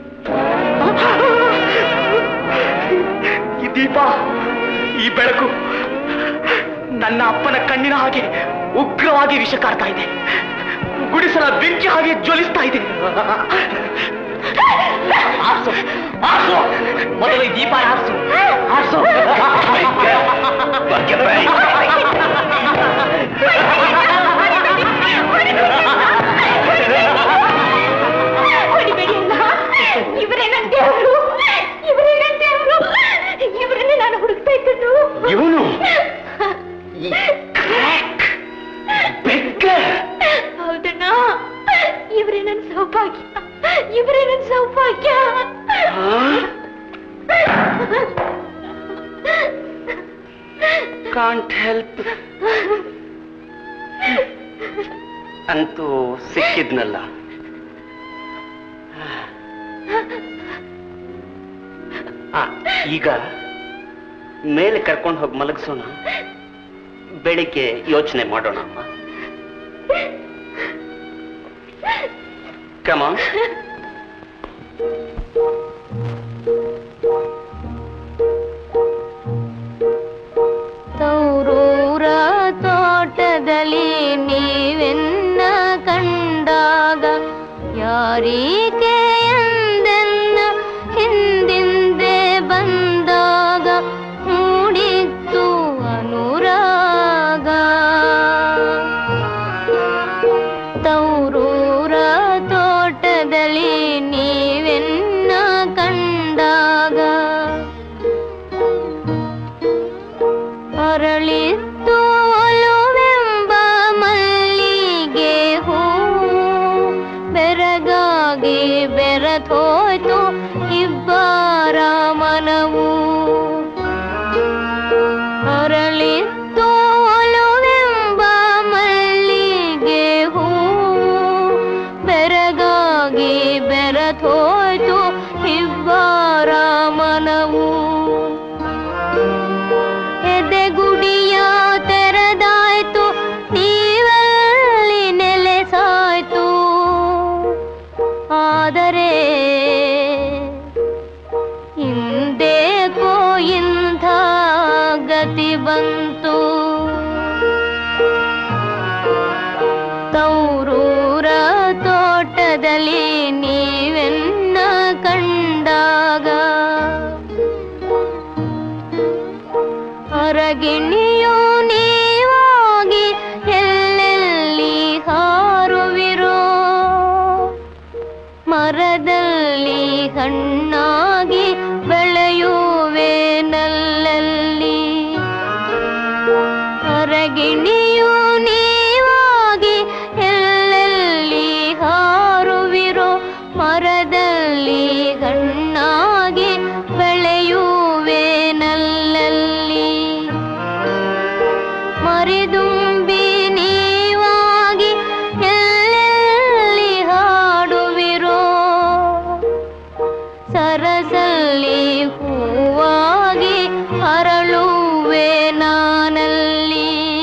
ಈ ದೀಪ, ಈ ಬೆಳಕು ನನ್ನ ಅಪ್ಪನ ಕಣ್ಣಿನ ಹಾಗೆ ಉಗ್ರವಾಗಿ ವಿಷ ಕಾಡ್ತಾ ಇದೆ. ಗುಡಿಸಲ ಬೆಂಕಿ ಹಾಗೆ ಜ್ವಲಿಸ್ತಾ ಇದೆ. ಆರ್ಸು, ಆರ್ಸು, ಮೊದಲು ಈ ದೀಪ ಆರ್ಸು, ಆರ್ಸು. ಹೊಡಿಬೇಡಿ ಅಣ್ಣ, ಇವರೇ ನನ್ನ ದೇವರು, ಇವರೇ ನನ್ನ ದೇವರು, ಇವರನ್ನೇ ನಾನು ಹುಡುಕ್ತಾ ಇದ್ದದ್ದು. ಇವನು ಹೌದಣ್ಣ, ಇವರೇ ನನ್ನ ಸೌಭಾಗ್ಯ, ಇವರೇ ನನ್ನ ಸೌಭಾಗ್ಯ. Can't help. ಅಂತೂ ಸಿಕ್ಕಿದ್ನಲ್ಲ. ಆ, ಈಗ ಮೇಲೆ ಕರ್ಕೊಂಡು ಹೋಗಿ ಮಲಗಿಸೋಣ. ಬೆಳಿಗ್ಗೆ ಯೋಚನೆ ಮಾಡೋಣ ಅಮ್ಮ. ಕಮ ತೌರೂರ ತೋಟದಲ್ಲಿ ನೀವೆನ್ನ ಕಂಡಾಗ ಯಾರೀಕೆ ಎಂದೆನ್ನ ಹಿಂದಿಂದೆ ಬಂದಾಗ ಮೂಡಿತ್ತು ಅನುರಾಗ. ತೌರೂರ ತೋಟದಲ್ಲಿ ನೀವೆನ್ನ ಕಂಡಾಗ ಅರಳಿತ್ತು ಒಲುವೆಂಬ ಮಲ್ಲಿಗೆ ಹೂ, ಬೆರಗಾಗಿ ಬೆರತೋಯ್ತು ಇಬ್ಬರ ಮನವು. ಅರಳಿತ್ತು ಒಲುವೆಂಬ ಮಲ್ಲಿಗೆ ಹೂ, ಬೆರಗಾಗಿ ಬೆರತೋಯ್ತು ಇಬ್ಬರ ಮನವು. ಎದೆಗುಡಿಯ ತೆರೆದಾಯ್ತು, ನೀವಲ್ಲಿ ನೆಲೆಸಾಯ್ತು. ಆದರೆ ಹಿಂದೇಕೋ ಇಂಥ ಗತಿ ಬಂತು. ತೌರೂರ ತೋಟದಲ್ಲಿ ನೀವೆನ್ನ ಕಂಡಾಗ ಹೊರಗಿಣಿಯೋ ನೀವಾಗಿ ಎಲ್ಲೆಲ್ಲಿ ಹಾರುವಿರೋ, ಮರದಲ್ಲಿ ಹಣ್ಣಾಗಿ ಬೆಳೆಯುವೆ ನಲ್ಲಲ್ಲಿ. ಹೊರಗಿಣಿಯೋ ನೀವಾಗಿ ಎಲ್ಲೆಲ್ಲಿ ಹಾರುವಿರೋ, ಮರದಲ್ಲಿ ಹಣ್ಣಾಗಿ ಬೆಳೆಯುವೆ ನಲ್ಲಲ್ಲಿ. ಮರಿದುಂಬಿ ನೀವಾಗಿ ಎಲ್ಲೆಲ್ಲಿ ಹಾಡುವಿರೋ, ಸರಸಲ್ಲಿ ಹೂವಾಗಿ ಅರಳುವೆ ನಾನಲ್ಲಿ.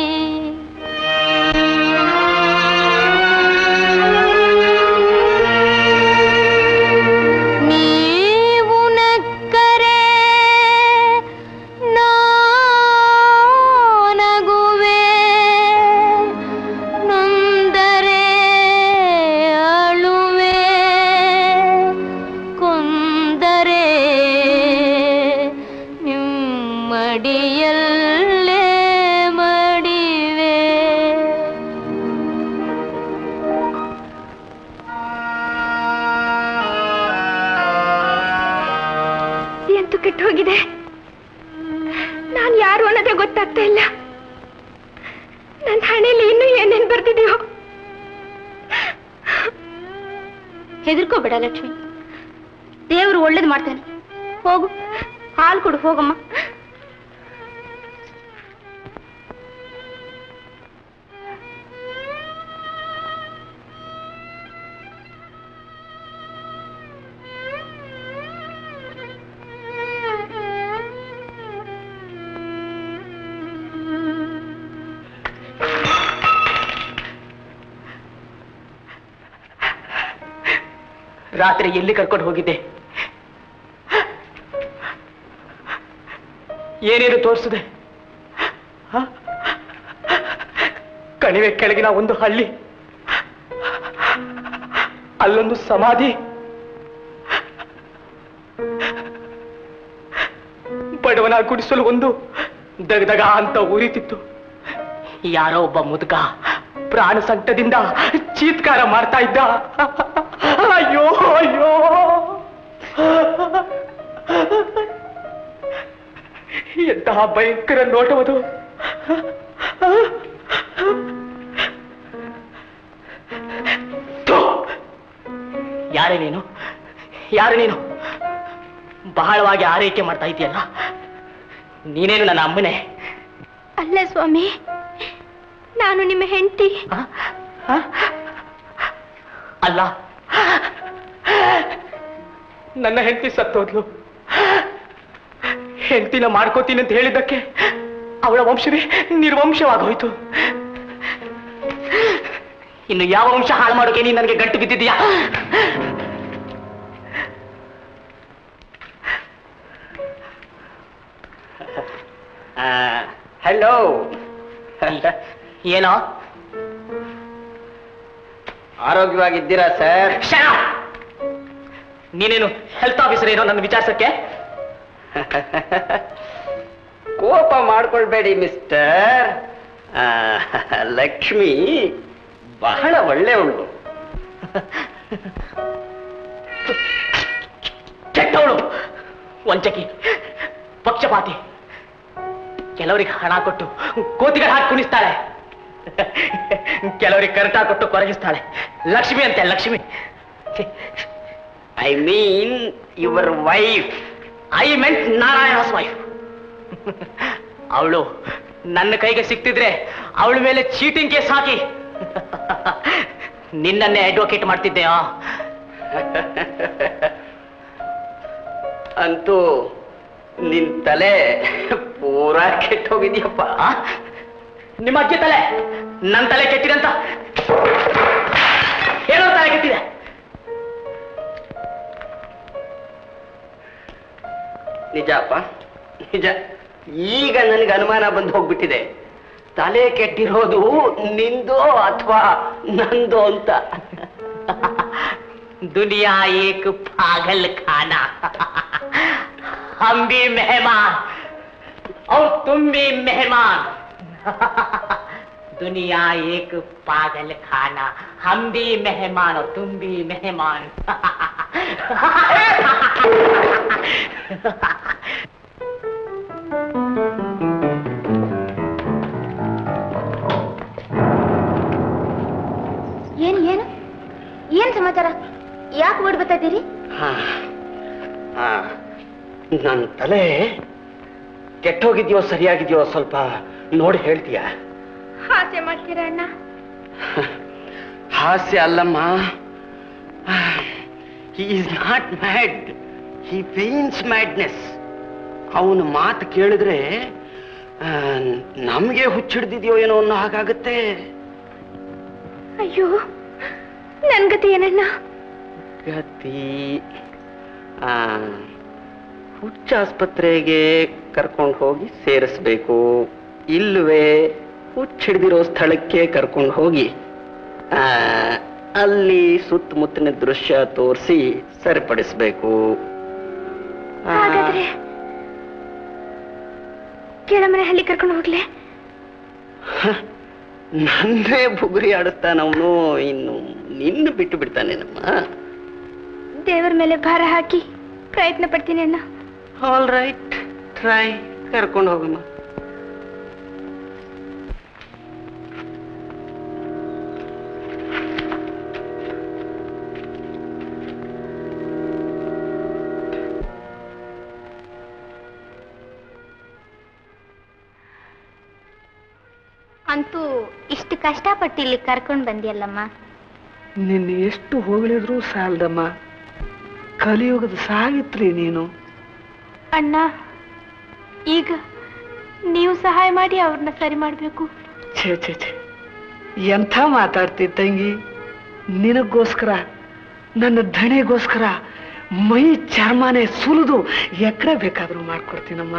ನೀವು ನಕ್ಕರೆ ನಾನಗುವೆ, ನೊಂದರೆ ಅಳುವೆ, ಕೊಂದರೆ ನಿಮ್ಮಡಿಯಲ್ಲೇ ಮಡಿವೆ. ಎಂತೂ ಕೆಟ್ಟು ಹೋಗಿದೆ. ನಾನು ಯಾರು ಅನ್ನೋದೇ ಗೊತ್ತಾಗ್ತಾ ಇಲ್ಲ. ನನ್ನ ಹಣೆಯಲ್ಲಿ ಇನ್ನೂ ಏನೇನ್ ಬರ್ತಿದೆಯೋ. ಹೆದರ್ಕೋಬೇಡ ಲಕ್ಷ್ಮಿ, ದೇವರು ಒಳ್ಳೇದು ಮಾಡ್ತಾನೆ. ಹೋಗು, ಹಾಲು ಕೊಡು ಹೋಗಮ್ಮ. ರಾತ್ರಿ ಎಲ್ಲಿ ಕರ್ಕೊಂಡು ಹೋಗಿದ್ದೆ? ಏನೇನು ತೋರಿಸಿದೆ? ಕಣಿವೆ ಕೆಳಗಿನ ಒಂದು ಹಳ್ಳಿ, ಅಲ್ಲೊಂದು ಸಮಾಧಿ, ಬಡವನ ಗುಡಿಸಲು ಒಂದು ದಗದಗ ಅಂತ ಉರಿತಿತ್ತು. ಯಾರೋ ಒಬ್ಬ ಮುದುಕ ಪ್ರಾಣ ಸಂಕಟದಿಂದ ಚೀತ್ಕಾರ ಮಾಡ್ತಾ ಇದ್ದ. ಅಯ್ಯೋ ಅಯ್ಯೋ, ಎಂತಹ ಭಯಂಕರ ನೋಟವದು. ಯಾರೇ ನೀನು? ಯಾರು ನೀನು? ಬಹಳವಾಗಿ ಆರೈಕೆ ಮಾಡ್ತಾ ಇದೆಯಲ್ಲ, ನೀನೇನು ನನ್ನ ಅಮ್ಮನೇ? ಅಲ್ಲ ಸ್ವಾಮಿ, ನಾನು ನಿಮ್ಮ ಹೆಂಡತಿ. ಅಲ್ಲ, ನನ್ನ ಹೆಂಡತಿ ಸತ್ತೋದ್ಲು. ಹೆಂಡತಿನ ಮಾಡ್ಕೋತೀನಿ ಅಂತ ಹೇಳಿದ್ದಕ್ಕೆ ಅವಳ ವಂಶವೇ ನಿರ್ವಂಶವಾಗೋಯ್ತು. ಇನ್ನು ಯಾವ ವಂಶ ಹಾಳು ಮಾಡೋಕೆ ನೀನು ನನಗೆ ಗಂಟು ಬಿದ್ದಿದ್ಯಾ? ಹಲೋ. ಏನೋ ಆರೋಗ್ಯವಾಗಿದ್ದೀರಾ ಸರ್? ನೀನೇನು ಹೆಲ್ತ್ ಆಫೀಸರ್ ಏನೋ ನನ್ನ ವಿಚಾರಿಸಕ್ಕೆ? ಕೋಪ ಮಾಡ್ಕೊಳ್ಬೇಡಿ ಮಿಸ್ಟರ್. ಲಕ್ಷ್ಮಿ ಬಹಳ ಒಳ್ಳೆಯವಳು. ಕೆಟ್ಟವಳು, ವಂಚಕಿ, ಪಕ್ಷಪಾತಿ. ಕೆಲವರಿಗೆ ಹಣ ಕೊಟ್ಟು ಕೋತಿಗಳು ಹಾಕಿ ಕುಣಿಸ್ತಾಳೆ, ಕೆಲವರಿಗೆ ಕರ್ಟ ಕೊಟ್ಟು ಕೊರಗಿಸ್ತಾಳೆ. ಲಕ್ಷ್ಮಿ ಅಂತೆ, Lakshmi. I mean your wife. I meant Narayan's wife. ಅವಳು ನನ್ನ ಕೈಗೆ ಸಿಕ್ತಿದ್ರೆ ಅವಳ ಮೇಲೆ ಚೀಟಿಂಗ್ ಕೇಸ್ ಹಾಕಿ ನಿನ್ನನ್ನೇ ಅಡ್ವೊಕೇಟ್ ಮಾಡ್ತಿದ್ದೆಯಾ? ಅಂತೂ ನಿನ್ ತಲೆ ಪೂರಾ ಕೆಟ್ಟೋಗಿದ್ಯಪ್ಪ. ನಿಮ್ಮ ಅಜ್ಜಿ ತಲೆ ನನ್ನ ತಲೆ ಕೆಟ್ಟಿದೆ ಅಂತ ಹೇಳೋ ತಲೆ ಕೆಟ್ಟಿದೆ. ನಿಜಪ್ಪ, ನಿಜ. ಈಗ ನನಗೆ ಅನುಮಾನ ಬಂದು ಹೋಗ್ಬಿಟ್ಟಿದೆ, ತಲೆ ಕೆಟ್ಟಿರೋದು ನಿಂದೋ ಅಥವಾ ನಂದೋ ಅಂತ. दुनिया एक पागल खाना, हम भी मेहमान और तुम भी मेहमान. दुनिया एक पागल खाना, हम भी मेहमान और तुम भी मेहमान. ಏನು ಏನು ಏನ್ ಸಮಾಚಾರ? ಯಾಕೆ ಓಡ್ ಬರ್ತಾ ಇದ್ದೀರಿ? ನನ್ನ ತಲೆ ಕೆಟ್ಟೋಗಿದ್ಯೋ ಸರಿಯಾಗಿದ್ಯೋ ಸ್ವಲ್ಪ ನೋಡಿ ಹೇಳ್ತೀಯ? ಹಾಸ್ಯ ಮಾಡ್ತೀರ ಅಣ್ಣ? ಹಾಸ್ಯ ಅಲ್ಲಮ್ಮ. He is not mad, he feigns madness. ಅವನ ಮಾತು ಕೇಳಿದ್ರೆ ನಮಗೆ ಹುಚ್ಚಿಡ್ದಿದ್ಯೋ ಏನೋ ಅನ್ನೋ ಹಾಗಾಗುತ್ತೆ. ಅಯ್ಯೋ, ನನ್ ಗತಿ ಏನಣ್ಣ? ಗತಿ ಹುಚ್ಚ ಆಸ್ಪತ್ರೆಗೆ ಕರ್ಕೊಂಡು ಹೋಗಿ ಸೇರಿಸ್ಬೇಕು, ಇಲ್ಲವೇ ಹುಚ್ಚಿಡ್ದಿರೋ ಸ್ಥಳಕ್ಕೆ ಕರ್ಕೊಂಡು ಹೋಗಿ ಆ ಅಲ್ಲಿ ಸುತ್ತಮುತ್ತಲಿನ ದೃಶ್ಯ ತೋರಿಸಿ ಸರಿಪಡಿಸ್ಬೇಕು. ಹಾಗಾದ್ರೆ ಕೆಳಮನೆ ಹಳ್ಳಿ ಕರ್ಕೊಂಡು ಹೋಗ್ಲೆ? ನನ್ನೇ ಬುಗುರಿ ಆಡಿಸ್ತಾನವನು, ಇನ್ನು ನಿನ್ನ ಬಿಟ್ಟು ಬಿಡ್ತಾನೇನಮ್ಮ. ದೇವರ ಮೇಲೆ ಭಾರ ಹಾಕಿ ಪ್ರಯತ್ನ ಪಡ್ತೀನಿ ಅಣ್ಣ. ಆಲ್ ರೈಟ್, ಟ್ರೈ, ಕರ್ಕೊಂಡು ಹೋಗಮ್ಮ. ಅಂತೂ ಇಷ್ಟು ಕಷ್ಟಪಟ್ಟು ಇಲ್ಲಿ ಕರ್ಕೊಂಡು ಬಂದಿಯಲ್ಲಮ್ಮ. ನಿನ್ನ ಎಷ್ಟು ಹೊಗಳಿದ್ರೂ ಸಾಲದಮ್ಮ, ಕಲಿಯುಗದ ಸಾಗಿತ್ರಿ ನೀನು. ಅಣ್ಣ, ಈಗ ನೀವು ಸಹಾಯ ಮಾಡಿ ಅವ್ರನ್ನ ಸರಿ ಮಾಡಬೇಕು. ಛೇ ಛೇ ಛೇ, ಎಂಥ ಮಾತಾಡ್ತಿ ತಂಗಿ. ನಿನಗೋಸ್ಕರ ನನ್ನ ಧಣಿಗೋಸ್ಕರ ಮೈ ಚರ್ಮನೆ ಸುಲಿದು ಎಕರೆ ಬೇಕಾದ್ರೂ ಮಾಡ್ಕೊಡ್ತೀನಮ್ಮ.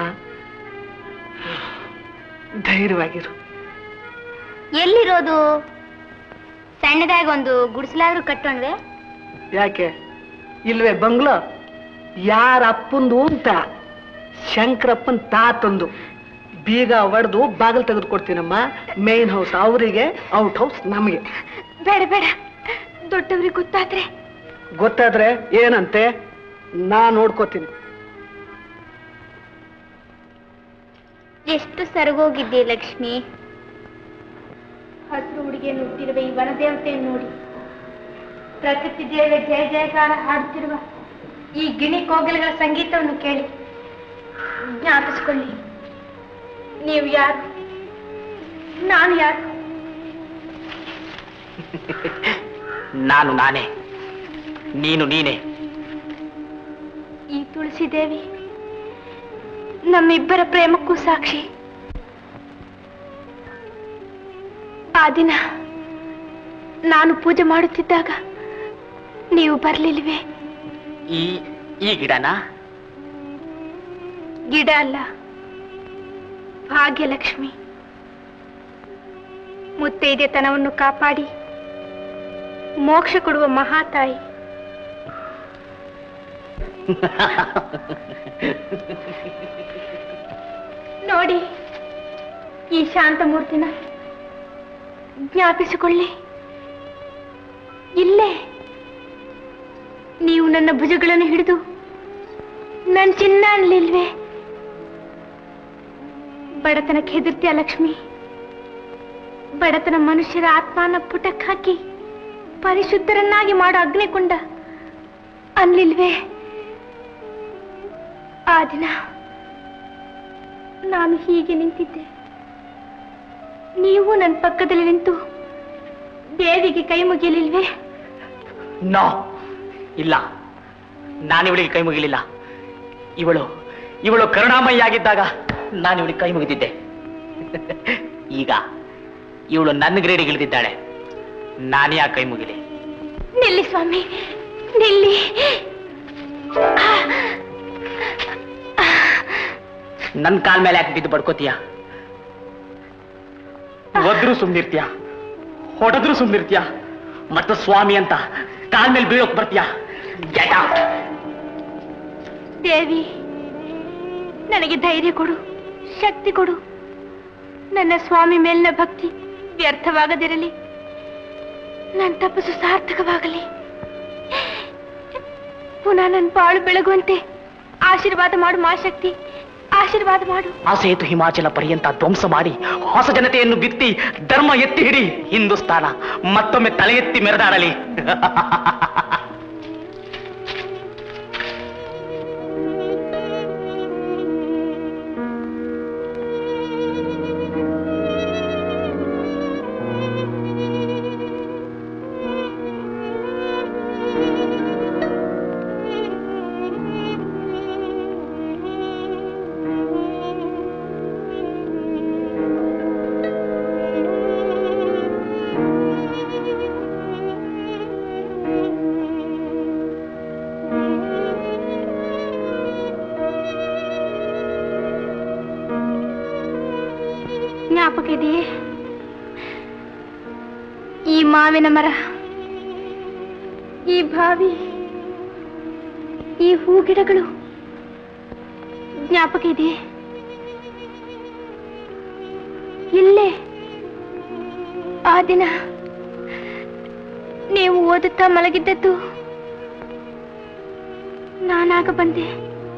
ಧೈರ್ಯವಾಗಿರು. ಎಲ್ಲಿರೋದು? ಸಣ್ಣದಾಗಿ ಒಂದು ಗುಡಿಸಲಾದ್ರೂ ಕಟ್ಟೋಣ್ವೆ? ಯಾಕೆ ಇಲ್ವೇ ಬಂಗ್ಲೋ? ಯಾರ ಅಪ್ಪಂದು ಅಂತ ಶಂಕರಪ್ಪನ್ ತಾತಂದು. ಬೀಗ ಒಡೆದು ಬಾಗಿಲು ತೆಗೆದು ಕೊಡ್ತೀನಮ್ಮ. ಮೇನ್ ಹೌಸ್ ಅವರಿಗೆ, ಔಟ್ ಹೌಸ್ ನಮಗೆ. ಬೇಡ ಬೇಡ, ದೊಡ್ಡವ್ರಿಗೆ ಗೊತ್ತಾದ್ರೆ ಗೊತ್ತಾದ್ರೆ ಏನಂತೆ? ನಾ ನೋಡ್ಕೋತೀನಿ. ಎಷ್ಟು ಸರಗೋಗಿದ್ದೆ ಲಕ್ಷ್ಮಿ. ಹಸಿರು ಹುಡುಗಿಯನ್ನು ಹುಟ್ಟಿರುವ ಈ ವನದೇವತೆಯನ್ನು ನೋಡಿ, ಪ್ರಕೃತಿ ದೇವಿಯ ಜಯ ಜಯಕಾರ ಹಾಡುತ್ತಿರುವ ಈ ಗಿಣಿ ಕೋಗಿಲೆಗಳ ಸಂಗೀತವನ್ನು ಕೇಳಿ ಜ್ಞಾಪಿಸಿಕೊಳ್ಳಿ, ನೀವು ಯಾರು, ನಾನು ಯಾರು. ನಾನು ನಾನೇ, ನೀನು ನೀನೇ. ಈ ತುಳಸಿ ದೇವಿ ನಮ್ಮಿಬ್ಬರ ಪ್ರೇಮಕ್ಕೂ ಸಾಕ್ಷಿ. ಆ ದಿನ ನಾನು ಪೂಜೆ ಮಾಡುತ್ತಿದ್ದಾಗ ನೀವು ಬರ್ಲಿಲ್ವೇ? ಈ ಈ ಗಿಡನಾ? ಗಿಡ ಅಲ್ಲ, ಭಾಗ್ಯಲಕ್ಷ್ಮಿ. ಮುತ್ತೈದೆತನವನ್ನು ಕಾಪಾಡಿ ಮೋಕ್ಷ ಕೊಡುವ ಮಹಾತಾಯಿ. ನೋಡಿ, ಈ ಶಾಂತಮೂರ್ತಿನ ಜ್ಞಾಪಿಸಿಕೊಳ್ಳಿ. ಇಲ್ಲೇ ನೀವು ನನ್ನ ಭುಜಗಳನ್ನು ಹಿಡಿದು ನನ್ನ ಚಿನ್ನ ಅನ್ಲಿಲ್ವೇ? ಬಡತನಕ್ಕೆ ಹೆದರ್ತೀಯ ಲಕ್ಷ್ಮಿ? ಬಡತನ ಮನುಷ್ಯರ ಆತ್ಮನ ಪುಟಕ್ಕೆ ಹಾಕಿ ಪರಿಶುದ್ಧರನ್ನಾಗಿ ಮಾಡೋ ಅಗ್ನಿಕುಂಡ ಅನ್ಲಿಲ್ವೇ? ಆ ದಿನ ನಾನು ಹೀಗೆ ನಿಂತಿದ್ದೆ, ನೀವು ನನ್ನ ಪಕ್ಕದಲ್ಲಿ ನಿಂತು ದೇವಿಗೆ ಕೈ ಮುಗಿಯಲಿಲ್ವೇ? ನೋ, ಇಲ್ಲ, ನಾನಿವಳಿಗೆ ಕೈ ಮುಗಿಲಿಲ್ಲ. ಇವಳು ಇವಳು ಕರುಣಾಮಯಿ ಆಗಿದ್ದಾಗ ನಾನು ಇವಳಿಗೆ ಕೈ ಮುಗಿದಿದ್ದೆ. ಈಗ ಇವಳು ನನ್ನ ಗ್ರೇಡಿಗೆ ಇಳಿದಿದ್ದಾಳೆ, ನಾನೇ ಆ ಕೈ ಮುಗಿಲಿ? ನಿಲ್ಲಿ ಸ್ವಾಮಿ, ನಿಲ್ಲಿ. ನನ್ನ ಕಾಲ್ ಮೇಲೆ ಯಾಕೆ ಬಿದ್ದು ಬಡ್ಕೋತೀಯ? ಒದ್ರು ಸುಮ್ನಿರ್ತೀಯ, ಹೊಡೆದ್ರು ಸುಮ್ನಿರ್ತೀಯ, ಮತ್ತು ಸ್ವಾಮಿ ಅಂತ ಕಾಲ್ ಮೇಲೆ ಬೀಳೋಕ್ ಬರ್ತೀಯ? Get out. ದೇವಿ, ನನಗೆ ಧೈರ್ಯ ಕೊಡು, ಶಕ್ತಿ ಕೊಡು. ನನ್ನ ಸ್ವಾಮಿ ಮೇಲಿನ ಭಕ್ತಿ ವ್ಯರ್ಥವಾಗದಿರಲಿ, ನನ್ನ ತಪಸ್ಸು ಸಾರ್ಥಕವಾಗಲಿ. ಪುನಃ ನನ್ನ ಬಾಳು ಬೆಳಗುವಂತೆ ಆಶೀರ್ವಾದ ಮಾಡು ಮಾಶಕ್ತಿ, ಆಶೀರ್ವಾದ ಮಾಡು. ಆ ಸೇತು ಹಿಮಾಚಲ ಪರ್ಯಂತ ಧ್ವಂಸ ಮಾಡಿ ಹೊಸ ಜನತೆಯನ್ನು ಬಿತ್ತಿ ಧರ್ಮ ಎತ್ತಿ ಹಿಡಿ. ಹಿಂದೂಸ್ತಾನ ಮತ್ತೊಮ್ಮೆ ತಲೆ ಎತ್ತಿ ಮೆರೆದಾಡಲಿ. ಜ್ಞಾಪಕ ಇದೆಯೇ ಈ ಮಾವಿನ ಮರ, ಈ ಬಾವಿ, ಈ ಹೂಗಿಡಗಳು? ಜ್ಞಾಪಕ ಇದೆಯೇ? ಇಲ್ಲೇ ಆ ದಿನ ನೀವು ಓದುತ್ತಾ ಮಲಗಿದ್ದದ್ದು ನಾನಾಗ ಬಂದೆ.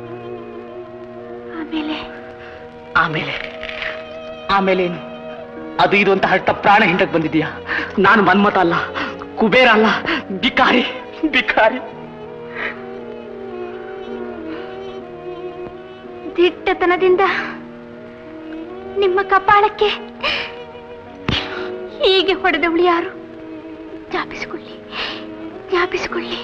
ಆಮೇಲೆ ಆಮೇಲೆ ಆಮೇಲೇನು? ಅದು ಇದು ಅಂತ ಹಟ್ಟ ಪ್ರಾಣ ಹಿಂಡಕ್ ಬಂದಿದೀಯಾ? ನಾನು ಮನ್ಮತ ಅಲ್ಲ, ಕುಬೇರ ಅಲ್ಲ, ಬಿಕಾರಿ ಬಿಕಾರಿ. ದಿಟ್ಟತನದಿಂದ ನಿಮ್ಮ ಕಪಾಳಕ್ಕೆ ಹೀಗೆ ಹೊಡೆದವಳು ಯಾರು? ಜ್ಞಾಪಿಸಿಕೊಳ್ಳಿ, ಜ್ಞಾಪಿಸಿಕೊಳ್ಳಿ.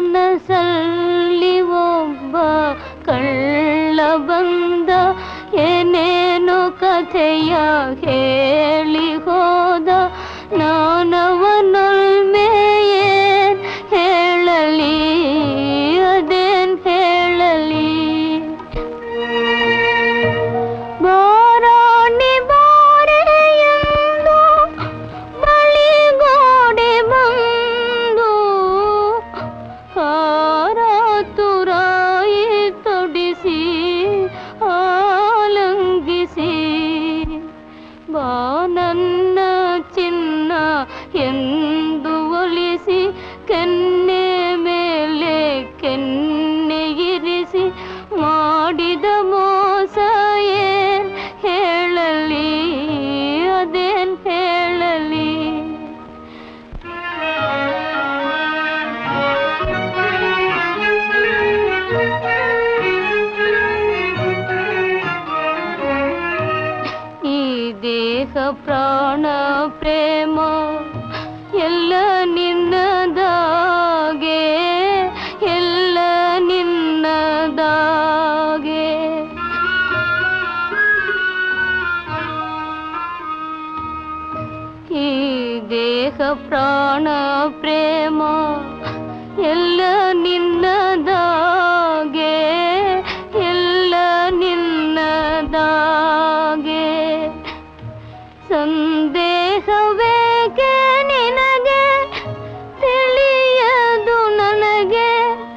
ಕನಸಲ್ಲಿ ಒಬ್ಬ ಕಳ್ಳ ಬಂದ ಏನೇನೋ ಕಥೆಯ ಹೇಳಿ ಹೋದ ನಾನವನೊಲ್ಮೆ ಏನ್ ಹೇಳಲಿ ಅದೇನ್ ಹೇಳಲಿ ಬಾರಾಣಿ ಬಾರೆ ಎಂದು ಬಳಿಗೋಡೆ ಬಂದು ಹಾರ ತುರಾಯಿ ತೊಡಿಸಿ ಆಲಂಗಿಸಿ ಬಾ ನನ್ನ ಚಿನ್ನ ಎಂದು ಒಲಿಸಿ ಕೆನ್ನೆ ಮೇಲೆ ಕೆನ್ನೆ ಇರಿಸಿ ಮಾಡಿದ ಮೋಸ ಏನ್ ಹೇಳಲಿ ಅದೇನ್ ಹೇಳಲಿ ಈ ದೇಹ ಪ್ರಾಣ ಪ್ರೇಮ ಎಲ್ಲ ನಿನ್ನದಾಗೆ ಎಲ್ಲ ನಿನ್ನದಾಗೆ ಈ ದೇಹ ಪ್ರಾಣ ಪ್ರೇಮ ಎಲ್ಲ ನಿನ್ನದಾಗೆ ಎಲ್ಲ ನಿನ್ನದಾಗೆ ಸಂದೇಹವೇಕೆ ನಿನಗೆ ತಿಳಿಯದು ನನಗೆ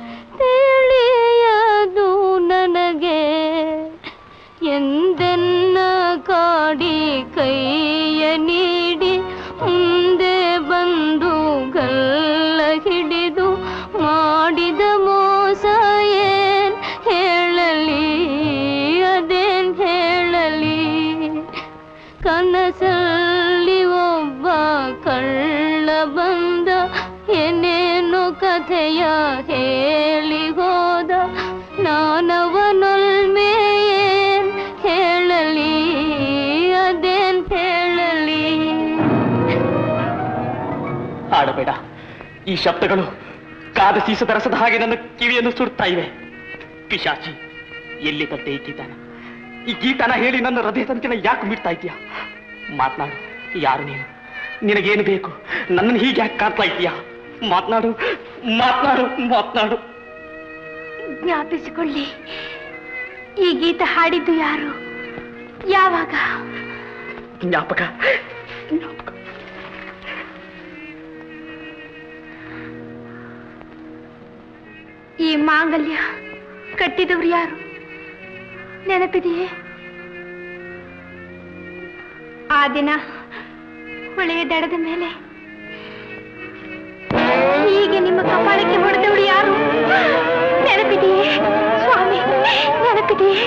ತಿಳಿಯದು ನನಗೆ ಎಂದೆನ್ನ ಕಾಡಿ ಕೈಯ ನೀಡಿ ಮುಂದೆ ಬಂದು ಗಲ್ಲ ಹಿಡಿದು ಮಾಡಿದ ಮೋಸ ಏನ್ ಹೇಳಲಿ ಅದೇನ್ ಹೇಳಲಿ ಕನಸಲ್ಲಿ ಒಬ್ಬ ಕಳ್ಳ ಬಂದ ಏನೇನು ಕಥೆಯ ಹೇಳಿ ಹೋದ ನಾನವನೊಲ್ಮೆ ಏನ್ ಹೇಳಲಿ ಅದೇನ್ ಹೇಳಲಿ ಆಡಬೇಡ. ಈ ಶಬ್ದಗಳು ಕಾದ ಸೀಸದ ರಸದ ಹಾಗೆ ನನ್ನ ಕಿವಿಯನ್ನು ಸುಡ್ತಾ ಇವೆ. ಪಿಶಾಚಿ, ಎಲ್ಲಿ ತಟ್ಟೆ ಈ ಗೀತಾನ? ಈ ಗೀತಾನ ಹೇಳಿ ನನ್ನ ಹೃದಯ ತಂತಿನ ಯಾಕೆ ಮಿಡ್ತಾ ಇದೀಯಾ? ಮಾತನಾಡು. ಯಾರು ನೀನು? ನಿನಗೇನು ಬೇಕು? ನನ್ನನ್ನು ಹೀಗೆ ಯಾಕೆ ಕಾಡ್ತಾ ಇದೀಯಾ? ಮಾತನಾಡು, ಮಾತನಾಡು, ಮಾತನಾಡು. ಜ್ಞಾಪಿಸಿಕೊಳ್ಳಿ, ಈ ಗೀತ ಹಾಡಿದ್ದು ಯಾರು, ಯಾವಾಗ? ಜ್ಞಾಪಕ ಜ್ಞಾಪಕ ಈ ಮಾಂಗಲ್ಯ ಕಟ್ಟಿದವರು ಯಾರು, ನೆನಪಿದೆಯೇ? ಆ ದಿನ ಹೊಳೆಯ ದಡದ ಮೇಲೆ ಹೀಗೆ ನಿಮ್ಮ ಕಪಾಳಕ್ಕೆ ಹೊಡೆದವರು ಯಾರು, ನೆನಪಿದೆಯೇ ಸ್ವಾಮಿ? ನೆನಪಿದೆಯೇ?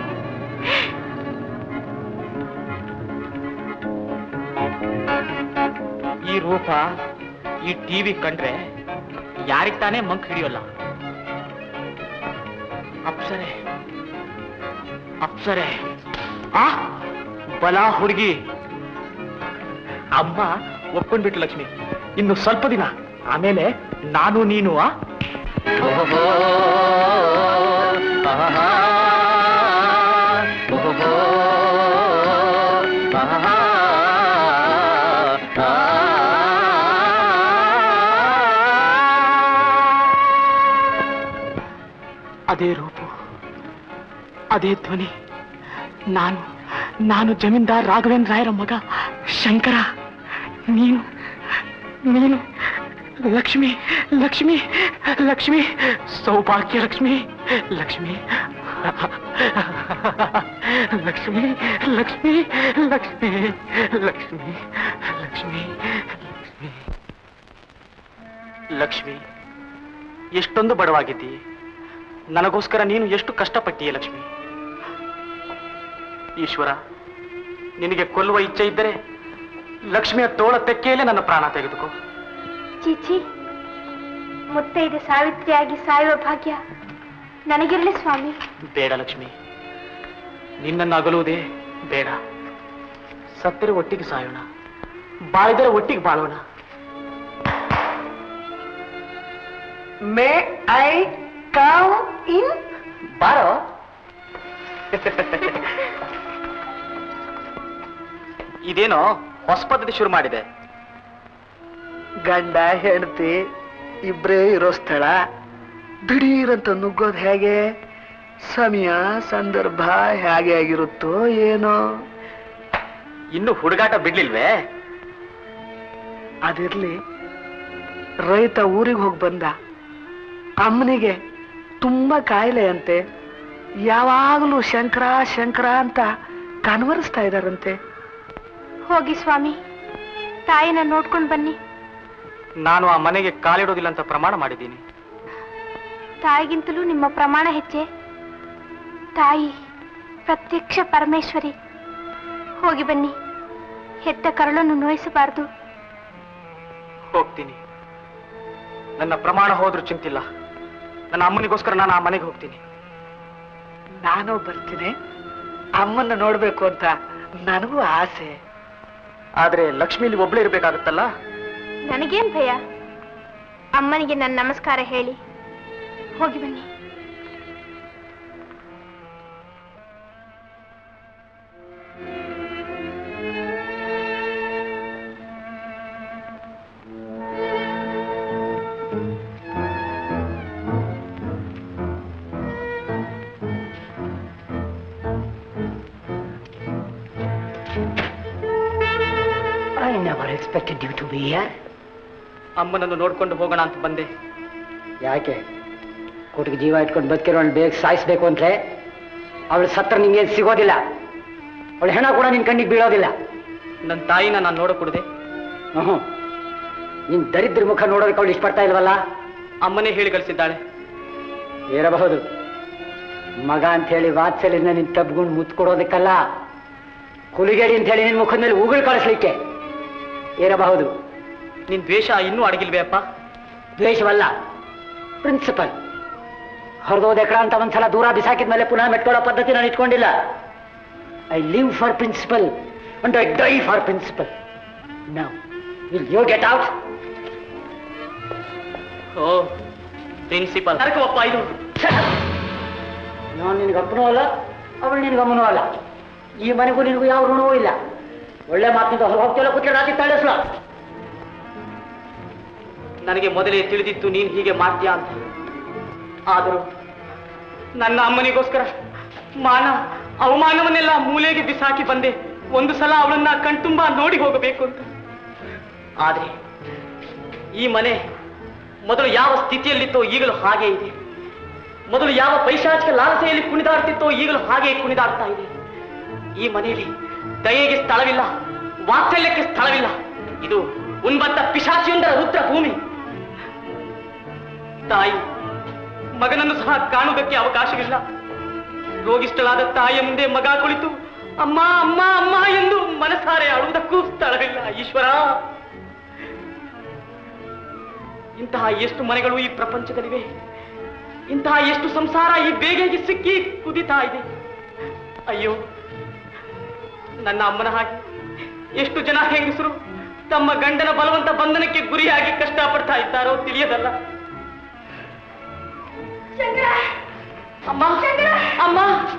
ಈ ರೂಪ ಈ ಟಿವಿ ಕಂಡ್ರೆ ಯಾರಿಗ್ ತಾನೇ ಮಂಕ್ ಹಿಡಿಯೋಲ್ಲ. ಅಪ್ಸರೆ ಅಪ್ಸರೆ ಆ ಬಲ ಹುಡುಗಿ. ಅಮ್ಮ ಒಪ್ಕೊಂಡ್ಬಿಟ್ಟು ಲಕ್ಷ್ಮಿ, ಇನ್ನು ಸ್ವಲ್ಪ ದಿನ ಆಮೇಲೆ ನಾನು ನೀನು ಆ ಅದೇ ರೂಪು, ಅದೇ ಧ್ವನಿ. ನಾನು ನಾನು ಜಮೀನ್ದಾರ್ ರಾಘವೇಂದ್ರ ರಾಯರ ಮಗ ಶಂಕರ. ನೀನು ನೀನು ಲಕ್ಷ್ಮಿ ಲಕ್ಷ್ಮಿ ಲಕ್ಷ್ಮಿ ಸೌಭಾಗ್ಯ ಲಕ್ಷ್ಮಿ ಲಕ್ಷ್ಮಿ ಲಕ್ಷ್ಮಿ ಲಕ್ಷ್ಮಿ ಲಕ್ಷ್ಮಿ ಲಕ್ಷ್ಮಿ ಲಕ್ಷ್ಮಿ ಲಕ್ಷ್ಮಿ ಲಕ್ಷ್ಮಿ ಎಷ್ಟೊಂದು ಬಡವಾಗಿದ್ದೀ. ನನಗೋಸ್ಕರ ನೀನು ಎಷ್ಟು ಕಷ್ಟಪಟ್ಟೀಯ ಲಕ್ಷ್ಮಿ. ಈಶ್ವರ, ನಿನಗೆ ಕೊಲ್ಲುವ ಇಚ್ಛೆ ಇದ್ದರೆ ಲಕ್ಷ್ಮಿಯ ತೋಳ ತೆಕ್ಕೆಯಲ್ಲೇ ನನ್ನ ಪ್ರಾಣ ತೆಗೆದುಕೋ. ಚೀಚಿ, ಮುತ್ತೈದೆ ಸಾವಿತ್ರಿಯಾಗಿ ಸಾಯುವ ಭಾಗ್ಯ ನನಗಿರಲಿ ಸ್ವಾಮಿ. ಬೇಡ ಲಕ್ಷ್ಮಿ, ನಿನ್ನನ್ನು ಅಗಲುವುದೇ ಬೇಡ. ಸತ್ತರೆ ಒಟ್ಟಿಗೆ ಸಾಯೋಣ, ಬಾಳಿದರೆ ಒಟ್ಟಿಗೆ ಬಾಳೋಣ. May I come in? ಬಾರೋ. ಇದೇನೋ ಹೊಸ ಪದ್ಧತಿ ಶುರು ಮಾಡಿದೆ. ಗಂಡ ಹೆಂಡತಿ ಇಬ್ರೇ ಇರೋ ಸ್ಥಳ ದಿಢೀರಂತ ನುಗ್ಗೋದು ಹೇಗೆ? ಸಮಯ ಸಂದರ್ಭ ಹೇಗೆ ಆಗಿರುತ್ತೋ ಏನೋ. ಇನ್ನು ಹುಡುಗಾಟ ಬಿಡ್ಲಿಲ್ವೇ? ಅದಿರ್ಲಿ, ರೈತ ಊರಿಗೆ ಹೋಗಿ ಬಂದ. ಅಮ್ಮನಿಗೆ ತುಂಬಾ ಕಾಯಿಲೆ ಅಂತೆ. ಯಾವಾಗಲೂ ಶಂಕರ ಶಂಕರ ಅಂತ ಕನ್ವರಿಸ್ತಾ ಇದಾರಂತೆ. ಹೋಗಿ ಸ್ವಾಮಿ, ತಾಯಿನ ನೋಡ್ಕೊಂಡು ಬನ್ನಿ. ನಾನು ಆ ಮನೆಗೆ ಕಾಲಿಡೋದಿಲ್ಲ ಅಂತ ಪ್ರಮಾಣ ಮಾಡಿದ್ದೀನಿ. ತಾಯಿಗಿಂತಲೂ ನಿಮ್ಮ ಪ್ರಮಾಣ ಹೆಚ್ಚೆ. ತಾಯಿ ಪ್ರತ್ಯಕ್ಷ ಪರಮೇಶ್ವರಿ. ಹೋಗಿ ಬನ್ನಿ, ಹೆತ್ತ ಕರಳನ್ನು ನೋಯಿಸಬಾರದು. ಹೋಗ್ತೀನಿ. ನನ್ನ ಪ್ರಮಾಣ ಹೋದ್ರೂ ಚಿಂತಿಲ್ಲ. ನನ್ನ ಅಮ್ಮನಿಗೋಸ್ಕರ ನಾನು ಆ ಮನೆಗೆ ಹೋಗ್ತೀನಿ. ನಾನು ಬರ್ತೀನಿ. ಅಮ್ಮನ್ನ ನೋಡ್ಬೇಕು ಅಂತ ನನಗೂ ಆಸೆ. ಆದ್ರೆ ಲಕ್ಷ್ಮೀಲಿ ಒಬ್ಳೇ ಇರ್ಬೇಕಾಗತ್ತಲ್ಲ? ನನಗೇನ್ ಭಯ? ಅಮ್ಮನಿಗೆ ನನ್ನ ನಮಸ್ಕಾರ ಹೇಳಿ ಹೋಗಿ ಬನ್ನಿ. I never expected you to be here. ಅಮ್ಮನನ್ನು ನೋಡ್ಕೊಂಡು ಹೋಗೋಣ ಅಂತ ಬಂದೆ. ಯಾಕೆ? ಕೊಟ್ಟಿಗೆ ಜೀವ ಇಟ್ಕೊಂಡು ಬದುಕಿರೋಳು ಬೇಗ ಸಾಯಿಸ್ಬೇಕು ಅಂದ್ರೆ ಅವಳು ಸತ್ರ ನಿಂಗೇನು ಸಿಗೋದಿಲ್ಲ. ಅವಳು ಹೆಣ ಕೂಡ ನಿನ್ ಕಣ್ಣಿಗೆ ಬೀಳೋದಿಲ್ಲ. ನನ್ನ ತಾಯಿನ ನಾನು ನೋಡಕೂಡದೆ? ಹ್ಞೂ, ನಿನ್ ದರಿದ್ರ ಮುಖ ನೋಡೋದಕ್ಕೆ ಅವಳು ಇಷ್ಟಪಡ್ತಾ ಇಲ್ವಲ್ಲ? ಅಮ್ಮನೇ ಹೇಳಿ ಕಳಿಸಿದ್ದಾಳೆ. ಇರಬಹುದು. ಮಗ ಅಂತ ಹೇಳಿ ವಾತ್ಸಲ್ಯನ ನಿನ್ ತಬ್ಗುಂಡು ಮುತ್ತು ಕೊಡೋದಕ್ಕಲ್ಲ, ಹುಲಿಗೇಡಿ ಅಂತ ಹೇಳಿ ನಿನ್ ಮುಖದ ಮೇಲೆ ಉಗುಳು ಕಳಿಸ್ಲಿಕ್ಕೆ ಇರಬಹುದು. ನಿನ್ ದ್ವೇಷ ಇನ್ನೂ ಅಡಗಿಲ್ವೇ ಅಪ್ಪ? ದ್ವೇಷವಲ್ಲ, ಪ್ರಿನ್ಸಿಪಲ್. ಹೊರದೋದೆಕಡ ಅಂತ ಒಂದ್ಸಲ ದೂರ ಬಿಸಾಕಿದ ಮೇಲೆ ಪುನಃ ಮೆಟ್ಕೊಳ್ಳೋ ಪದ್ಧತಿ ನಾನು ಇಟ್ಕೊಂಡಿಲ್ಲ. I live for principle and I die for principle. Now will you get out? ಓ ಪ್ರಿನ್ಸಿಪಲ್ ಅಪ್ಪ, ಇದು ನಾನು ನಿನಗೆ ಅಪ್ಪನೂ ಅಲ್ಲ, ಅವಳು ನಿನಗಮ್ಮನೂ ಅಲ್ಲ. ಈ ಮನೆಗೂ ನಿನಗೂ ಯಾವ ಋಣವೂ ಇಲ್ಲ. ಒಳ್ಳೆ ಮಾತಿನಿಂದ ಹೊರ ಹೋಗ್ತಿಲ್ಲ, ಕೂತ್ಕೊಂಡು ರಾತ್ರಿ ತಳಿಸ್ಲ. ನನಗೆ ಮೊದಲೇ ತಿಳಿದಿತ್ತು ನೀನು ಹೀಗೆ ಮಾಡ್ತೀಯಾ ಅಂತ. ಆದರೂ ನನ್ನ ಅಮ್ಮನಿಗೋಸ್ಕರ ಮಾನ ಅವಮಾನವನ್ನೆಲ್ಲ ಮೂಲೆಗೆ ಬಿಸಾಕಿ ಬಂದೆ. ಒಂದು ಸಲ ಅವಳನ್ನ ಕಣ್ತುಂಬ ನೋಡಿ ಹೋಗಬೇಕು ಅಂತ. ಆದ್ರೆ ಈ ಮನೆ ಮೊದಲು ಯಾವ ಸ್ಥಿತಿಯಲ್ಲಿತ್ತೋ ಈಗಲೂ ಹಾಗೆ ಇದೆ. ಮೊದಲು ಯಾವ ಪೈಶಾಚಿಕ ಲಾಲಸೆಯಲ್ಲಿ ಕುಣಿದಾಡ್ತಿತ್ತೋ ಈಗಲೂ ಹಾಗೆ ಕುಣಿದಾಡ್ತಾ ಇದೆ. ಈ ಮನೆಯಲ್ಲಿ ದಯೆಗೆ ಸ್ಥಳವಿಲ್ಲ, ವಾತ್ಸಲ್ಯಕ್ಕೆ ಸ್ಥಳವಿಲ್ಲ. ಇದು ಉನ್ಬತ್ತ ಪಿಶಾಚಿಯೊಂದರ ರುದ್ರ ಭೂಮಿ. ತಾಯಿ ಮಗನನ್ನು ಸಹ ಕಾಣುವುದಕ್ಕೆ ಅವಕಾಶವಿಲ್ಲ. ರೋಗಿಷ್ಠಳಾದ ತಾಯಿಯ ಮುಂದೆ ಮಗ ಕುಳಿತು ಅಮ್ಮ ಅಮ್ಮ ಅಮ್ಮ ಎಂದು ಮನಸಾರೆ ಅಳುವುದಕ್ಕೂ ಸ್ಥಳವಿಲ್ಲ. ಈಶ್ವರ, ಇಂತಹ ಎಷ್ಟು ಮನೆಗಳು ಈ ಪ್ರಪಂಚದಲ್ಲಿವೆ. ಇಂತಹ ಎಷ್ಟು ಸಂಸಾರ ಈ ಬೇಗೆಗೆ ಸಿಕ್ಕಿ ಕುದಿತಾ ಇದೆ. ಅಯ್ಯೋ, ನನ್ನ ಅಮ್ಮನ ಹಾಗೆ ಎಷ್ಟು ಜನ ಹೆಂಗಸರು ತಮ್ಮ ಗಂಡನ ಬಲವಂತ ಬಂಧನಕ್ಕೆ ಗುರಿಯಾಗಿ ಕಷ್ಟಪಡ್ತಾ ಇದ್ದಾರೋ ತಿಳಿಯದಲ್ಲ. ಅಮ್ಮ ಅಮ್ಮ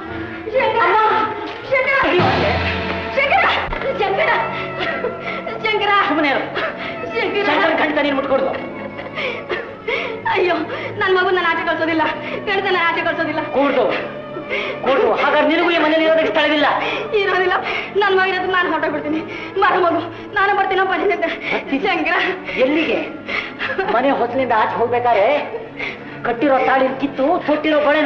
ಖಂಡಿತ ನೀನು ಮುಟ್ಕೊಡ್ದು. ಅಯ್ಯೋ, ನನ್ನ ಮಗು ನಾನು ಆಚೆ ಕಳ್ಸೋದಿಲ್ಲ, ಗಂಡ ನಾನು ಆಚೆ ಕಳ್ಸೋದಿಲ್ಲ. ಕೂಡ್ದು ಕೂಡ್ದು. ಹಾಗಾದ್ರೆ ನಿನಗೂ ಈ ಮನೇಲಿ ಇರೋದಕ್ಕೆ ಸ್ಥಳವಿಲ್ಲ. ಇರೋದಿಲ್ಲ. ನನ್ನ ಮಗ ಇರೋದು ನಾನು ಹೊರಟೋಗ್ಬಿಡ್ತೀನಿ. ಬರ ಮಗು, ನಾನು ಬರ್ತೀನಪ್ಪ. ಶಂಕರ, ಎಲ್ಲಿಗೆ? ಮನೆ ಹೊಸಲಿಂದ ಆಚೆ ಹೋಗ್ಬೇಕಾದ್ರೆ ಕಟ್ಟಿರೋ ತಾಳಿ ಕಿತ್ತು ತೊಟ್ಟಿರೋ ಬಳೆ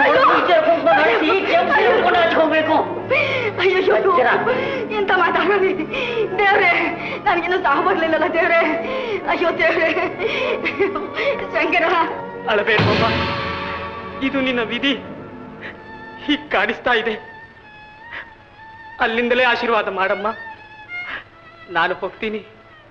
ಆಚೆ ಹೋಗ್ಬೇಕು. ಅಯ್ಯೋ, ಎಂತ ಮಾತಾಡೋದಿ ದೇವ್ರೆ, ನನಗಿನ್ನೂ ಸಾವು ಬರ್ಲಿಲ್ಲಲ್ಲ ದೇವ್ರೆ. ಅಯ್ಯೋ ದೇವ್ರೆ. ಶಂಕರ, ಅಳಬೇಡಮ್ಮ, ಇದು ನಿನ್ನ ವಿಧಿ ಹೀಗೆ ಕಾಣಿಸ್ತಾ ಇದೆ. ಅಲ್ಲಿಂದಲೇ ಆಶೀರ್ವಾದ ಮಾಡಮ್ಮ. ನಾನು ಹೋಗ್ತೀನಿ.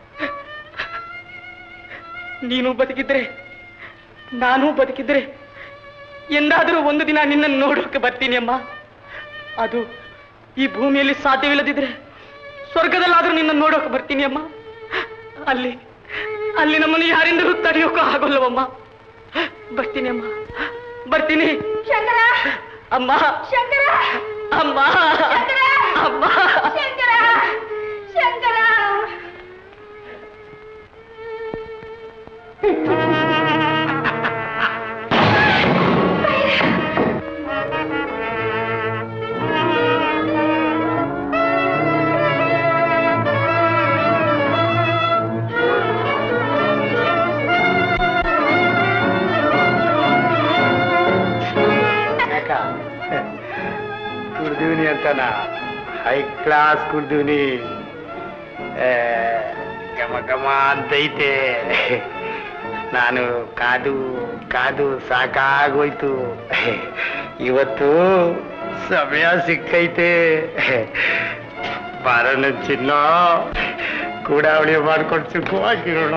ನೀನು ಬದುಕಿದ್ರೆ, ನಾನು ಬದುಕಿದ್ರೆ ಎಂದಾದರೂ ಒಂದು ದಿನ ನಿನ್ನನ್ನು ನೋಡೋಕೆ ಬರ್ತೀನಿ ಅಮ್ಮ. ಅದು ಈ ಭೂಮಿಯಲ್ಲಿ ಸಾಧ್ಯವಿಲ್ಲದಿದ್ರೆ ಸ್ವರ್ಗದಲ್ಲಾದ್ರೂ ನಿನ್ನನ್ನು ನೋಡೋಕೆ ಬರ್ತೀನಿ ಅಮ್ಮ. ಅಲ್ಲಿ ಅಲ್ಲಿ ನಮ್ಮನ್ನು ಯಾರಿಂದಲೂ ತಡೆಯೋಕೆ ಆಗೋಲ್ಲವಮ್ಮ. ಬರ್ತೀನಿ ಅಮ್ಮ, ಬರ್ತೀನಿ. ಶಂಕರ, ಅಮ್ಮ, ಶಂಕರ, ಅಮ್ಮ, ಅಮ್ಮ, ಶಂಕರ, ಶಂಕರ. ಕುಡ್ದೀನಿ ಅಂತನ ಹೈ ಕ್ಲಾಸ್ ಕುಡ್ದೀನಿ, ಘಮ ಘಮ ಅಂತೈತೆ. ನಾನು ಕಾದು ಕಾದು ಸಾಕಾಗೋಯ್ತು. ಇವತ್ತು ಸಮಯ ಸಿಕ್ಕೈತೆ. ಬಾರಣ ಚಿನ್ನ, ಕೂಡಾವಳಿ ಮಾಡ್ಕೊಂಡು ಸುಖವಾಗಿರೋಣ.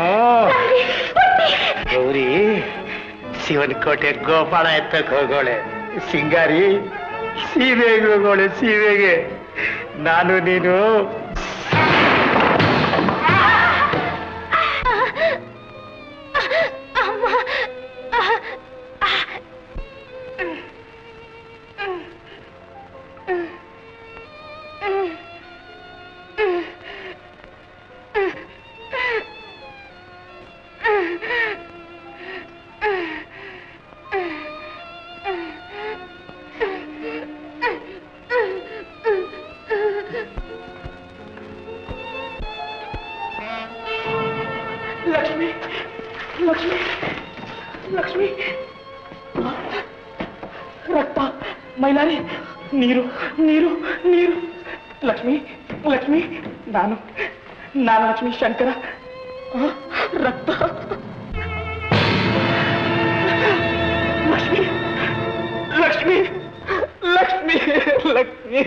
ಗೌರಿ ಶಿವನ ಕೋಟೆ ಗೋಪಾಲ ಎತ್ತಕ್ ಹೋಗೋಳೆ. ಸಿಂಗಾರಿ ಸೀರೆಗೆ ಹೋಗೋಳೆ, ಸೀರೆಗೆ. ನಾನು ನೀನು ಲಕ್ಷ್ಮಿ, ಲಕ್ಷ್ಮಿ, ಲಕ್ಷ್ಮಿ. ರಕ್ತ, ಮೈಲಾರಿ, ನೀರು, ನೀರು, ನೀರು. ಲಕ್ಷ್ಮಿ, ಲಕ್ಷ್ಮಿ, ನಾನು ನಾನು ಲಕ್ಷ್ಮಿ ಶಂಕರ. ರಕ್ತ, ಲಕ್ಷ್ಮಿ, ಲಕ್ಷ್ಮಿ, ಲಕ್ಷ್ಮಿ, ಲಕ್ಷ್ಮಿ.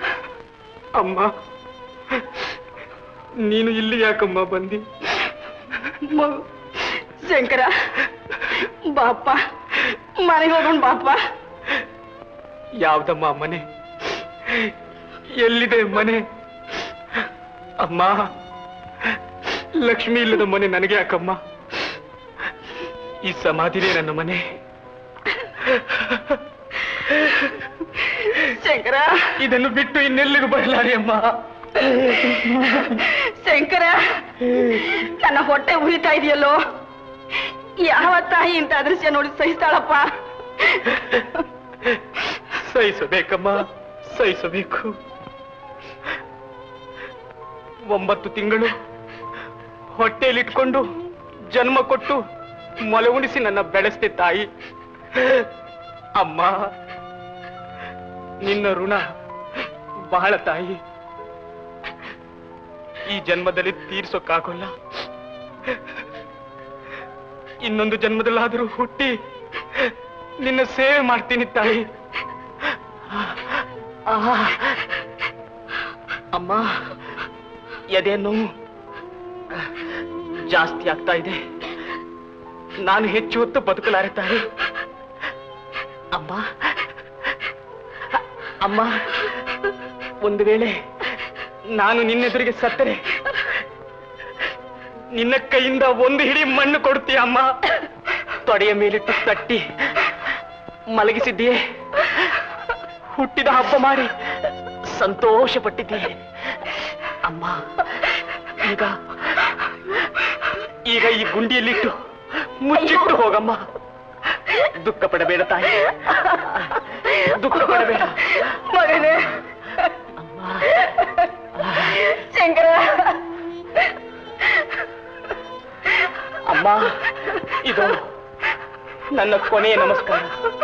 ಅಮ್ಮ, ನೀನು ಇಲ್ಲಿ ಯಾಕಮ್ಮ ಬಂದಿ? ಮಗು ಶಂಕರ ಬಾಪ ಮನೆಗೆ ಹೋಗೋಣ ಬಾಪ. ಯಾವ್ದಮ್ಮ ಮನೆ? ಎಲ್ಲಿದೆ ಮನೆ? ಅಮ್ಮ, ಲಕ್ಷ್ಮಿ ಇಲ್ಲದ ಮನೆ ನನಗೆ ಯಾಕಮ್ಮ? ಈ ಸಮಾಧಿನೇ ನನ್ನ ಮನೆ. ಶಂಕರ, ಇದನ್ನು ಬಿಟ್ಟು ಇನ್ನೆಲ್ಲಿಗೂ ಬರಲಾರೆ ಅಮ್ಮ. ಶಂಕರ, ನನ್ನ ಹೊಟ್ಟೆ ಉರಿತಾ ಇದೆಯಲ್ಲೋ. ಯಾವ ತಾಯಿ ಇಂತ ದೃಶ್ಯ ನೋಡಿ ಸಹಿಸ್ತಾಳಪ್ಪ? ಸಹಿಸಬೇಕಮ್ಮ, ಸಹಿಸಬೇಕು. ಒಂಬತ್ತು ತಿಂಗಳು ಹೊಟ್ಟೆಯಲ್ಲಿಟ್ಕೊಂಡು ಜನ್ಮ ಕೊಟ್ಟು ಮೊಲೆ ಉಣಿಸಿ ನನ್ನ ಬೆಳೆಸ್ತೆ ತಾಯಿ. ಅಮ್ಮ, ನಿನ್ನ ಋಣ ಬಹಳ ತಾಯಿ. ಈ ಜನ್ಮದಲ್ಲಿ ತೀರ್ಸೋಕ್ಕಾಗೋಲ್ಲ. ಇನ್ನೊಂದು ಜನ್ಮದಲ್ಲಾದರೂ ಹುಟ್ಟಿ ನಿನ್ನ ಸೇವೆ ಮಾಡ್ತೀನಿ ತಾಯಿ. ಅಮ್ಮ, ಎದೆ ನೋವು ಜಾಸ್ತಿ ಆಗ್ತಾ ಇದೆ. ನಾನು ಹೆಚ್ಚು ಹೊತ್ತು ಬದುಕಲಾರೆ ತಾಯಿ. ಅಮ್ಮ ಅಮ್ಮ ಒಂದು ವೇಳೆ ನಾನು ನಿನ್ನೆದುರಿಗೆ ಸತ್ತರೆ ನಿನ್ನ ಕೈಯಿಂದ ಒಂದು ಹಿಡಿ ಮಣ್ಣು ಕೊಡ್ತೀಯ ಅಮ್ಮ. ತೊಡೆಯ ಮೇಲಿಟ್ಟು ತಟ್ಟಿ ಮಲಗಿಸಿದ್ದೀಯೆ. ಹುಟ್ಟಿದ ಹಬ್ಬ ಮಾಡಿ ಸಂತೋಷ ಪಟ್ಟಿದ್ದೀಯೆ ಅಮ್ಮ. ಈಗ ಈಗ ಈ ಗುಂಡಿಯಲ್ಲಿಟ್ಟು ಮುಚ್ಚಿಟ್ಟು ಹೋಗಮ್ಮ. ದುಃಖ ಪಡಬೇಡ ತಾಯಿ, ದುಃಖ ಪಡಬೇಡ ಮಗನೇ. ಶಂಕರ, ಅಮ್ಮ, ಇದು ನನ್ನ ಕೊನೆಯ ನಮಸ್ಕಾರ.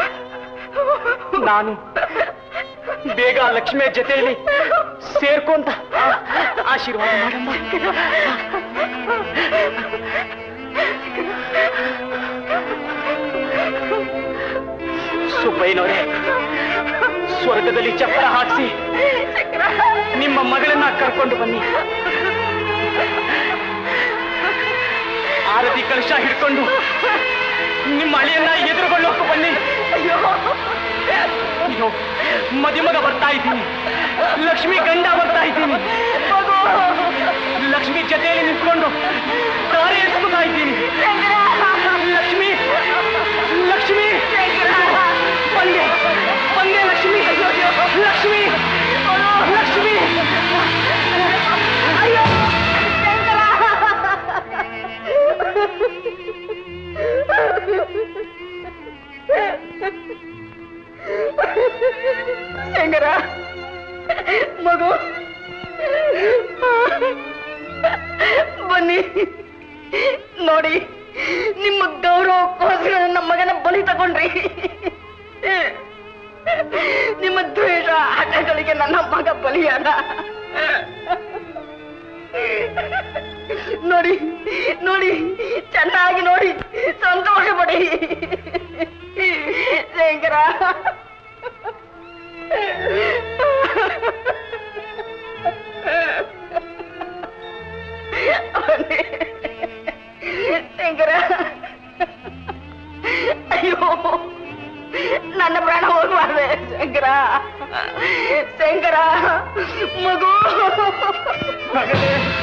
ನಾನು ಬೇಗ ಲಕ್ಷ್ಮಿಯ ಜೊತೆಯಲ್ಲಿ ಸೇರ್ಕೊಂತ ಆಶೀರ್ವಾದ ಮಾಡಮ್ಮ. ಸುಬ್ಬಯ್ಯನವರೇ, ಸ್ವರ್ಗದಲ್ಲಿ ಚಪ್ಪರ ಹಾಕಿಸಿ ನಿಮ್ಮ ಮಗಳನ್ನ ಕರ್ಕೊಂಡು ಬನ್ನಿ. ಆರತಿ ಕಲಶ ಹಿಡ್ಕೊಂಡು ನಿಮ್ಮ ಅಳಿಯನ್ನ ಎದುರುಗೊಳ್ಳೋಕೆ ಬನ್ನಿ. ಅಯ್ಯೋ, ಮದಿಮಗ ಬರ್ತಾ ಇದ್ದೀನಿ, ಲಕ್ಷ್ಮಿ ಗಂಡ ಬರ್ತಾ ಇದ್ದೀನಿ. ಲಕ್ಷ್ಮಿ ಜೊತೆಯಲ್ಲಿ ನಿಂತ್ಕೊಂಡು ದಾರಿ ಎತ್ಕೊತಾ ಇದ್ದೀನಿ. ಲಕ್ಷ್ಮಿ, ಲಕ್ಷ್ಮಿ ಬಂದೆ, ಬಂದೆ ಲಕ್ಷ್ಮಿ, ಲಕ್ಷ್ಮಿ, ಲಕ್ಷ್ಮಿ. ಅಯ್ಯೋ ಶಂಕರ, ಮಗು ಬನ್ನಿ. ನೋಡಿ, ನಿಮ್ಮ ಗೌರವಕ್ಕೋಸ್ಕರ ನನ್ನ ಮಗನ ಬಲಿ ತಗೊಂಡ್ರಿ. ನಿಮ್ಮ ದ್ವೇಷ ಹಠಗಳಿಗೆ ನನ್ನ ಮಗ ಬಲಿಯಾದ. ನೋಡಿ ನೋಡಿ, ಚೆನ್ನಾಗಿ ನೋಡಿ, ಸಂತೋಷ ಪಡಿ ಶಂಕರ. ಶಂಕರ, ಅಯ್ಯೋ, ನನ್ನ ಪ್ರಾಣ ಹೋಗ್ಬಾರ್ದೆ ಶಂಕರ. ಶಂಕರ, ಮಗು.